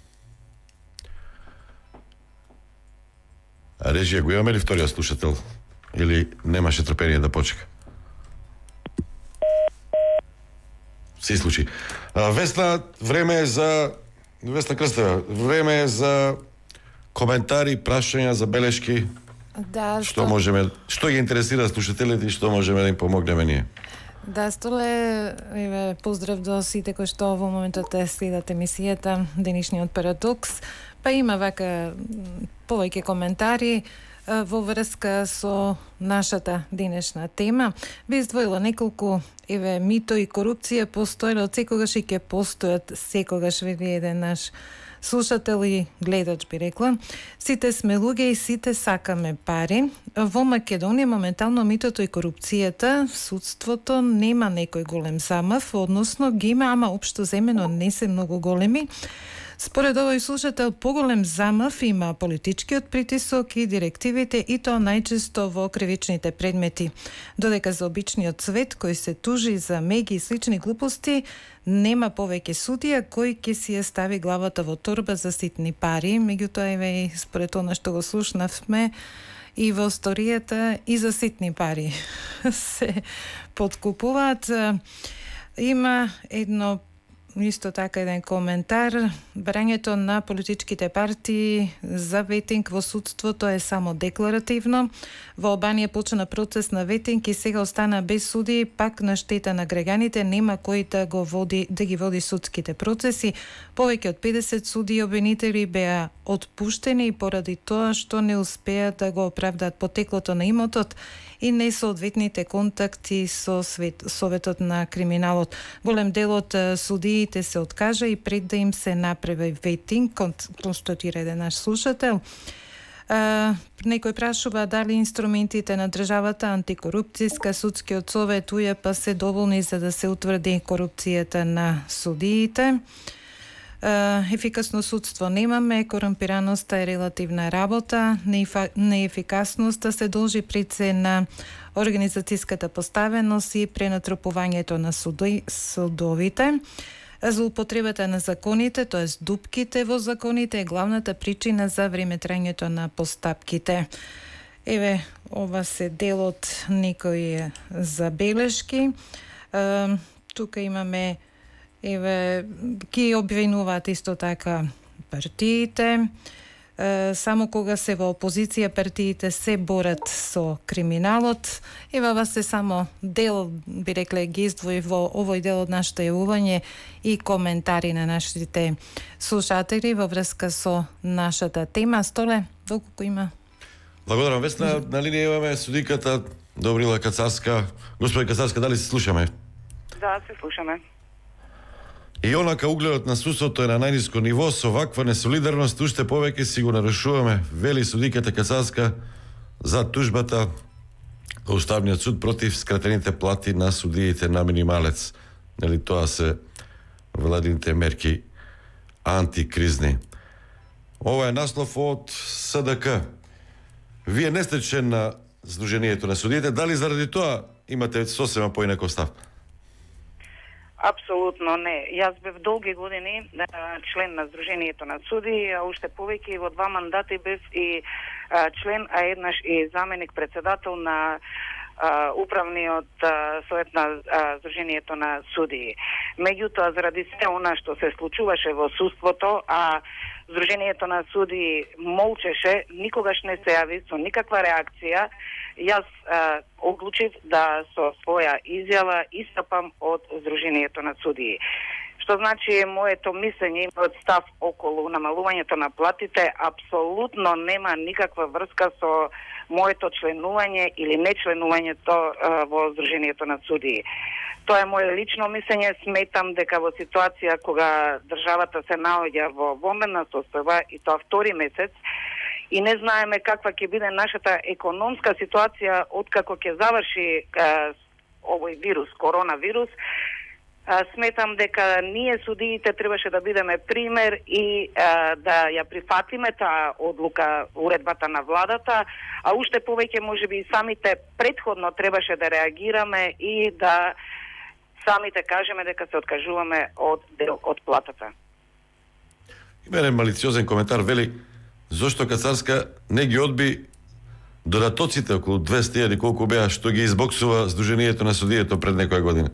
А режија, го имаме ли вториот слушател? Или немаше трпение да почека? Се случи. А, Весна, време е за... Весна Крстева, време е за коментари, прашања, забелешки. Да, што... што можеме... Што ги интересира слушателите и што можеме да им помогнеме ние? Да, Столе, еве, поздрав до сите кои што во моментот те следат емисијата Денешниот парадокс. Па има вака повеќе коментари во врска со нашата денешна тема. Би издвоила неколку, еве, мито и корупција постоеле од секогаш и ќе постојат секогаш, вели еден наш слушател и гледач, би рекла. Сите сме луѓе и сите сакаме пари. Во Македонија моментално митото и корупцијата, судството нема некој голем замав, односно ги има, ама општо земено не се многу големи. Според овој слушател, поголем замав има политичкиот притисок и директивите, и тоа најчесто во кривичните предмети. Додека за обичниот свет, кој се тужи за меги и слични глупости, нема повеќе судија кој ќе си ја стави главата во торба за ситни пари. Меѓутоа, еве, според она што го слушнавме, и во историјата и за ситни пари се подкупуваат. Има едно исто така еден коментар. Барањето на политичките партии за ветинг во судството е само декларативно. Во Албанија почна процес на ветинг и сега остана без суди, пак на штета на граѓаните, нема кој да го води да ги води судските процеси. Повеќе од педесет суди и обвинители беа отпуштени поради тоа што не успеа да го оправдаат потеклото на имотот и несоодветните контакти со свет, Советот на криминалот. Голем дел од судиите се откажа и пред да им се направи ветинг, констатира еден наш слушател. А, некој прашува дали инструментите на државата, антикорупцијска, судскиот совет, У Ј П се доволни за да се утврди корупцијата на судиите. Uh, ефикасно судство немаме, корумпираноста е релативна работа, неефикасноста се должи пред се на организацијската поставеност и пренатрупувањето на судои, судовите. Злоупотребата на законите, т.е. дупките во законите, е главната причина за времетрањето на постапките. Еве, ова се дел од некои забелешки. Uh, тука имаме Еве, ги обвинуваат исто така партиите. Е, само кога се во опозиција партиите се борат со криминалот. Еве, ова се само дел, би рекле, ги издвои во овој дел од нашето јавување и коментари на нашите слушатели во врска со нашата тема. Столе, доколку има? Благодарам, Весна. На линија имаме судиката Добрила Кацарска. Господи Кацарска, дали се слушаме? Да, се слушаме. И онака угледот на судството е на најниско ниво, со ваква несолидарност уште повеќе си го нарушуваме, вели судиката Кацарска за тужбата во Уставниот суд против скратените плати на судиите на минималец. Нели тоа се владините мерки антикризни. Ова е наслов од С Д К. Вие не сте член на Сдруженијето на судиите, дали заради тоа имате сосема поинаков став? Апсолутно не. Јас бев долги години член на Сдруженијето на суди, а уште повеќе и во два мандати бев и а, член, а еднаш и заменик председател на а, управниот а, совет на а, Сдруженијето на суди. Меѓутоа, заради се она што се случуваше во судството, а Сдруженијето на суди молчеше, никогаш не се јави со никаква реакција, јас а, одлучив да со своја изјава истапам од Сдруженијето на судии. Што значи моето мислење, мојот став околу намалувањето на платите апсолутно нема никаква врска со моето членување или нечленувањето а, во Сдруженијето на судии. Тоа е моје лично мислење. Сметам дека во ситуација кога државата се наоѓа во воменна состојба и тоа втори месец, и не знаеме каква ќе биде нашата економска ситуација откако ќе заврши а, овој вирус, коронавирус, а, сметам дека ние судиите требаше да бидеме пример и а, да ја прифатиме таа одлука, уредбата на владата, а уште повеќе можеби и самите претходно требаше да реагираме и да самите кажеме дека се откажуваме од дел од платата. Има еден малициозен коментар, вели зошто Кацарска не ги одби додатоците околу двесте илјади колку беа што ги избоксува Сдруженијето на судието пред некоја година?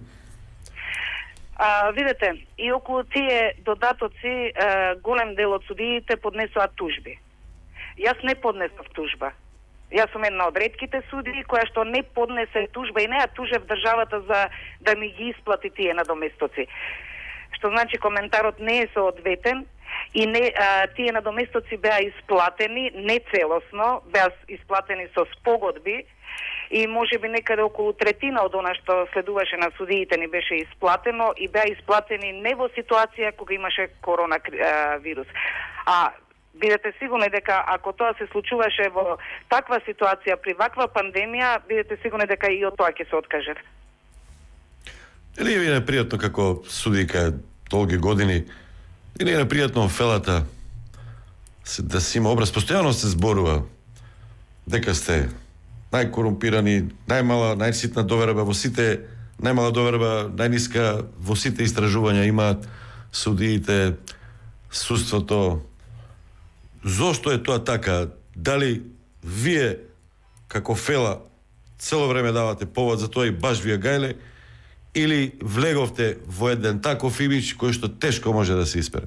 А, видете, и околу тие додатоци а, голем дел од судиите поднесоа тужби. Јас не поднесов тужба. Јас сум една од ретките судии која што не поднесе тужба и не ја тужев државата за да ми ги исплати тие надоместоци. Што значи коментарот не е соодветен и не, а, тие надоместоци беа исплатени не целосно, беа исплатени со спогодби и може би некаде околу третина од она што следуваше на судиите ни беше исплатено и беа исплатени не во ситуација кога имаше коронавирус. А бидете сигурни дека ако тоа се случуваше во таква ситуација при ваква пандемија, бидете сигурни дека и од тоа ќе се откажат. Или ви е непријатно како судика долги години, или е непријатно фелата да си има образ, постојано се зборува дека сте најкорумпирани, најмала, најситна доверба во сите, најмала доверба, најниска во сите истражувања имаат судиите, судството. Зошто е тоа така? Дали вие како фела цело време давате повод за тоа и баш вие гајле, или влеговте во еден таков имидж кој што тешко може да се испере?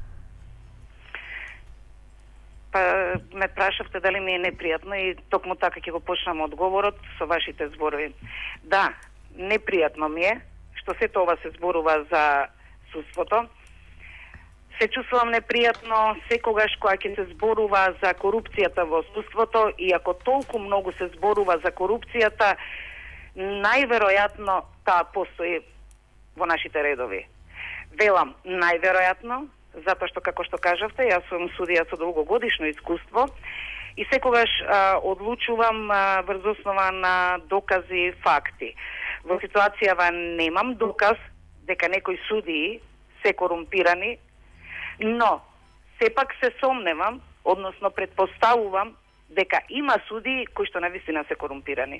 Па ме прашавте дали ми е непријатно и токму така ќе го почнам одговорот со вашите зборови. Да, непријатно ми е што сето ова се зборува за судството. Се чувствувам непријатно секогаш кога ќе се зборува за корупцијата во судството и ако толку многу се зборува за корупцијата, најверојатно таа постои во нашите редови. Велам најверојатно, затоа што, како што кажавте, јас сум судија со долгогодишно искуство и секогаш а, одлучувам а, врз основа на докази и факти. Во ситуацијава немам доказ дека некои судии се корумпирани, но сепак се сомневам, односно предпоставувам дека има судии кои што навистина се корумпирани.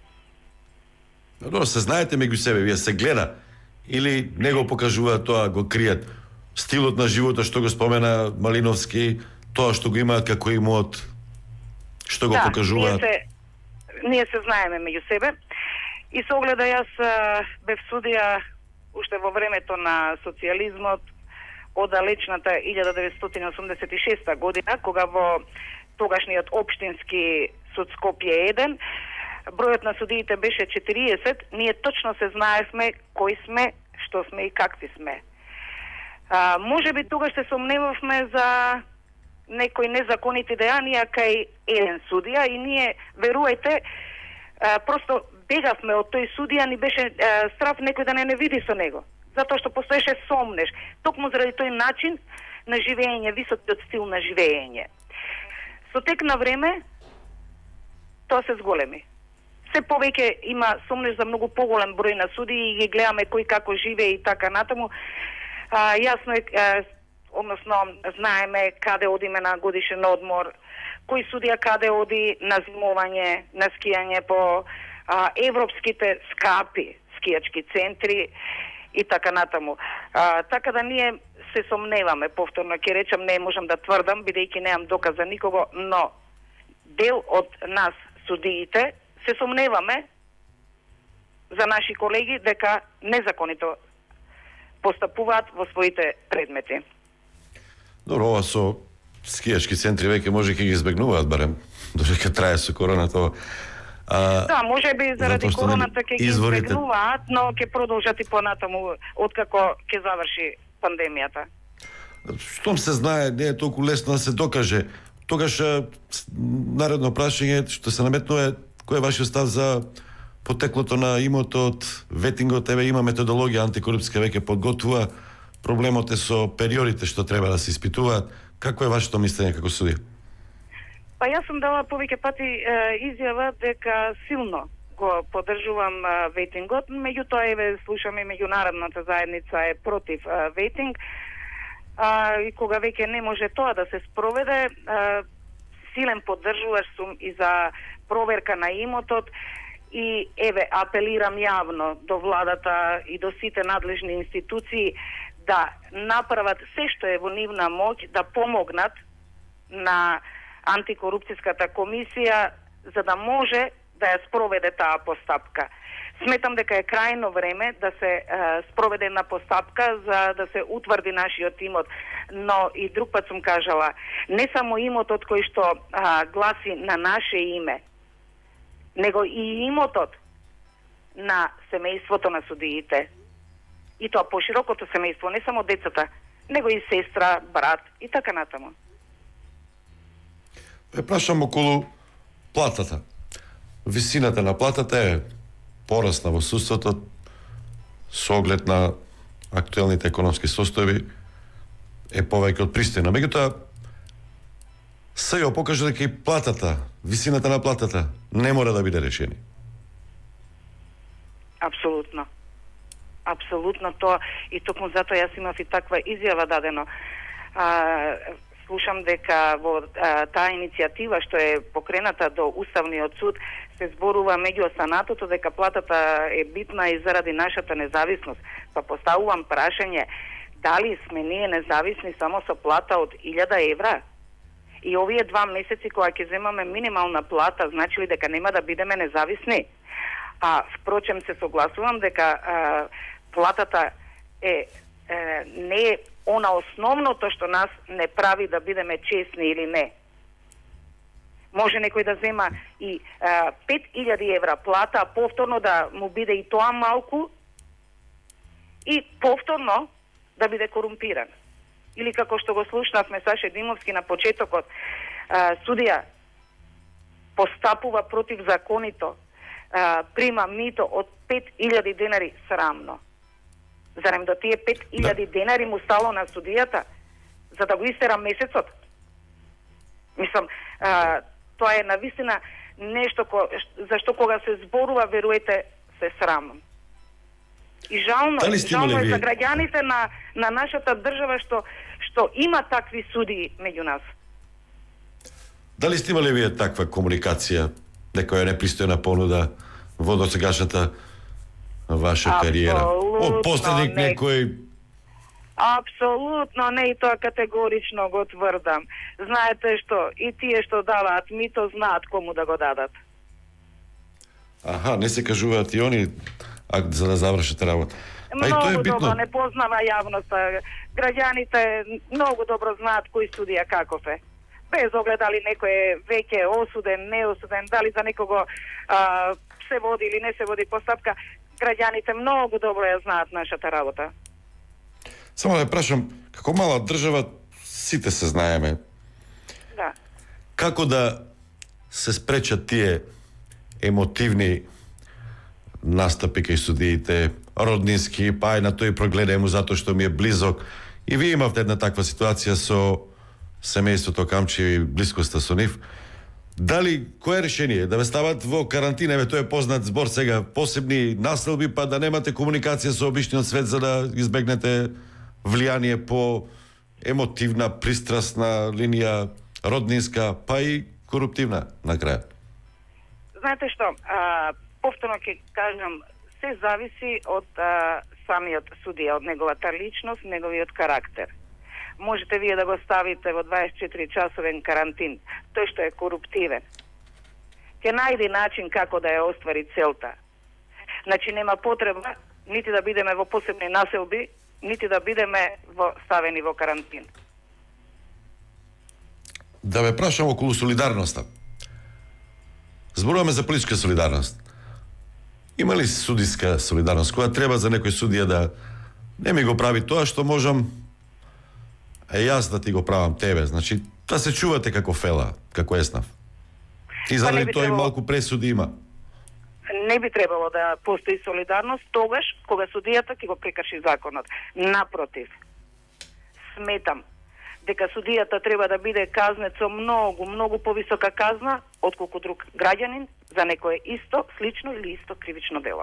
Но се знаете меѓу себе, вие се гледа или не го покажуваат тоа, го кријат? Стилот на живота што го спомена Малиновски, тоа што го имаат како имот, што го да, покажуваат? Ние се, ние се знаеме меѓу себе и со огледа јас а, бев судија уште во времето на социјализмот од далечната илјада деветстотини осумдесет и шеста година, кога во тогашниот општински суд Скопје еден бројот на судиите беше четириесет, ние точно се знаевме кои сме, што сме и какви сме. А, може би тогаш се сомневавме за некои незаконити дејанија кај еден судија и ние, веруете, а, просто бегавме од тој судија, ни беше а, страв некој да не не види со него. Затоа што постоеше сомнеш, токму заради тој начин на живење, високиот стил на живење. Со тек на време, тоа се зголеми. Се повеќе има сомнеш за многу поголем број на судии и ги гледаме кој како живее и така натаму. А, јасно е, а, односно, знаеме каде одиме на годишен одмор, кој судија каде оди на зимување, на скијање по а, европските скапи скијачки центри и така натаму. А, така да ние се сомневаме, повторно ќе речам, не можам да тврдам, бидејќи немам доказ за никого, но дел од нас судиите се сомневаме за наши колеги дека незаконито постапуваат во своите предмети. Добро, ова со скијачки центри веќе може ќе ги избегнуваат барем, додека трае со короната. А, да, може би заради короната ќе ги изворите... избегнуваат, но ќе продолжат и понатаму откако ќе заврши пандемијата. Штом се знае, не е толку лесно да се докаже. Тогаш наредно прашање што се наметнува, кој е вашиот став за потеклото на имотот, ветингот? Еве има методологија антикорупцијска веќе подготвува, проблемот е со периодите што треба да се испитуваат. Какво е вашето мислење како судија? Па јас сум дала повеќе пати е, изјава дека силно го поддржувам е, ветингот, меѓутоа еве слушаме меѓународната заедница е против е, ветинг. А, и кога веќе не може тоа да се спроведе, а, силен поддржуваш сум и за проверка на имотот и еве апелирам јавно до владата и до сите надлежни институции да направат се што е во нивна моќ да помогнат на антикорупцијската комисија за да може да ја спроведе таа постапка. Сметам дека е крајно време да се е, спроведе една постапка за да се утврди нашиот имот. Но и друг пат сум кажала, не само имотот кој што а, гласи на наше име, него и имотот на семејството на судиите. И тоа поширокото семејство, не само децата, него и сестра, брат и така натаму. Ве прашам околу платата. Висината на платата е порасна во судството со оглед на актуелните економски состојби е повеќе од пристојна. Меѓутоа, сега покажа дека и платата, висината на платата не мора да биде решени. Апсолутно. Апсолутно тоа. И токму затоа јас имав и таква изјава дадено. А, слушам дека во а, таа иницијатива што е покрената до Уставниот суд се зборува меѓу останатото дека платата е битна и заради нашата независност. Па поставувам прашање, дали сме ние независни само со плата од илјада евра? И овие два месеци кога ќе земаме минимална плата, значи ли дека нема да бидеме независни? А впрочем се согласувам дека а, платата е, е не е она основното што нас не прави да бидеме честни или не. Може некој да зема и а, пет илјади евра плата, а повторно да му биде и тоа малку и повторно да биде корумпиран. Или како што го слушнавме Саше Димовски на почетокот, а, судија постапува противзаконито, а, прима мито од пет илјади денари, срамно. Зарем до тие пет илјади да. денари му стало на судијата за да го истера месецот? Мислам, а, тоа е навистина нешто ко, зашто кога се зборува, веруете, се срамно. И жално, жално е за граѓаните на, на нашата држава што, што има такви судии меѓу нас. Дали сте имали вие таква комуникација, некоја непристојна понуда во досегашната ваша кариера? Од посредник не... некој? Апсолутно не, и тоа категорично го тврдам. Знаете што, и тие што даваат мито знаат кому да го дадат. Аха, не се кажуваат и они а, за да завршат работа. Многу добро не познава јавноста. Граѓаните многу добро знаат кој судија каков е. Без оглед дали некој е веќе осуден, неосуден, дали за некого а, се води или не се води постапка, граѓаните многу добро ја знаат нашата работа. Само да прашам, како мала држава сите се знаеме. Да. Како да се спречат тие емотивни настапи кај судиите, роднински, па и на тој прогледај му затоа што ми е близок. И вие имавте една таква ситуација со семејството Камчи и блискоста со нив. Дали, кое решение? Да ве стават во карантина, еве тоа е познат збор сега, посебни населби, па да немате комуникација со обичниот свет за да избегнете влијание по емотивна, пристрасна линија, роднинска, па и коруптивна на крај. Знаете што, а, повторно ќе кажам, се зависи од а, самиот судија, од неговата личност, неговиот карактер. Можете вие да го ставите во дваесет и четири часовен карантин. Тој што е коруптивен ќе најде начин како да ја оствари целта. Значи нема потреба нити да бидеме во посебни населби, нити да бидеме во ставени во карантин. Да ве прашам околу солидарноста. Зборуваме за политичка солидарност. Има ли судиска солидарност која треба за некој судија да не ми го прави тоа што можам е јас да ти го правам тебе, значи да се чувате како фела, како еснав. И заради па тоа и малку пресуди има. Не би требало да постои солидарност тогаш кога судијата ќе го прекрши законот. Напротив, сметам дека судијата треба да биде казнет со многу, многу повисока казна отколку друг граѓанин за некое исто, слично или исто кривично дело.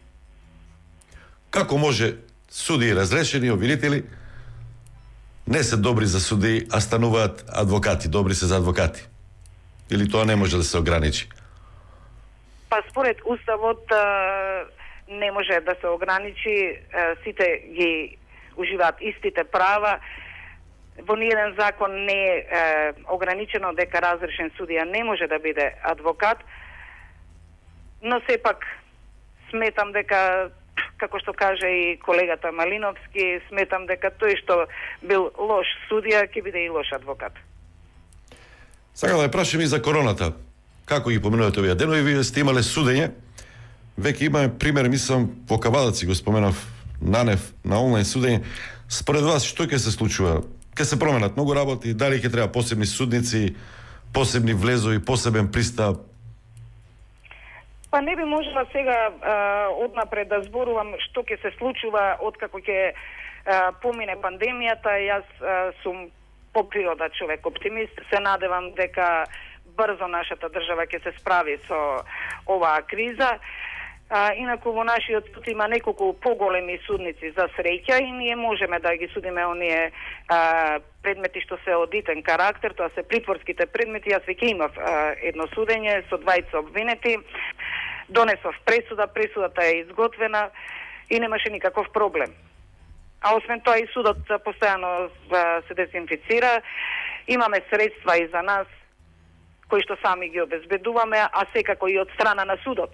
Како може суди разрешени обвинители не се добри за суди, а стануваат адвокати, добри се за адвокати? Или тоа не може да се ограничи? Па според уставот а, не може да се ограничи, а, сите ги уживаат истите права. Во ниеден закон не е а, ограничено дека разрешен судија не може да биде адвокат, но сепак сметам дека, како што каже и колегата Малиновски, сметам дека тој што бил лош судија ќе биде и лош адвокат. Сега да ја прашам и за короната. Како ги поминувате овие денови, вие сте имале судење. Веќе имаме пример, мислам, во Кавадаци го споменав Нанев на онлайн судење. Според вас што ќе се случува? Ќе се променат многу работи, дали ќе треба посебни судници, посебни влезови, посебен пристап? Па не би можела сега а, однапред да зборувам што ќе се случува откако ќе а, помине пандемијата. Јас а, сум по природа човек оптимист. Се надевам дека брзо нашата држава ќе се справи со оваа криза. А, инаку во нашиот суд има неколку поголеми судници за среќа и ние можеме да ги судиме оние а, предмети што се од итен карактер, тоа се притворските предмети. Јас веќе имав а, едно судење со двајца обвинети. Донесов пресуда, пресудата е изготвена и немаше никаков проблем. А освен тоа и судот постојано се дезинфицира. Имаме средства и за нас кои што сами ги обезбедуваме, а секако и од страна на судот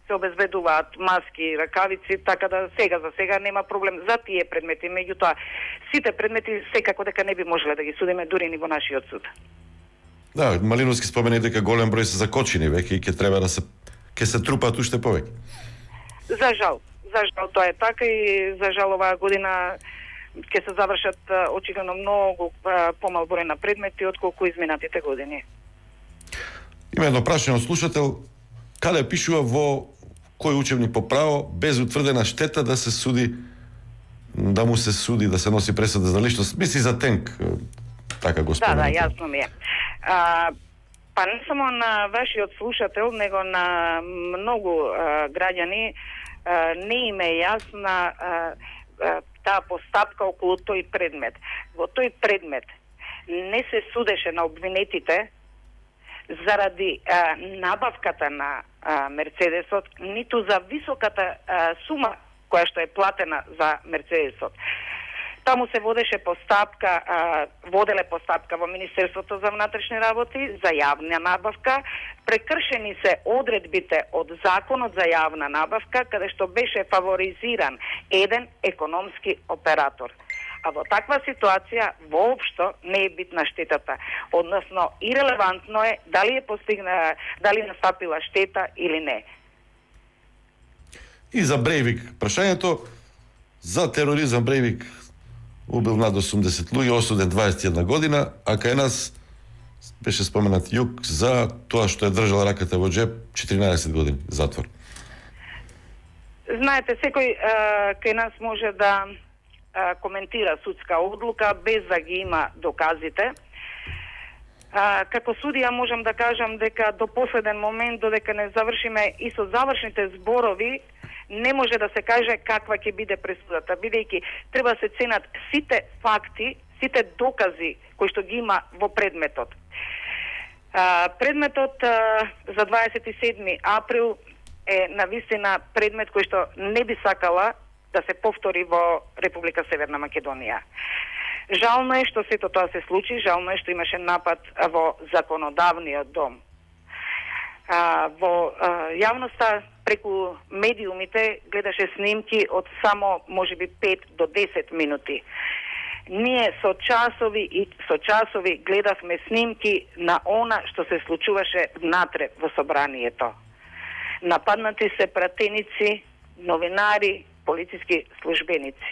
се обезбедуваат маски, ракавици, така да сега за сега нема проблем за тие предмети. Меѓутоа, сите предмети секако дека не би можеле да ги судиме дури ни во нашиот суд. Да, Малиновски спомена дека голем број се закочени веќе и ќе треба да се ќе се трупаат уште повеќе. За жал, за жал тоа е така и за жал оваа година ќе се завршат очигледно многу помал број на предмети отколку изминатите години. Има едно прашање од слушател, каде пишува во кој учебник по право без утврдена штета да се суди, да му се суди, да се носи пресуда за личност, мисли за тенк, така го спомена. Да, да, јасно ми е. А, па не само на вашиот слушател, него на многу а, граѓани а, не им е јасна а, а, таа постапка околу тој предмет. Во тој предмет не се судеше на обвинетите заради а, набавката на а, Мерцедесот, ниту за високата а, сума која што е платена за Мерцедесот. Таму се водеше постапка, а, воделе постапка во Министерството за внатрешни работи за јавна набавка. Прекршени се одредбите од Законот за јавна набавка, каде што беше фаворизиран еден економски оператор. А во таква ситуација воопшто не е битна штетата. Односно, ирелевантно е дали е постигна, дали настапила штета или не. И за Брейвик, прашањето за тероризам Брейвик убил над осумдесет луѓе, осуден дваесет и една година, а кај нас беше споменат Јук за тоа што е држал раката во джеп, четиринаесет години затвор. Знаете, секој а, кај нас може да а, коментира судска одлука без да ги има доказите. А, како судија можам да кажам дека до последен момент, додека не завршиме и со завршните зборови, не може да се каже каква ќе биде пресудата, бидејќи треба да се ценат сите факти, сите докази кои што ги има во предметот. А, предметот а, за дваесет и седми април е навистина предмет кој што не би сакала да се повтори во Република Северна Македонија. Жално е што сето тоа се случи, жално е што имаше напад во законодавниот дом. А, во а, јавноста преку медиумите гледаше снимки од само можеби пет до десет минути. Ние со часови и со часови гледавме снимки на она што се случуваше внатре во собранието. Нападнати се пратеници, новинари, полициски службеници.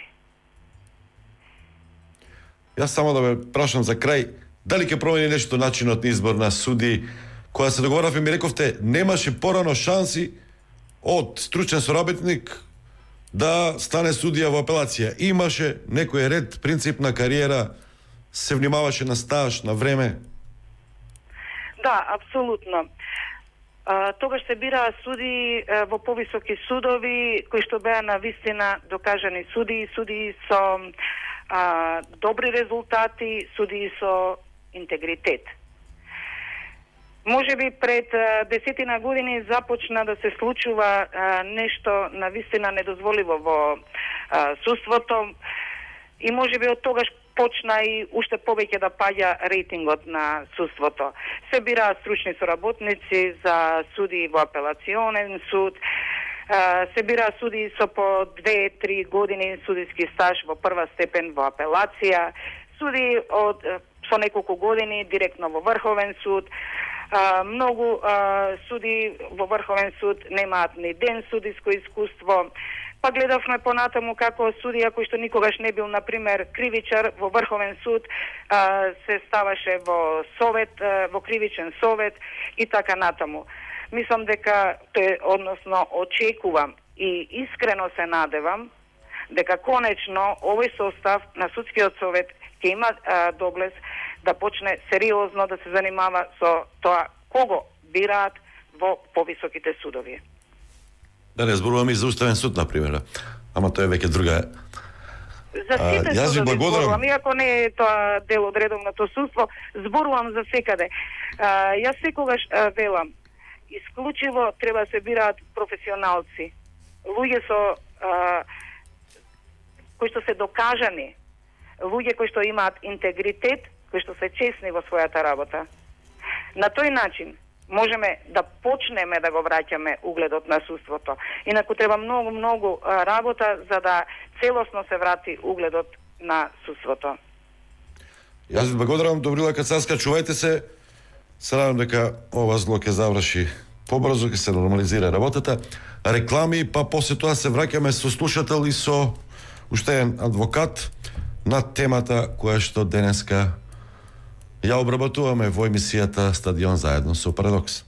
Јас само да ме прашам за крај, дали ќе промени нешто начинот на избор на суди? Кога се договоравме, ми рековте, немаше порано шанси од стручен соработник да стане судија во апелација. Имаше некој ред, принцип на кариера, се внимаваше на стаж, на време? Да, апсолутно. А, тогаш се бираа суди а, во повисоки судови, кои што беа на вистина докажани суди, суди со а, добри резултати, суди со интегритет. Може би пред а, десетина години започна да се случува а, нешто на вистина недозволиво во а, судството и може би од тогаш почна и уште повеќе да паѓа рейтингот на судството. Се бираат стручни соработници за суди во апелационен суд, а, се бираат суди со по две-три години судиски стаж во прва степен во апелација, суди од со неколку години директно во Врховен суд. А, многу а, суди во Врховен суд немаат ни ден судиско искуство. Па гледавме понатаму како судија кој што никогаш не бил, например, кривичар во Врховен суд, а, се ставаше во совет, а, во кривичен совет и така натаму. Мислам дека тој, односно, очекувам и искрено се надевам дека конечно овој состав на судскиот совет ќе има а, доблес да почне сериозно да се занимава со тоа кого бираат во повисоките судови. Да не зборуваме и за Уставен суд, например. Ама тоа е веќе друга. За сите а, судови зборувам, иако не е тоа дел од редовното судство, зборувам за секаде. А, јас секогаш а, велам, исклучиво треба да се бираат професионалци, луѓе со а, кои што се докажани, луѓе кои што имаат интегритет, кои што се честни во својата работа. На тој начин можеме да почнеме да го враќаме угледот на судството. Инаку треба многу, многу работа за да целосно се врати угледот на судството. Јас ви благодарам, Добрила Кацарска, чувајте се. Се надам дека ова зло ќе заврши побрзо, ќе се нормализира работата. Реклами, па после тоа се враќаме со слушател и со уште еден адвокат на темата која што денеска ја обработуваме во емисијата Стадион заедно со Парадокс.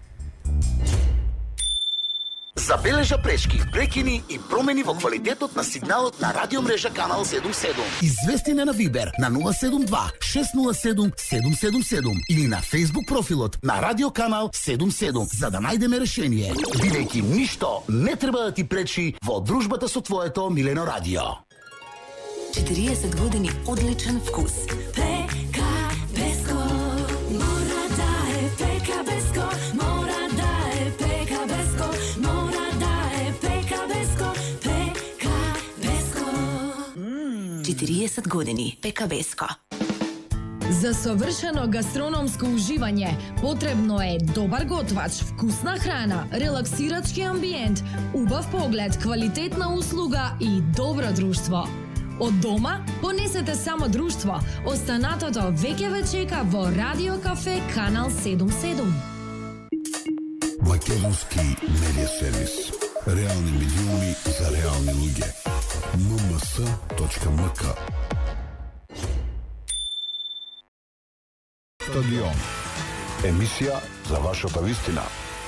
Забележа пречки, прекини и промени во квалитетот на сигналот на радиомрежа Канал седумдесет и седум. Извести на Вибер на нула седум два шест нула седум седум седум седум или на Facebook профилот на Радио Канал седумдесет и седум за да најдеме решение. Бидејќи ништо не треба да ти пречи во дружбата со твоето милено радио. четириесет години одличен вкус. Пека Беско, мора да е Пека Беско, мора да е Пека Беско, мора да е Пека Беско, Пека Беско. четириесет години Пека Беско. За совршено гастрономско уживање потребно е добар готвач, вкусна храна, релаксирачки амбиент, убав поглед, квалитетна услуга и добро друштво. Од дома понесете само друштво. Останатото веќе ве чека во Радио Кафе Канал седумдесет и седум. Македонски медиа сервис. Реални медиуми за реални луѓе. ем ем ес точка ем ка. Стадион. Емисија за вашата вистина.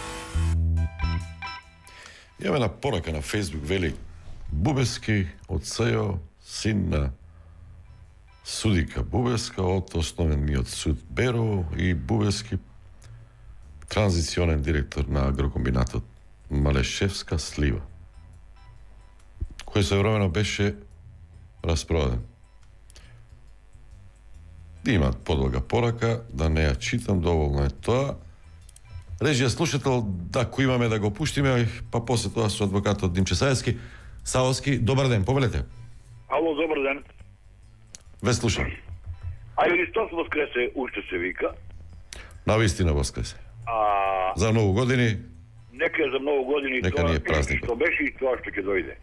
Имаме една порака на Фейсбук, вели Бубески од СЈО, син на судика Бубеска од основниот суд Беро и Бубески транзиционен директор на агрокомбинатот Малешевска слива, кој современо беше распродаден. Има подолга порака, да не ја читам, доволно е тоа. Режија слушател, да, кој имаме да го пуштиме, па после тоа со адвокатот Димче Саевски. Саовски, добар ден, повелете. Ало, добар ден. Ве слушам. А Христос воскресе, уште се вика. Навистина воскресе. А... За многу години. Нека за многу години нека тоа ни е празник. Што беше и тоа што ќе дојде.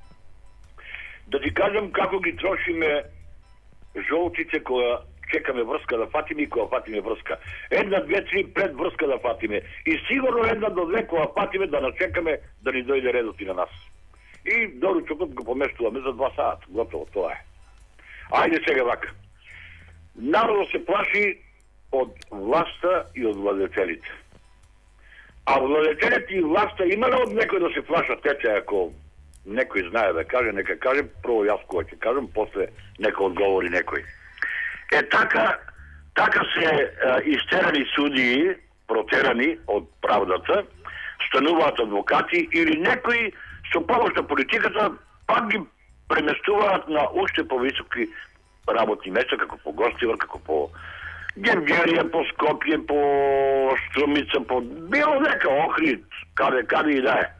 Да ти кажам како ги трошиме жолтице која чекаме врска да фатиме и која фатиме врска. Една, две, три пред врска да фатиме. И сигурно една до две која фатиме да начекаме да ни дојде редот и на нас. И доручокот го поместуваме за два сата. Готово, тоа е. Ајде сега вака. Народот се плаши од власта и од владетелите. А владетелите и власта има ли од некој да се плашат? Тече, ако некој знае да каже, нека каже, прво јас кој ќе кажем, после нека одговори некој. Е така, така се е, истерани судии, протерани од правдата, стануваат адвокати или некои со помош на политиката пак ги преместуваат на уште повисоки работни места, како по Гостивар, како по Гергерија, по Скопје, по Струмица, по било нека Охрид, каде, каде и да е.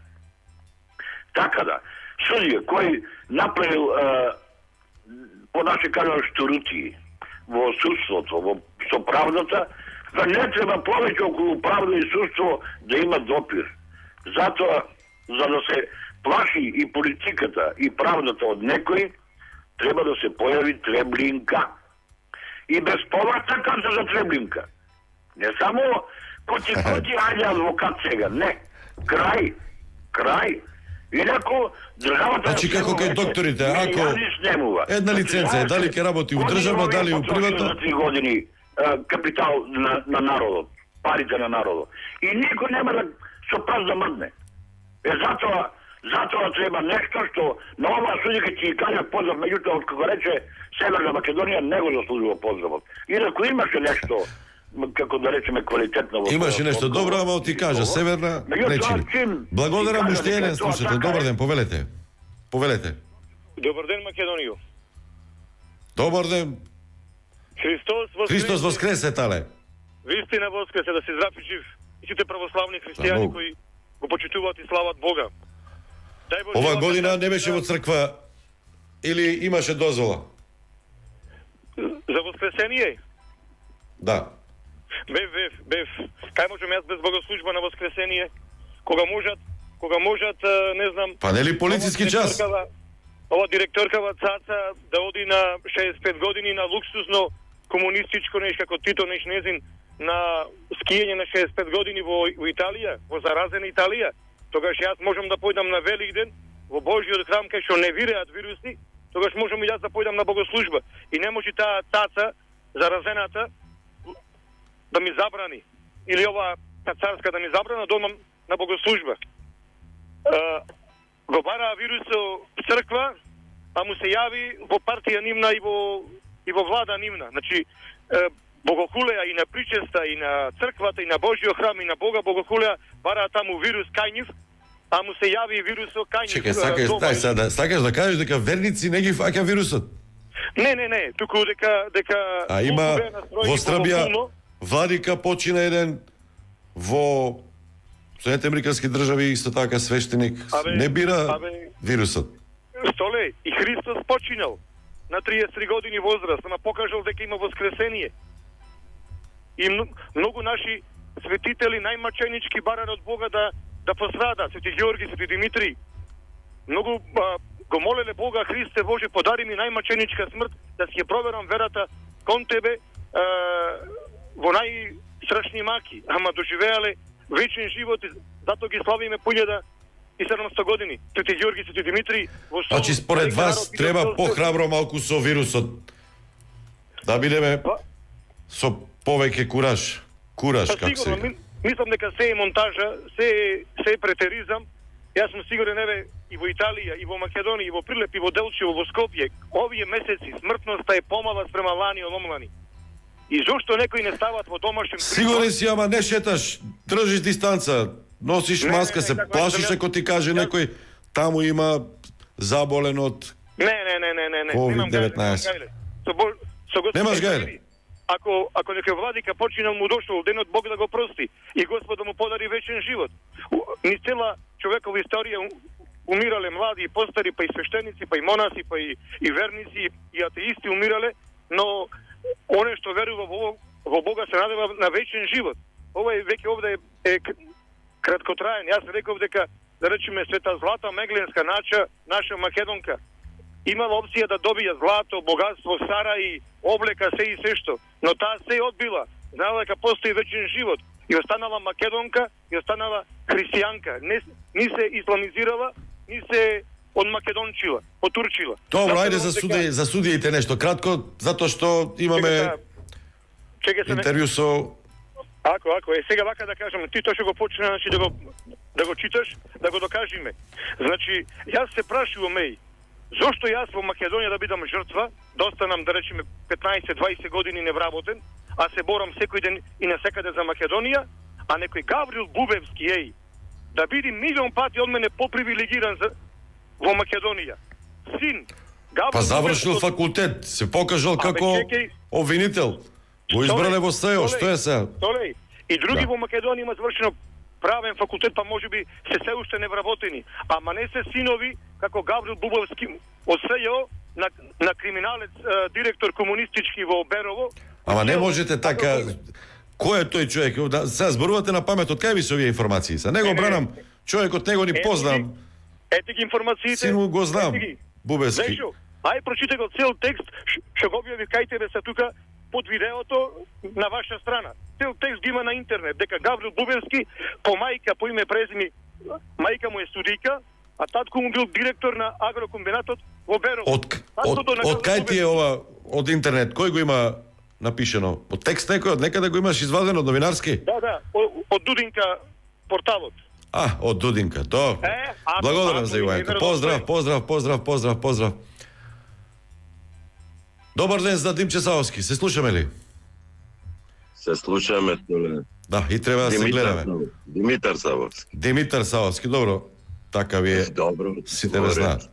Така да, судија кој направил е, по наше кажа штурути во судството, во со правдата, да не треба повеќе околу правда и судство да има допир. Затоа, за да се плаши и политиката и правдата од некој, треба да се појави Треблинка. И безповратна карта за Треблинка. Не само коти коти ајде адвокат сега, не. Крај, крај. Инаку државата... Значи како кај докторите, ако една лиценца е, дали ќе работи у државна, дали у приватно... За три години капитал на, на народот, парите на народот. И никој нема да со праз да мрдне. Е, затоа, затоа треба нешто што на ова судика ќе кажа поздрав, меѓутоа, како рече Северна Македонија не го заслужува поздравот. Инаку имаше нешто, како да речеме, квалитетно. Имаше нешто добро, ама ти кажа, Северна речени. Благодарам уште еден слушател. Добар ден, повелете. Повелете. Добар ден, Македонију. Добар ден. Христос воскресе. Христос воскресе, тале. Вистина воскресе, да си здрав и жив. И сите православни христијани кои го почитуваат и слават Бога. Ова година не беше во црква или имаше дозвола? За воскресение? Да. Бев, бев, бев. Кај можам јас без богослужба на воскресение? Кога можат, кога можат, не знам... Па нели полициски час? Ова директоркава Цаца да оди на шеесет и пет години на луксузно комунистичко неш како Тито неш незин на скијање на шеесет и пет години во, во Италија, во заразена Италија. Тогаш јас можам да појдам на Великден во Божјиот храм кај што не виреат вируси, тогаш можам и јас да појдам на богослужба. И не може таа Цаца заразената да ми забрани или ова та царска да ми забрана да одам на богослужба. Uh, го бараа вирусо црква, а му се јави во партија нивна и во и во влада нивна. Значи uh, богохулеа и на причеста и на црквата и на Божјиот храм и на Бога богохулеа, бараа таму вирус кај нив, а му се јави вирусо кај нив. Чекај, сакаш, дај сега, сакаш да кажеш дека верници не ги фаќа вирусот? Не, не, не, туку дека дека А има во Србија владика почина еден во Соединените американски држави исто така свештеник абе, не бира абе, вирусот. Столе, и Христос починал на триесет и три години возраст, ама покажал дека има воскресение. И многу наши светители најмаченички барат од Бога да да пострадат, Свети Ѓорги, Свети Димитрий. Многу а, го молеле Бога, Христе Боже, подари ми најмаченичка смрт да си ја проверам верата кон тебе а, во најстрашни маки, ама доживеале вечен живот, зато ги славиме по илјада и седумстотини години. Свети Ѓорги, Свети Димитрий. Значи според вас треба похрабро малку со вирусот. Да бидеме со повеќе кураж. Кураж, како се вика. Мислам дека се е монтажа, се е, се е претеризам. Јас сум сигурен, еве, и во Италија, и во Македонија, и во Прилеп, и во Делчево, во Скопје, овие месеци смртноста е помала спрема лани од омлани. И зошто некои не стават во домашен притвор? Сигурен си, ама не шеташ, држиш дистанца, носиш не, маска, не, не, се така, плашиш ако ти каже некој таму има заболен од Не, не, не, не, не, не. ковид деветнаесет. Со бо... со Господ... Немаш гајле. Ако ако некој владика починал му дошол денот Бог да го прости и Господ да му подари вечен живот. Ни цела човекова историја умирале млади и постари, па и свештеници, па и монаси, па и, и верници и атеисти умирале, но оне што верува во, во Бога се надева на вечен живот. Ова е веќе овде е, е краткотраен. Јас реков дека, да речеме, Света Злата Мегленска, наша, наша македонка, имала опција да добија злато, богатство, сараи, облека, се и се што. Но таа се одбила. Знала дека постои вечен живот. И останала македонка, и останала христијанка. Не, ни се исламизирала, ни се од македончила, потурчила. Добро, ајде за суди, за судиите нешто кратко, затоа што имаме интервју со... Ако, ако, е сега вака да кажам, ти тоа што го почна, значи да го да го читаш, да го докажиме. Значи, јас се прашувам, еј, зошто јас во Македонија да бидам жртва, да останам, да речеме, петнаесет-дваесет години невработен, а се борам секој ден и насекаде за Македонија, а некој Гаврил Бубевски, еј, да биде милион пати од мене попривилегиран за во Македонија. Син, Гаврил Па завршил Бубевски... факултет, се покажал Абе, како чекай. обвинител. Го избрале во СЕО, што е сега? Толей. И други Да. во Македонија има завршено правен факултет, па можеби се се уште невработени. Ама не се синови како Гаврил Бубовски од СЕО на, на криминалец, е, директор комунистички во Берово. Ама не можете така... Кој е тој човек? Да, сега зборувате на памет, од кај ви се овие информации? Са не го бранам, човекот него ни познам. Ете ги информациите. Син му го знам, Ете ги. Бубевски. Зешо, ај прочитај го цел текст, ш- што го објави кај тебе се тука под видеото на ваша страна. Цел текст ги има на интернет, дека Гаврил Бубевски по мајка, по име презими, мајка му е студика, а татко му бил директор на агрокомбинатот во Берово. Од, од, од кај ти е ова, од интернет, кој го има напишено? Од текст некој, од некаде го имаш извадено од новинарски? Да, да, о- од Дудинка порталот. А, од Дудинка, то. Е, ако- Благодарам ако за и Ивајко. верно Поздрав, стои. поздрав, поздрав, поздрав, поздрав. Добар ден за Димче Савовски. Се слушаме ли? Се слушаме, Толе. Да, и треба да се гледаме. Димитар Савовски. Димитар Савовски, добро. Така ви е. Добро. Сите ве знаат.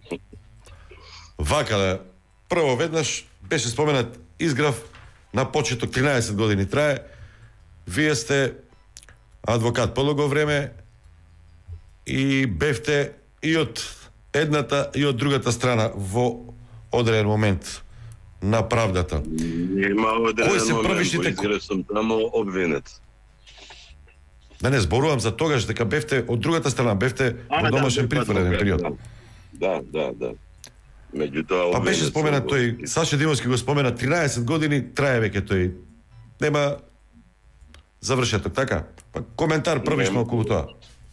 Вака да, прво веднаш беше споменат изграв на почеток, тринаесет години трае. Вие сте адвокат подолго време и бевте и од едната и од другата страна во одреден момент на правдата? Нема Кои се одреден првишните... момент, во изгрев сум тамо обвинет. Не, не, зборувам за тогаш, дека бевте од другата страна, бевте во домашен притвор еден период. Да, да, да. Меѓутоа... Па беше споменат тој, Саше Димовски го спомена, тринаесет години трае веќе тој. Нема завршеток, така? Па коментар првично околу тоа.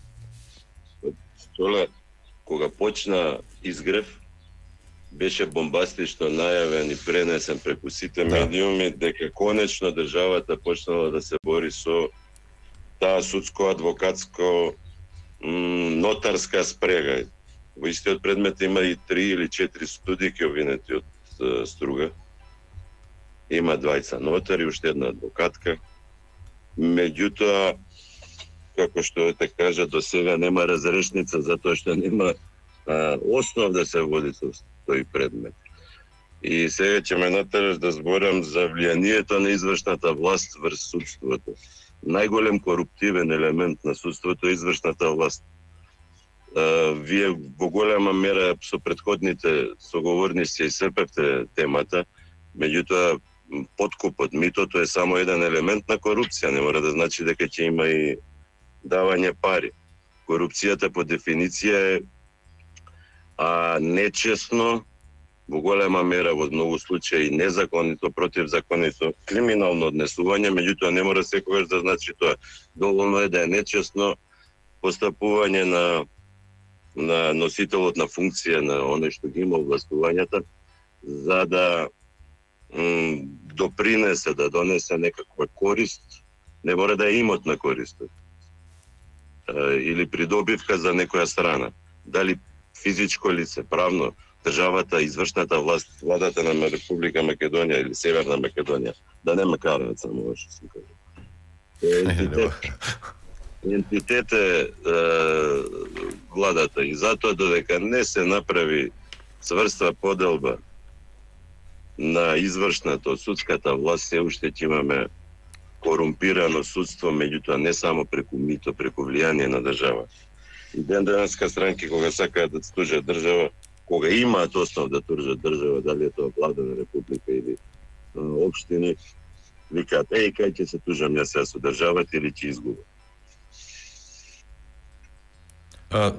Толе, кога почна изгрев, беше бомбастично најавен и пренесен преку сите да. медиуми дека конечно државата почнала да се бори со таа судско-адвокатско нотарска спрега. Во истиот предмет има и три или четири судики обвинети од uh, Струга. Има двајца нотари, уште една адвокатка. Меѓутоа, како што те кажа, до сега нема разрешница затоа што нема а, основ да се води со тој предмет. И сега ќе ме натераш да зборам за влијанието на извршната власт врз судството. Најголем коруптивен елемент на судството е извршната власт. Uh, вие во голема мера со предходните соговорници исцрпевте темата, меѓутоа подкупот, митото е само еден елемент на корупција, не мора да значи дека ќе има и давање пари. Корупцијата по дефиниција е а, нечесно, во голема мера во многу случаи незаконито, противзаконито, криминално однесување, меѓутоа не мора секогаш да значи тоа. Доволно е да е нечесно постапување на на носителот на функција на оној што ги има властувањата, за да м, допринесе, да донесе некаква корист, не мора да е имотна корист, е, или придобивка за некоја страна. Дали физичко лице, правно, државата, извршната власт, владата на Република Македонија или Северна Македонија, да не ме караат само ова што сум кажа. Ентитет, ентитет е, е владата и затоа додека не се направи цврста поделба на извршната од судската власт, се уште ќе имаме корумпирано судство, меѓутоа не само преку мито, преку влијание на држава. И ден денеска странки кога сакаат да тужат држава, кога имаат основ да тужат држава, дали е тоа влада на република или а, општини, викаат, еј, кај ќе се тужам јас со државата или ќе изгубам. Uh,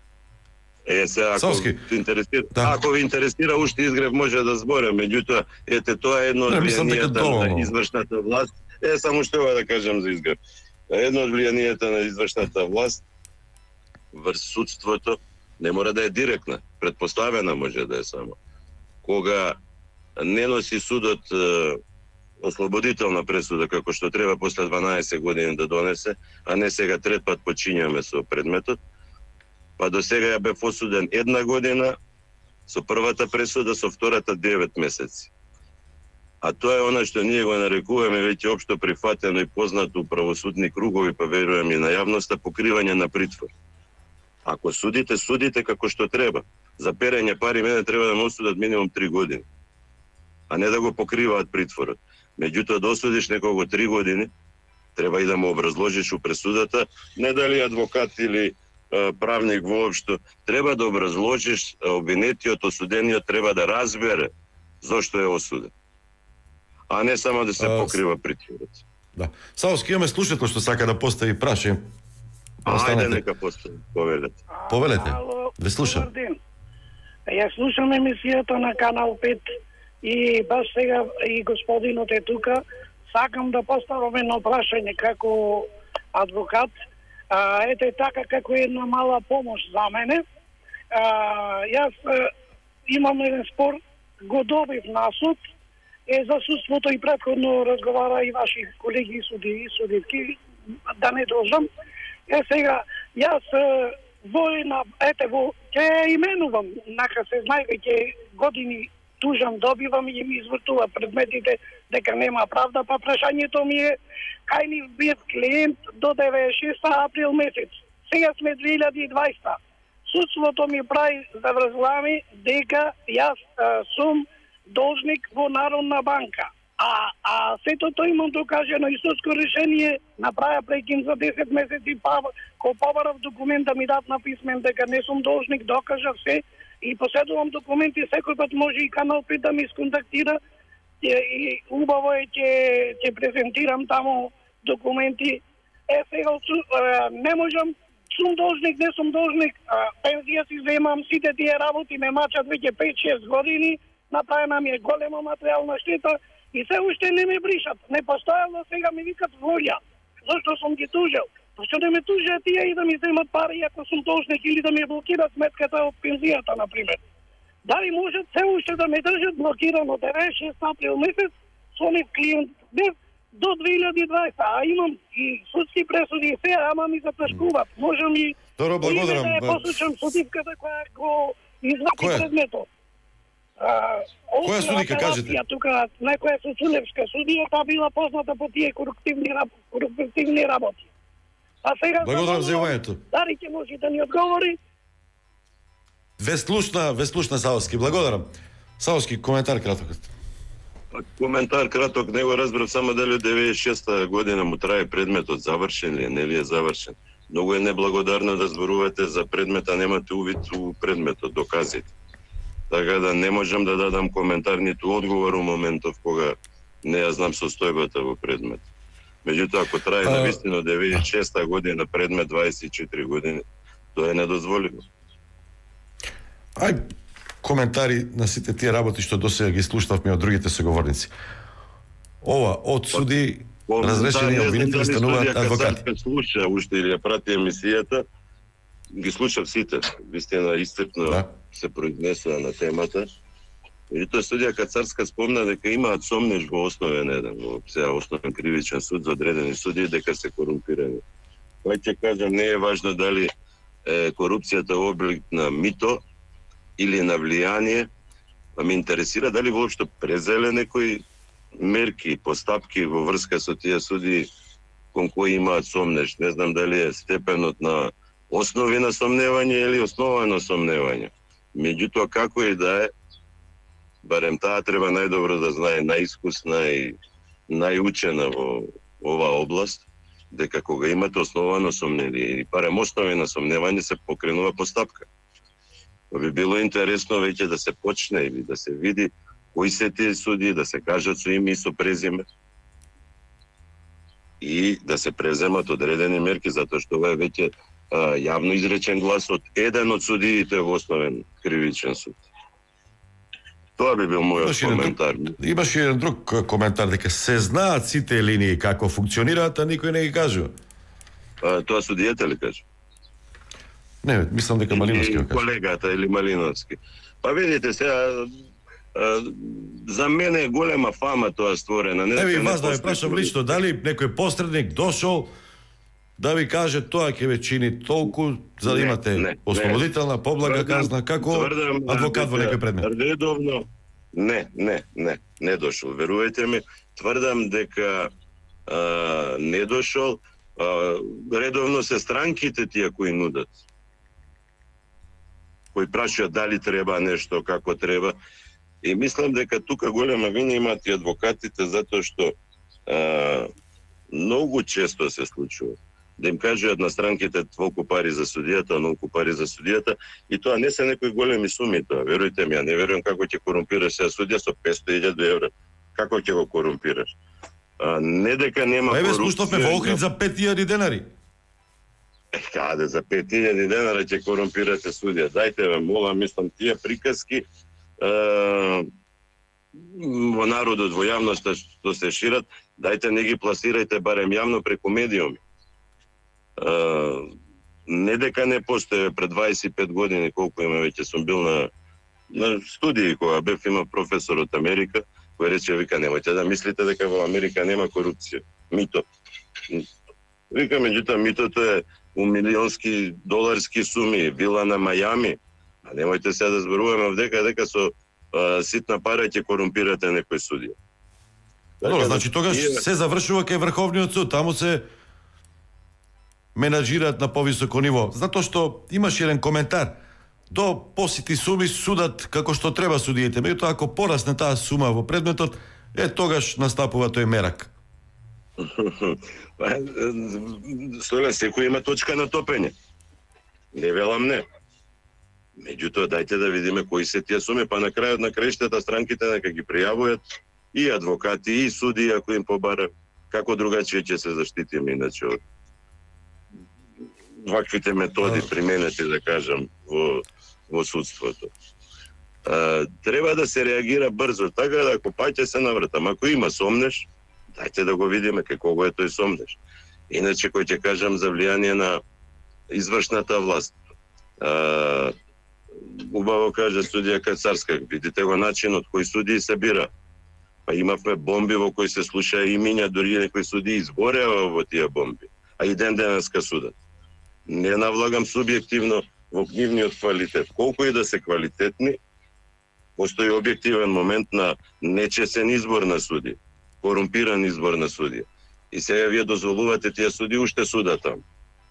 е, се, ако Совски. ви интересира, да. ако ви интересира, уште изгрев може да зборам, меѓутоа, ете, тоа е едно од влијанијата на извршната власт. Е, само што ова да кажам за изгрев. Едно од влијанијата на извршната власт врз судството не мора да е директна, предпоставена може да е само. Кога не носи судот е, ослободителна пресуда, како што треба после дванаесет години да донесе, а не сега трет пат почињаме со предметот, па до сега ја бев осуден една година, со првата пресуда, со втората девет месеци. А тоа е она што ние го нарекуваме веќе општо прифатено и познато у правосудни кругови, па верувам и на јавноста, покривање на притвор. Ако судите, судите како што треба. За перење пари мене треба да ме осудат минимум три години, а не да го покриваат притворот. Меѓутоа, да осудиш некого три години, треба и да му образложиш у пресудата, не дали адвокат или правник воопшто, треба да образложиш обвинетиот, осудениот треба да разбере зошто е осуден. А не само да се покрива притворот. Да. Савовски, имаме слушател што сака да постави прашање. Ајде, нека постави, повелете. Повелете, ве слушам. Ја слушам емисијата на Канал пет и баш сега и господинот е тука. Сакам да поставам едно прашање како адвокат. А, ете така како една мала помош за мене. А, јас а, имам еден спор, го добив на суд, е за судството и претходно разговара и ваши колеги суди и судитки, да не должам. Е сега, јас во една, ете во, ќе именувам, нака се знае веќе години тужам, добивам и ми извртува предметите дека нема правда, па прашањето ми е кај ни бев клиент до деветдесет и шеста април месец. Сега сме две илјади и дваесета. Судството ми прави заврзлами дека јас а, сум должник во Народна банка. А, а сето тоа имам докажено и судско решение, направи прекин за десет месеци, па ко побарав документ да ми дат на писмен дека не сум должник, докажав се и поседувам документи, секој пат може и Канал пет да ми сконтактира и убаво е ќе ќе презентирам таму документи. Е сега не можам, сум должник, не сум должник, а, пензија си земам, сите тие работи ме мачат веќе пет-шест години, направена ми е голема материјална штета и се уште не ме бришат. Не постојало, сега ми викат волја. Зошто сум ги тужел? Зашто не ме тужат тие и да ми земат пари ако сум должник или да ми блокират сметката од пензијата, например. Дали можат се уште да ме држат блокирано деветдесет и шест април месец со нив клиент без до две илјади и дваесета, а имам и судски пресуди и се, ама ми затешкуваат. Можам и Добро, благодарам. Да ја послушам судивката која го извади предметот. Која судика кажете? Тука некоја Сочуневска судија, та била позната по тие коруптивни, коруптивни работи. А сега благодарам за јавањето. Дали ќе може да ни одговори? Веслушна, Веслушна Савовски, благодарам. Савовски, коментар краток. Коментар краток, не го разбрав само дали од деветдесет и шеста година му трае предметот, завршен ли е, не ли е завршен. Многу е неблагодарно да зборувате за предмета, немате увид у предметот, доказите. Така да не можам да дадам коментар ниту одговор у моментов кога не ја знам состојбата во предмет. Меѓутоа, ако трае на вистина деветдесет и шеста година предмет дваесет и четири години, тоа е недозволиво. Ај, коментари на сите тие работи што досега ги слушнавме од другите соговорници. Ова, од суди, разрешени обвинители, стануваат адвокати. Ке слуша уште или ја прати емисијата, ги слушав сите, вистина истрпно да. Се произнесува на темата. И тоа судија Кацарска спомна дека имаат сомнеж во основен еден, во сега основен кривичен суд за одредени судии дека се корумпирани. Кој ќе кажам, не е важно дали е, корупцијата облик на мито или на влијание, а ме интересира дали воопшто презеле некои мерки, постапки во врска со тие суди кон кои имаат сомнеж. Не знам дали е степенот на основи на сомневање или основано сомневање. Меѓутоа, како и да е, барем таа треба најдобро да знае, најискусна и најучена во оваа област, дека кога имате основано сомнение или барем основи на сомневање, се покренува постапка. Би било интересно веќе да се почне или да се види кои се тие суди, да се кажат со име и со презиме и да се преземат одредени мерки, затоа што ова е веќе а, јавно изречен глас од еден од судиите во основен кривичен суд. Тоа би бил мојот коментар. Друг, имаш еден друг коментар, дека се знаат сите линии како функционираат, а никој не ги кажува. А, тоа судијата ли кажува? Не, мислам дека Малиновски го кажа. Колегата или Малиновски. Па видите сега, за мене е голема фама тоа створена. Не, Еви, вас да ви прашам лично, дали некој посредник дошол да ви каже тоа ќе ве чини толку, за да имате ослободителна, поблага казна, како адвокат во некој предмет? Редовно, не, не, не, не дошол. Верувајте ми, тврдам дека а, не дошол, а, редовно се странките тие кои нудат. Кои прашаат дали треба нешто, како треба. И мислам дека тука голема вина имаат и адвокатите, затоа што а, многу често се случува да им кажуваат на странките толку пари за судијата, многу пари за судијата, и тоа не се некои големи суми тоа. Верујте ми, ја не верувам како ќе корумпираш сега судија со песто илјади евра. Како ќе го корумпираш? А, не дека нема корупција. Еве слушнавме во Охрид за пет илјади денари. Е, каде за пет илјади денара ќе корумпирате судија? Дајте ме, молам, мислам, тие приказки е, во народот, во јавноста што се шират, дајте не ги пласирајте барем јавно преку медиуми. Uh, не дека не постои пред дваесет и пет години, колку има веќе сум бил на, на студии кога бев, има професор од Америка кој рече, вика, немојте да мислите дека во Америка нема корупција, мито. Вика, меѓутоа митото е у милионски доларски суми, вила на Мајами, а немојте сега да зборуваме дека дека со uh, ситна пара ќе корумпирате некој судија. Добро, значи тогаш се завршува кај Врховниот суд, таму се менаџираат на повисоко ниво. Затоа што имаш еден коментар. До посити суми судат како што треба судиите. Меѓутоа, ако порасне таа сума во предметот, е тогаш настапува тој мерак. Стојле, секој има точка на топење. Не велам не. Меѓутоа, дајте да видиме кои се тие суми, па на крајот на краиштата странките нека ги пријавуваат и адвокати, и суди, ако им побара, како другачие ќе се заштитиме иначе од ваквите методи применети, да кажам, во, во судството. А, треба да се реагира брзо, така да ако паќе се навратам, ако има сомнеш, дајте да го видиме како е тој сомнеш. Иначе, кој ќе кажам за влијание на извршната власт. А, убаво кажа судија Кацарска, видите го начинот кој судии се бира. Па имавме бомби во кои се слуша имиња, дури некои судии изгореа во тие бомби, а и ден денеска судат. Не навлагам субјективно во нивниот квалитет. Колку и да се квалитетни, постои објективен момент на нечесен избор на суди, корумпиран избор на суди. И сега вие дозволувате тие суди уште судат таму.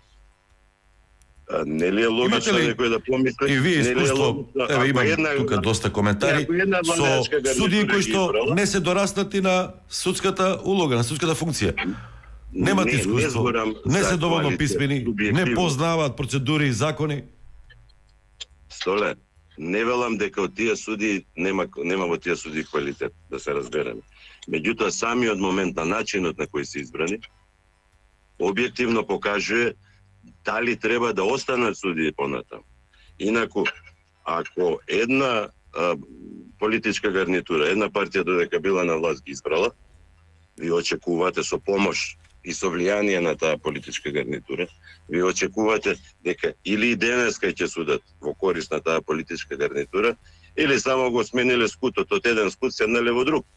А, нели е логично ли... некој да помисли? И вие искуство, еве имам една... тука доста коментари, со судии кои што избрала, не се дораснати на судската улога, на судската функција. Немат не, искуство, не, не се доволно писмени, не познаваат процедури и закони. Столе, не велам дека од тие суди нема, нема во тие суди квалитет, да се разбереме. Меѓутоа, самиот момент на начинот на кој се избрани, објективно покажува дали треба да останат судии понатам. Инаку, ако една а, политичка гарнитура, една партија додека била на власт ги избрала, ви очекувате со помош и со влијание на таа политичка гарнитура, ви очекувате дека или и денеска ќе судат во корист на таа политичка гарнитура, или само го смениле скутот од еден скут седнале во друг.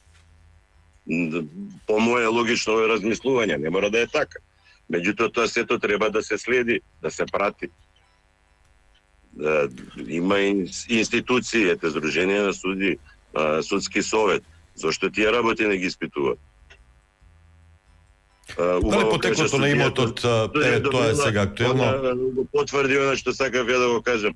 По моје логично размислување, не мора да е така. Меѓутоа, тоа сето треба да се следи, да се прати. Да, има институции, ете, Сдружение на суди, судски совет. Зошто тие работи не ги испитуваат? Дали потеклото на имотот, е, тоа е сега актуелно? Потврди оно што сакав ја да го кажам.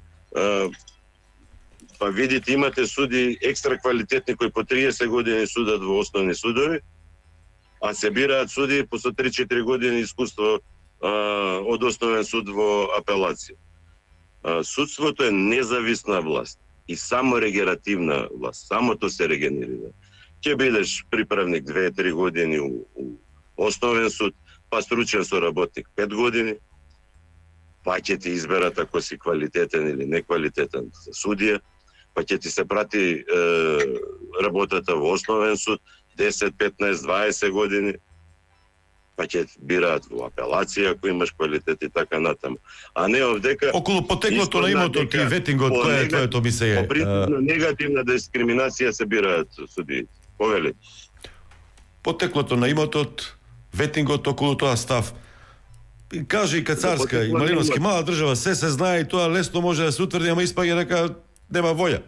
Па видите, имате суди екстра квалитетни кои по триесет години судат во основни судови, а се бираат суди по со три-четири години искуство а, од основен суд во апелација. А, судството е независна власт и само регенеративна власт. Самото се регенерира. Ќе бидеш приправник две-три години у, у основен суд, па стручен соработник пет години, па ќе ти изберат ако си квалитетен или неквалитетен судија, па ќе ти се прати е, работата во основен суд десет, петнаесет, дваесет години, па ќе бираат во апелација ако имаш квалитет и така натаму. А не овдека... Околу потеклото на имотот и ветингот, кој е твоето мислење? По принципно негативна дискриминација се бираат судии. Повели. Потеклото на имотот, ветингот, околу тоа став. И каже и Кацарска, и Малиновски, мала држава, се се знае и тоа лесно може да се утврди, ама испаѓа дека нема воља.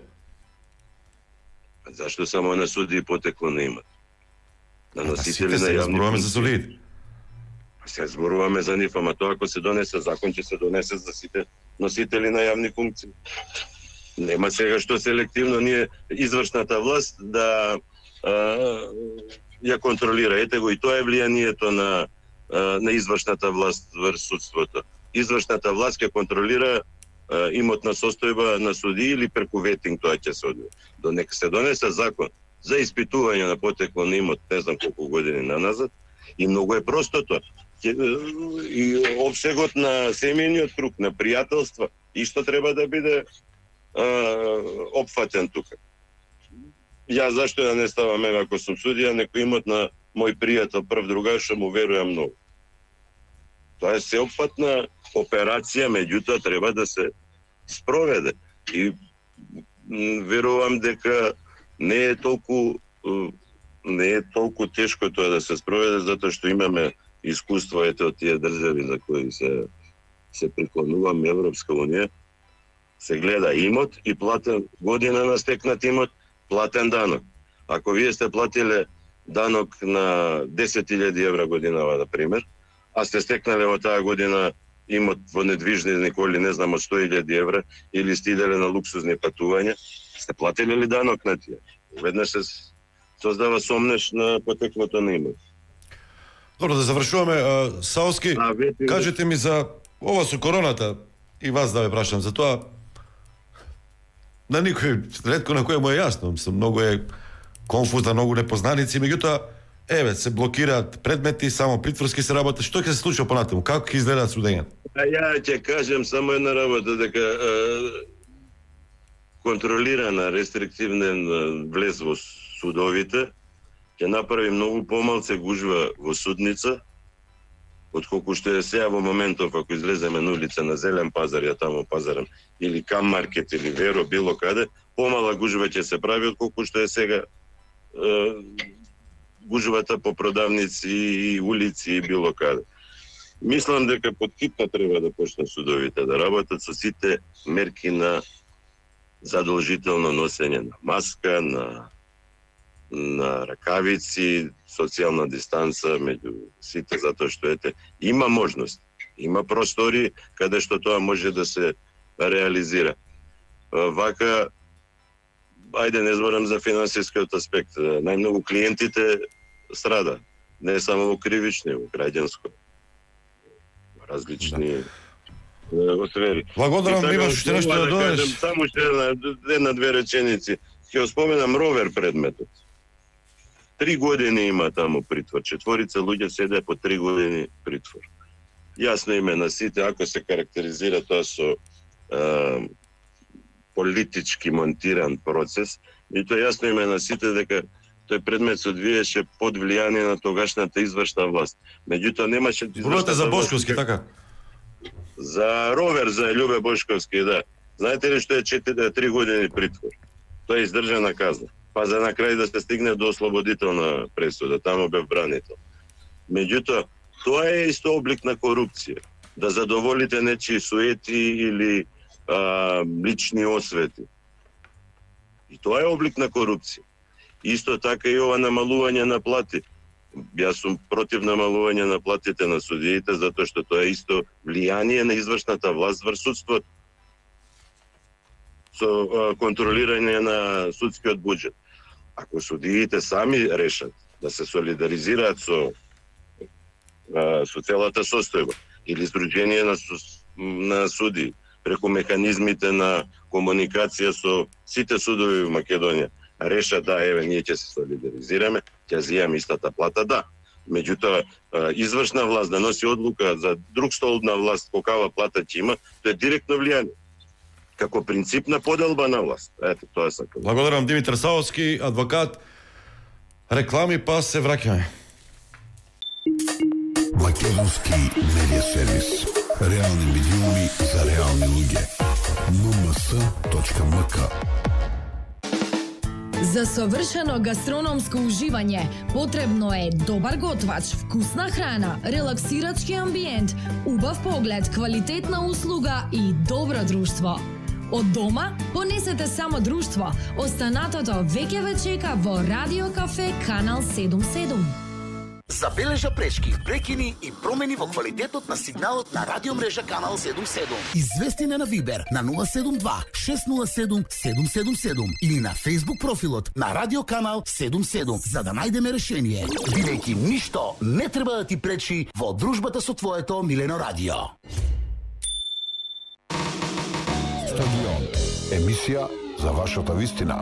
Зашто само на судии потекло на имот? На носители на јавни зборуваме за судиите. Се зборуваме за нив, ама тоа ако се донесе закон, ќе се донесе за сите носители на јавни функции. Нема сега што селективно ние извршната власт да а, ја контролира. Ете го и тоа е влијанието на а, на извршната власт врз судството. Извршната власт ќе контролира а, имотна состојба на судии или преку ветинг тоа ќе се одвие. До нека се донесе закон за испитување на потекло на имот, не знам колку години наназад, и многу е просто тоа. И обсегот на семејниот круг, на пријателства, и што треба да биде а, опфатен тука. Ја зашто да не ставам, еве, ако сум судија, некој имот на мој пријател, прв другар, што му верувам многу. Тоа е сеопфатна операција, меѓутоа треба да се спроведе. И верувам дека не е толку не е толку тешко тоа да се спроведе, затоа што имаме искуство ете од тие држави за кои се се преклонуваме Европска унија. Се гледа имот и платен година на стекнат имот, платен данок. Ако вие сте платиле данок на десет илјади евра годинава, да пример, а сте стекнале во таа година имот во недвижни неколи, не знам, од сто илјади евра, или сте иделе на луксузни патувања, сте платиле ли данок на тие? Веднаш се создава сомнеш на потеклото на имот. Добро, да завршуваме. Саоски, кажете ми за ова со короната, и вас да ве прашам за тоа. На никој, ретко на кој му е јасно, многу е конфузна, многу непознаници, меѓутоа еве се блокираат предмети, само притворски се работи. Што ќе се случи понатаму? Како ќе изгледаат судењата? А ја ќе кажем само една работа, дека е, контролирана, рестриктивен влез во судовите ќе направи многу помалце гужва во судница, отколку што е сега во моментов, ако излеземе на улица на Зелен пазар, ја таму пазарам, или Кам маркет, или Веро, било каде, помала гужва ќе се прави, отколку што е сега е, гужвата по продавници и улици и било каде. Мислам дека поткипно треба да почне судовите да работат со сите мерки на задолжително носење на маска, на на ракавици, социјална дистанца меѓу сите, затоа што ете има можност, има простори каде што тоа може да се реализира. Вака, ајде не зборам за финансискиот аспект, најмногу клиентите страда, не само во кривични, во граѓанско, различни да. сфери. Благодарам, имаш уште нешто да додадеш? Само уште една, една-две реченици. Ќе споменам ровер предметот. Три години има таму притвор. Четворица луѓе седе по три години притвор. Јасно име на сите, ако се карактеризира тоа со е, политички монтиран процес, и тоа јасно име на сите дека тој предмет се одвиеше под влијание на тогашната извршна власт. Меѓутоа немаше Зборувате за Бошковски, така? За ровер, за Љубе Бошковски, да. Знаете ли што е четири три години притвор? Тоа е издржана казна. Па за на крај да се стигне до ослободителна пресуда, таму бев бранител. Меѓутоа, тоа е исто облик на корупција. Да задоволите нечии суети или а, лични освети. И тоа е облик на корупција. Исто така и ова намалување на плати. Јас сум против намалување на платите на судиите, затоа што тоа е исто влијание на извршната власт врз судството. Со контролирање на судскиот буџет. Ако судиите сами решат да се солидаризираат со со целата состојба или Сдружение на, на суди преку механизмите на комуникација со сите судови во Македонија, решат да, еве, ние ќе се солидаризираме, ќе зијаме истата плата, да. Меѓутоа, извршна власт да носи одлука за друг столб на власт, колкава плата ќе има, тоа е директно влијание. Како принцип на поделба на власт. Ето, тоа е сакам. Благодарам, Димитар Савовски, адвокат. Реклами, па се враќаме. Македонски медиа сервис. Реални медиуми за реални луѓе. ен ем ес точка ем ка. За совршено гастрономско уживање потребно е добар готвач, вкусна храна, релаксирачки амбиент, убав поглед, квалитетна услуга и добро друштво. Од дома понесете само друштво. Останатото веќе ве чека во Радио Кафе Канал седум седум. Забележа пречки, прекини и промени во квалитетот на сигналот на радиомрежа Канал седум седум. Извести на Вибер на нула седум два шест нула седум седум седум седум или на Facebook профилот на Радио Канал седум седум за да најдеме решение. Бидејќи ништо не треба да ти пречи во дружбата со твоето милено радио. Стадион. Емисија за вашата вистина.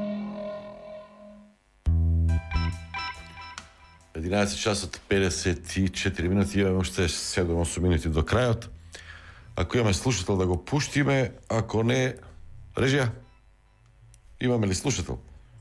единаесет часот педесет и четири минути, имаме уште седум-осум минути до крајот. Ако имаме слушател да го пуштиме, ако не, режија, имаме ли слушател?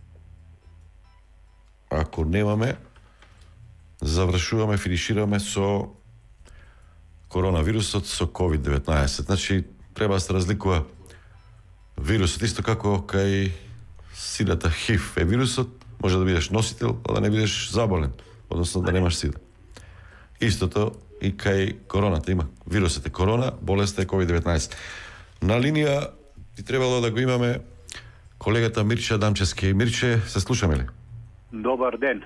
Ако немаме, завршуваме, финишираме со коронавирусот, со ковид деветнаесет. Значи, треба да се разликува вирусот, исто како кај сидата ХИВ е вирусот, може да бидеш носител, а да не бидеш заболен, односно да немаш сида. Истото и кај короната има. Вирусот е корона, болест е ковид деветнаесет. На линија би требало да го имаме колегата Мирче Адамчевски. Мирче, се слушаме ли? Добар ден.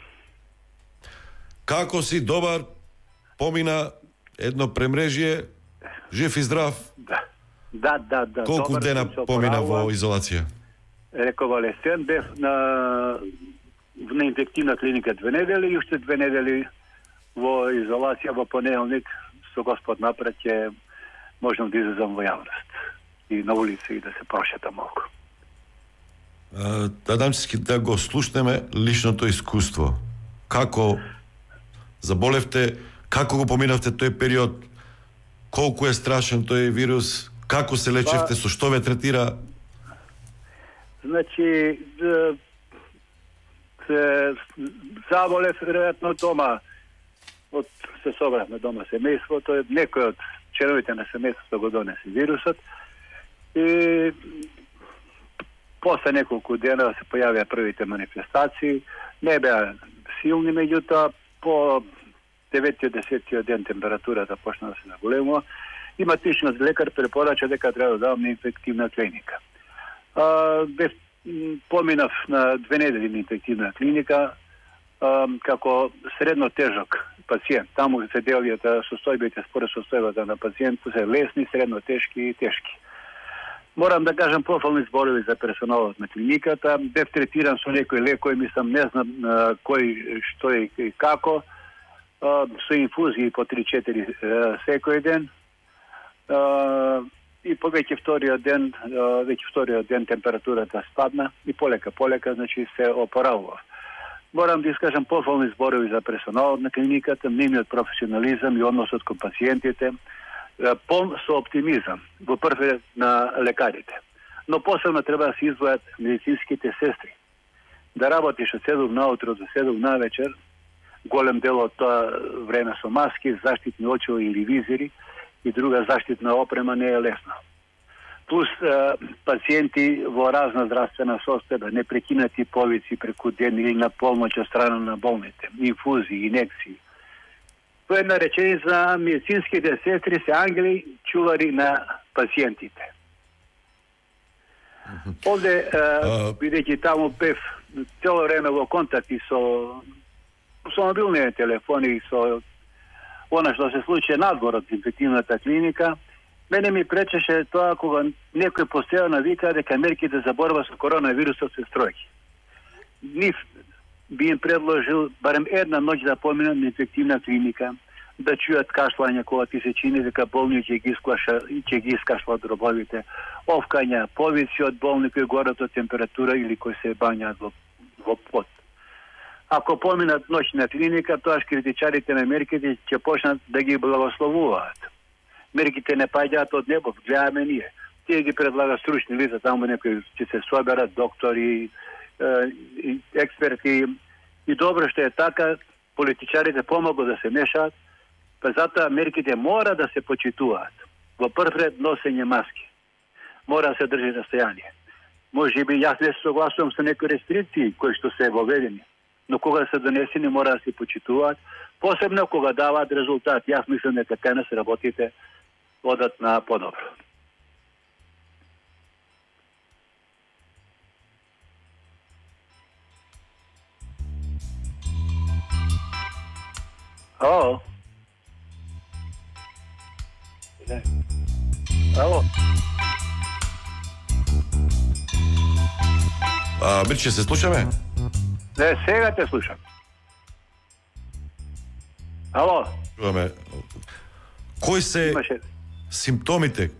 Како си? Добар? Помина едно премрежие, жив и здрав? Да. Да, да, да. Колку Добар, дена помина во изолација? Реконвалесцент бев на на инфективна клиника две недели и уште две недели во изолација во понеделник со Господ напред ќе можам да излезам во јавност и на улица и да се прошетам малку. Адамчески да го слушнеме личното искуство. Како заболевте, како го поминавте тој период, колку е страшен тој вирус, како се лечевте, со што ве третира? Значи, се заболев веројатно дома, од се собравме дома семејството, некој од членовите на семејството го донесе вирусот и после неколку дена се појавија првите манифестации, не беа силни, меѓутоа по деветиот десетиот ден температурата почна да се наголемува. Има тичност лекар препорача дека треба да давам инфективна клиника. А, бе, поминав на две недели на инфективна клиника а, како средно тежок пациент. Таму се делиат состојбите според состојбата на пациентот се лесни, средно тешки и тешки. Морам да кажам пофални зборови за персоналот на клиниката. Бев третиран со некои лекови, мислам, не знам а, кој, што и, и како, а, со инфузии по три-четири секој ден. А, и по веќе вториот ден, а, веќе вториот ден температурата спадна и полека, полека, значи се опоравува. Морам да искажам пофални зборови за персоналот на клиниката, нивниот професионализам и односот кон пациентите, пон со оптимизам во прв ред на лекарите. Но посебно треба да се издвојат медицинските сестри. Да работиш од седум наутро до седум навечер, голем дел од тоа време со маски, заштитни очила или визири и друга заштитна опрема не е лесно. Плюс е, пациенти во разна здравствена состојба, непрекинати повици преку ден или на полноќ од страна на болните, инфузии, инекции. По една реченица, медицинските сестри се ангели, чувари на пациентите. Овде, бидејќи таму бев цело време во контакти со со мобилните телефони и со она што се случи надвор од инфективната клиника, мене ми пречеше тоа кога некој постојано вика дека мерките за борба со коронавирусот се строги. Нив би им предложил барем една ноќ да поминат на инфективна клиника, да чујат кашлање кога ти се чини дека болниот ќе ги искаша и ќе ги искашла дробовите, овкања, повици од болни кои горат од температура или кои се бањаат во, во пот. Ако поминат ноќ на клиника, тоа критичарите на мерките ќе почнат да ги благословуваат. Мерките не паѓаат од небо, гледаме ние. Тие ги предлага стручни лица, таму некои ќе се соберат доктори, и експерти. И добро што е така, политичарите помогу да се мешаат, па затоа мерките мора да се почитуваат. Во прв ред носење маски. Мора да се држи расстојание. Може би јас не се согласувам со некои рестрикции кои што се воведени, но кога се донесени мора да се почитуваат, посебно кога даваат резултат. Јас мислам дека денес работите одат на подобро. Ало. Ало. А, Мирче, се слушаме? Не, сега те слушам. Ало. Чуваме. Кои се Имаше... симптомите?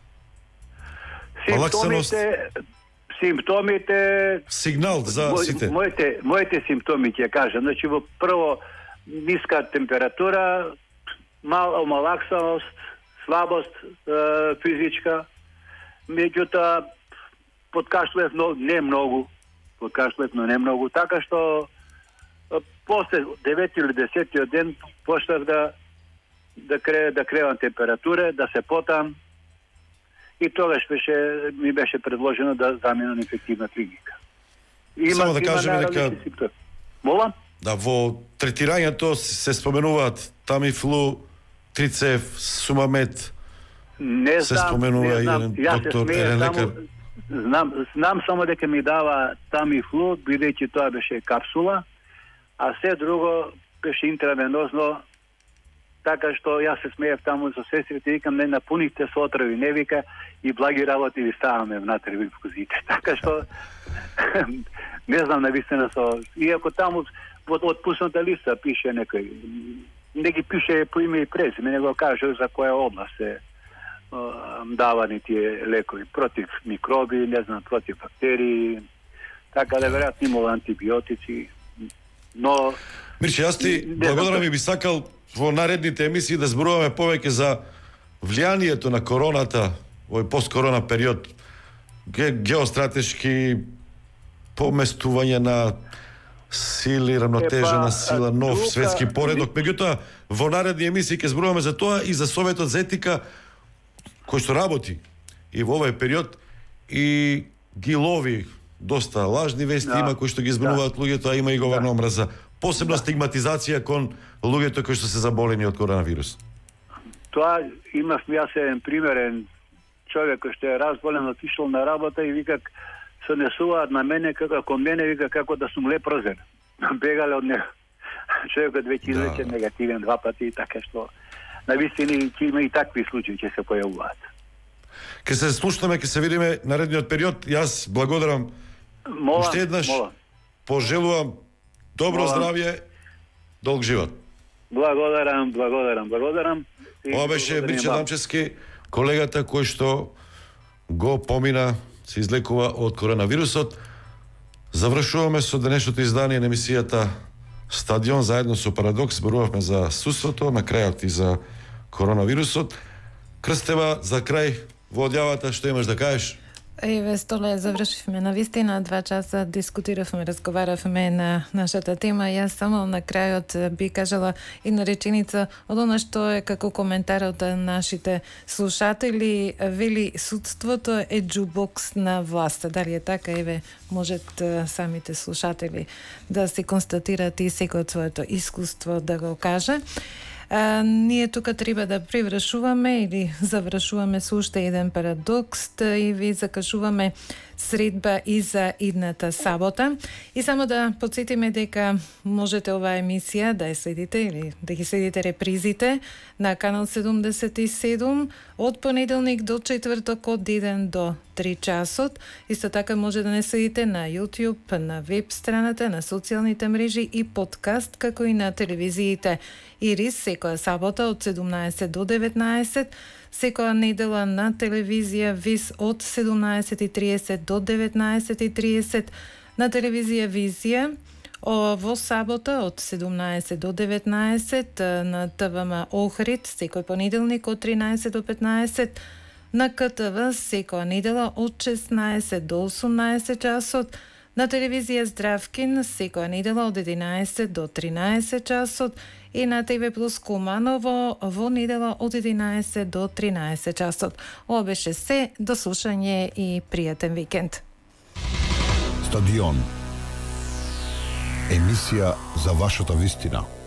Симптомите... Симптомите... Сигнал за сите. Моите, моите симптоми ќе кажам. Значи, во прво, ниска температура, мал омалаксаност, слабост е, физичка, меѓутоа подкашлев, но не многу, подкашлев, но не многу, така што после девети или десетиот ден почнав да да кре да кревам температура, да се потам и тогаш беше ми беше предложено да заминам на инфективна клиника. Има, Само да кажеме дека Молам? Да, во третирањето се споменуваат Тамифлу, Трицеф, Сумамет. Не се знам, споменува не знам. еден Јас доктор, се еден смеја, лекар. само, знам, знам само дека ми дава Тамифлу, бидејќи тоа беше капсула, а се друго беше интравенозно, така што јас се смеев таму со сестрите, викам, не напунихте со отрови, не вика, и благи работи ви ставаме внатре во инфузите. Така што не знам навистина со... Иако таму од отпусната листа пише некој, не ги пише по име и презиме, не го каже за која област се давани тие лекови, против микроби, не знам, против бактерии, така да веројатно имало антибиотици, но... Мирче, јас ти благодарам и би сакал во наредните емисии да зборуваме повеќе за влијанието на короната во посткорона период, ге, геостратешки поместување на сили, рамнотежена сила, нов друга, светски поредок. Меѓутоа, во наредни емисии ќе зборуваме за тоа и за Советот за етика кој што работи и во овој период и ги лови доста лажни вести, да, има кои што ги збунуваат да. луѓето, а има и говорна да. омраза. Посебна да. стигматизација кон луѓето кои што се заболени од коронавирус. Тоа имав јас еден примерен човек кој што е разболен, отишол на работа и вика се несуваат на мене како кон мене, вика како да сум лепрозен. Бегале од него. Човекот веќе излече да. негативен два пати и така што на вистини ќе има и такви случаи ќе се појавуваат. Ке се слушнеме, ке се видиме наредниот период. Јас благодарам мола, уште еднаш. Мола. Пожелувам добро мола. здравје, долг живот. Благодарам, благодарам, благодарам. Ова беше Мирче Дамчевски, колегата кој што го помина, се излекува од коронавирусот. Завршуваме со денешното издание на емисијата Стадион заедно со Парадокс. Зборувавме за суството, на крајот и за коронавирусот. Крстева, за крај во одјавата, што имаш да кажеш? Еве, Столе, завршивме на вистина, два часа дискутиравме, разговаравме на нашата тема. Јас само на крајот би кажала една реченица од она што е како коментар од нашите слушатели. Вели, судството е джубокс на власта. Дали е така? Еве, можат самите слушатели да се констатираат и секој од своето искуство да го каже. А, ние тука треба да привршуваме или завршуваме со уште еден парадокс и ви закажуваме средба и за идната сабота. И само да подсетиме дека можете оваа емисија да ја следите или да ги следите репризите на канал седумдесет и седум од понеделник до четврток од еден до три часот. Исто така може да не следите на YouTube, на веб страната, на социјалните мрежи и подкаст, како и на телевизиите Ирис секоја сабота од седумнаесет до деветнаесет, секоја недела на телевизија Вис од седумнаесет и триесет до деветнаесет и триесет, на телевизија Визија во сабота од седумнаесет до деветнаесет, на ТВМ Охрид секој понеделник од тринаесет до петнаесет, на КТВ секоја недела од шеснаесет до осумнаесет часот, на телевизија Здравкин секоја недела од единаесет до тринаесет часот и на ТВ Плюс Куманово во недела од единаесет до тринаесет часот. Ова беше се, до слушање и пријатен викенд. Стадион. Емисија за вашата вистина.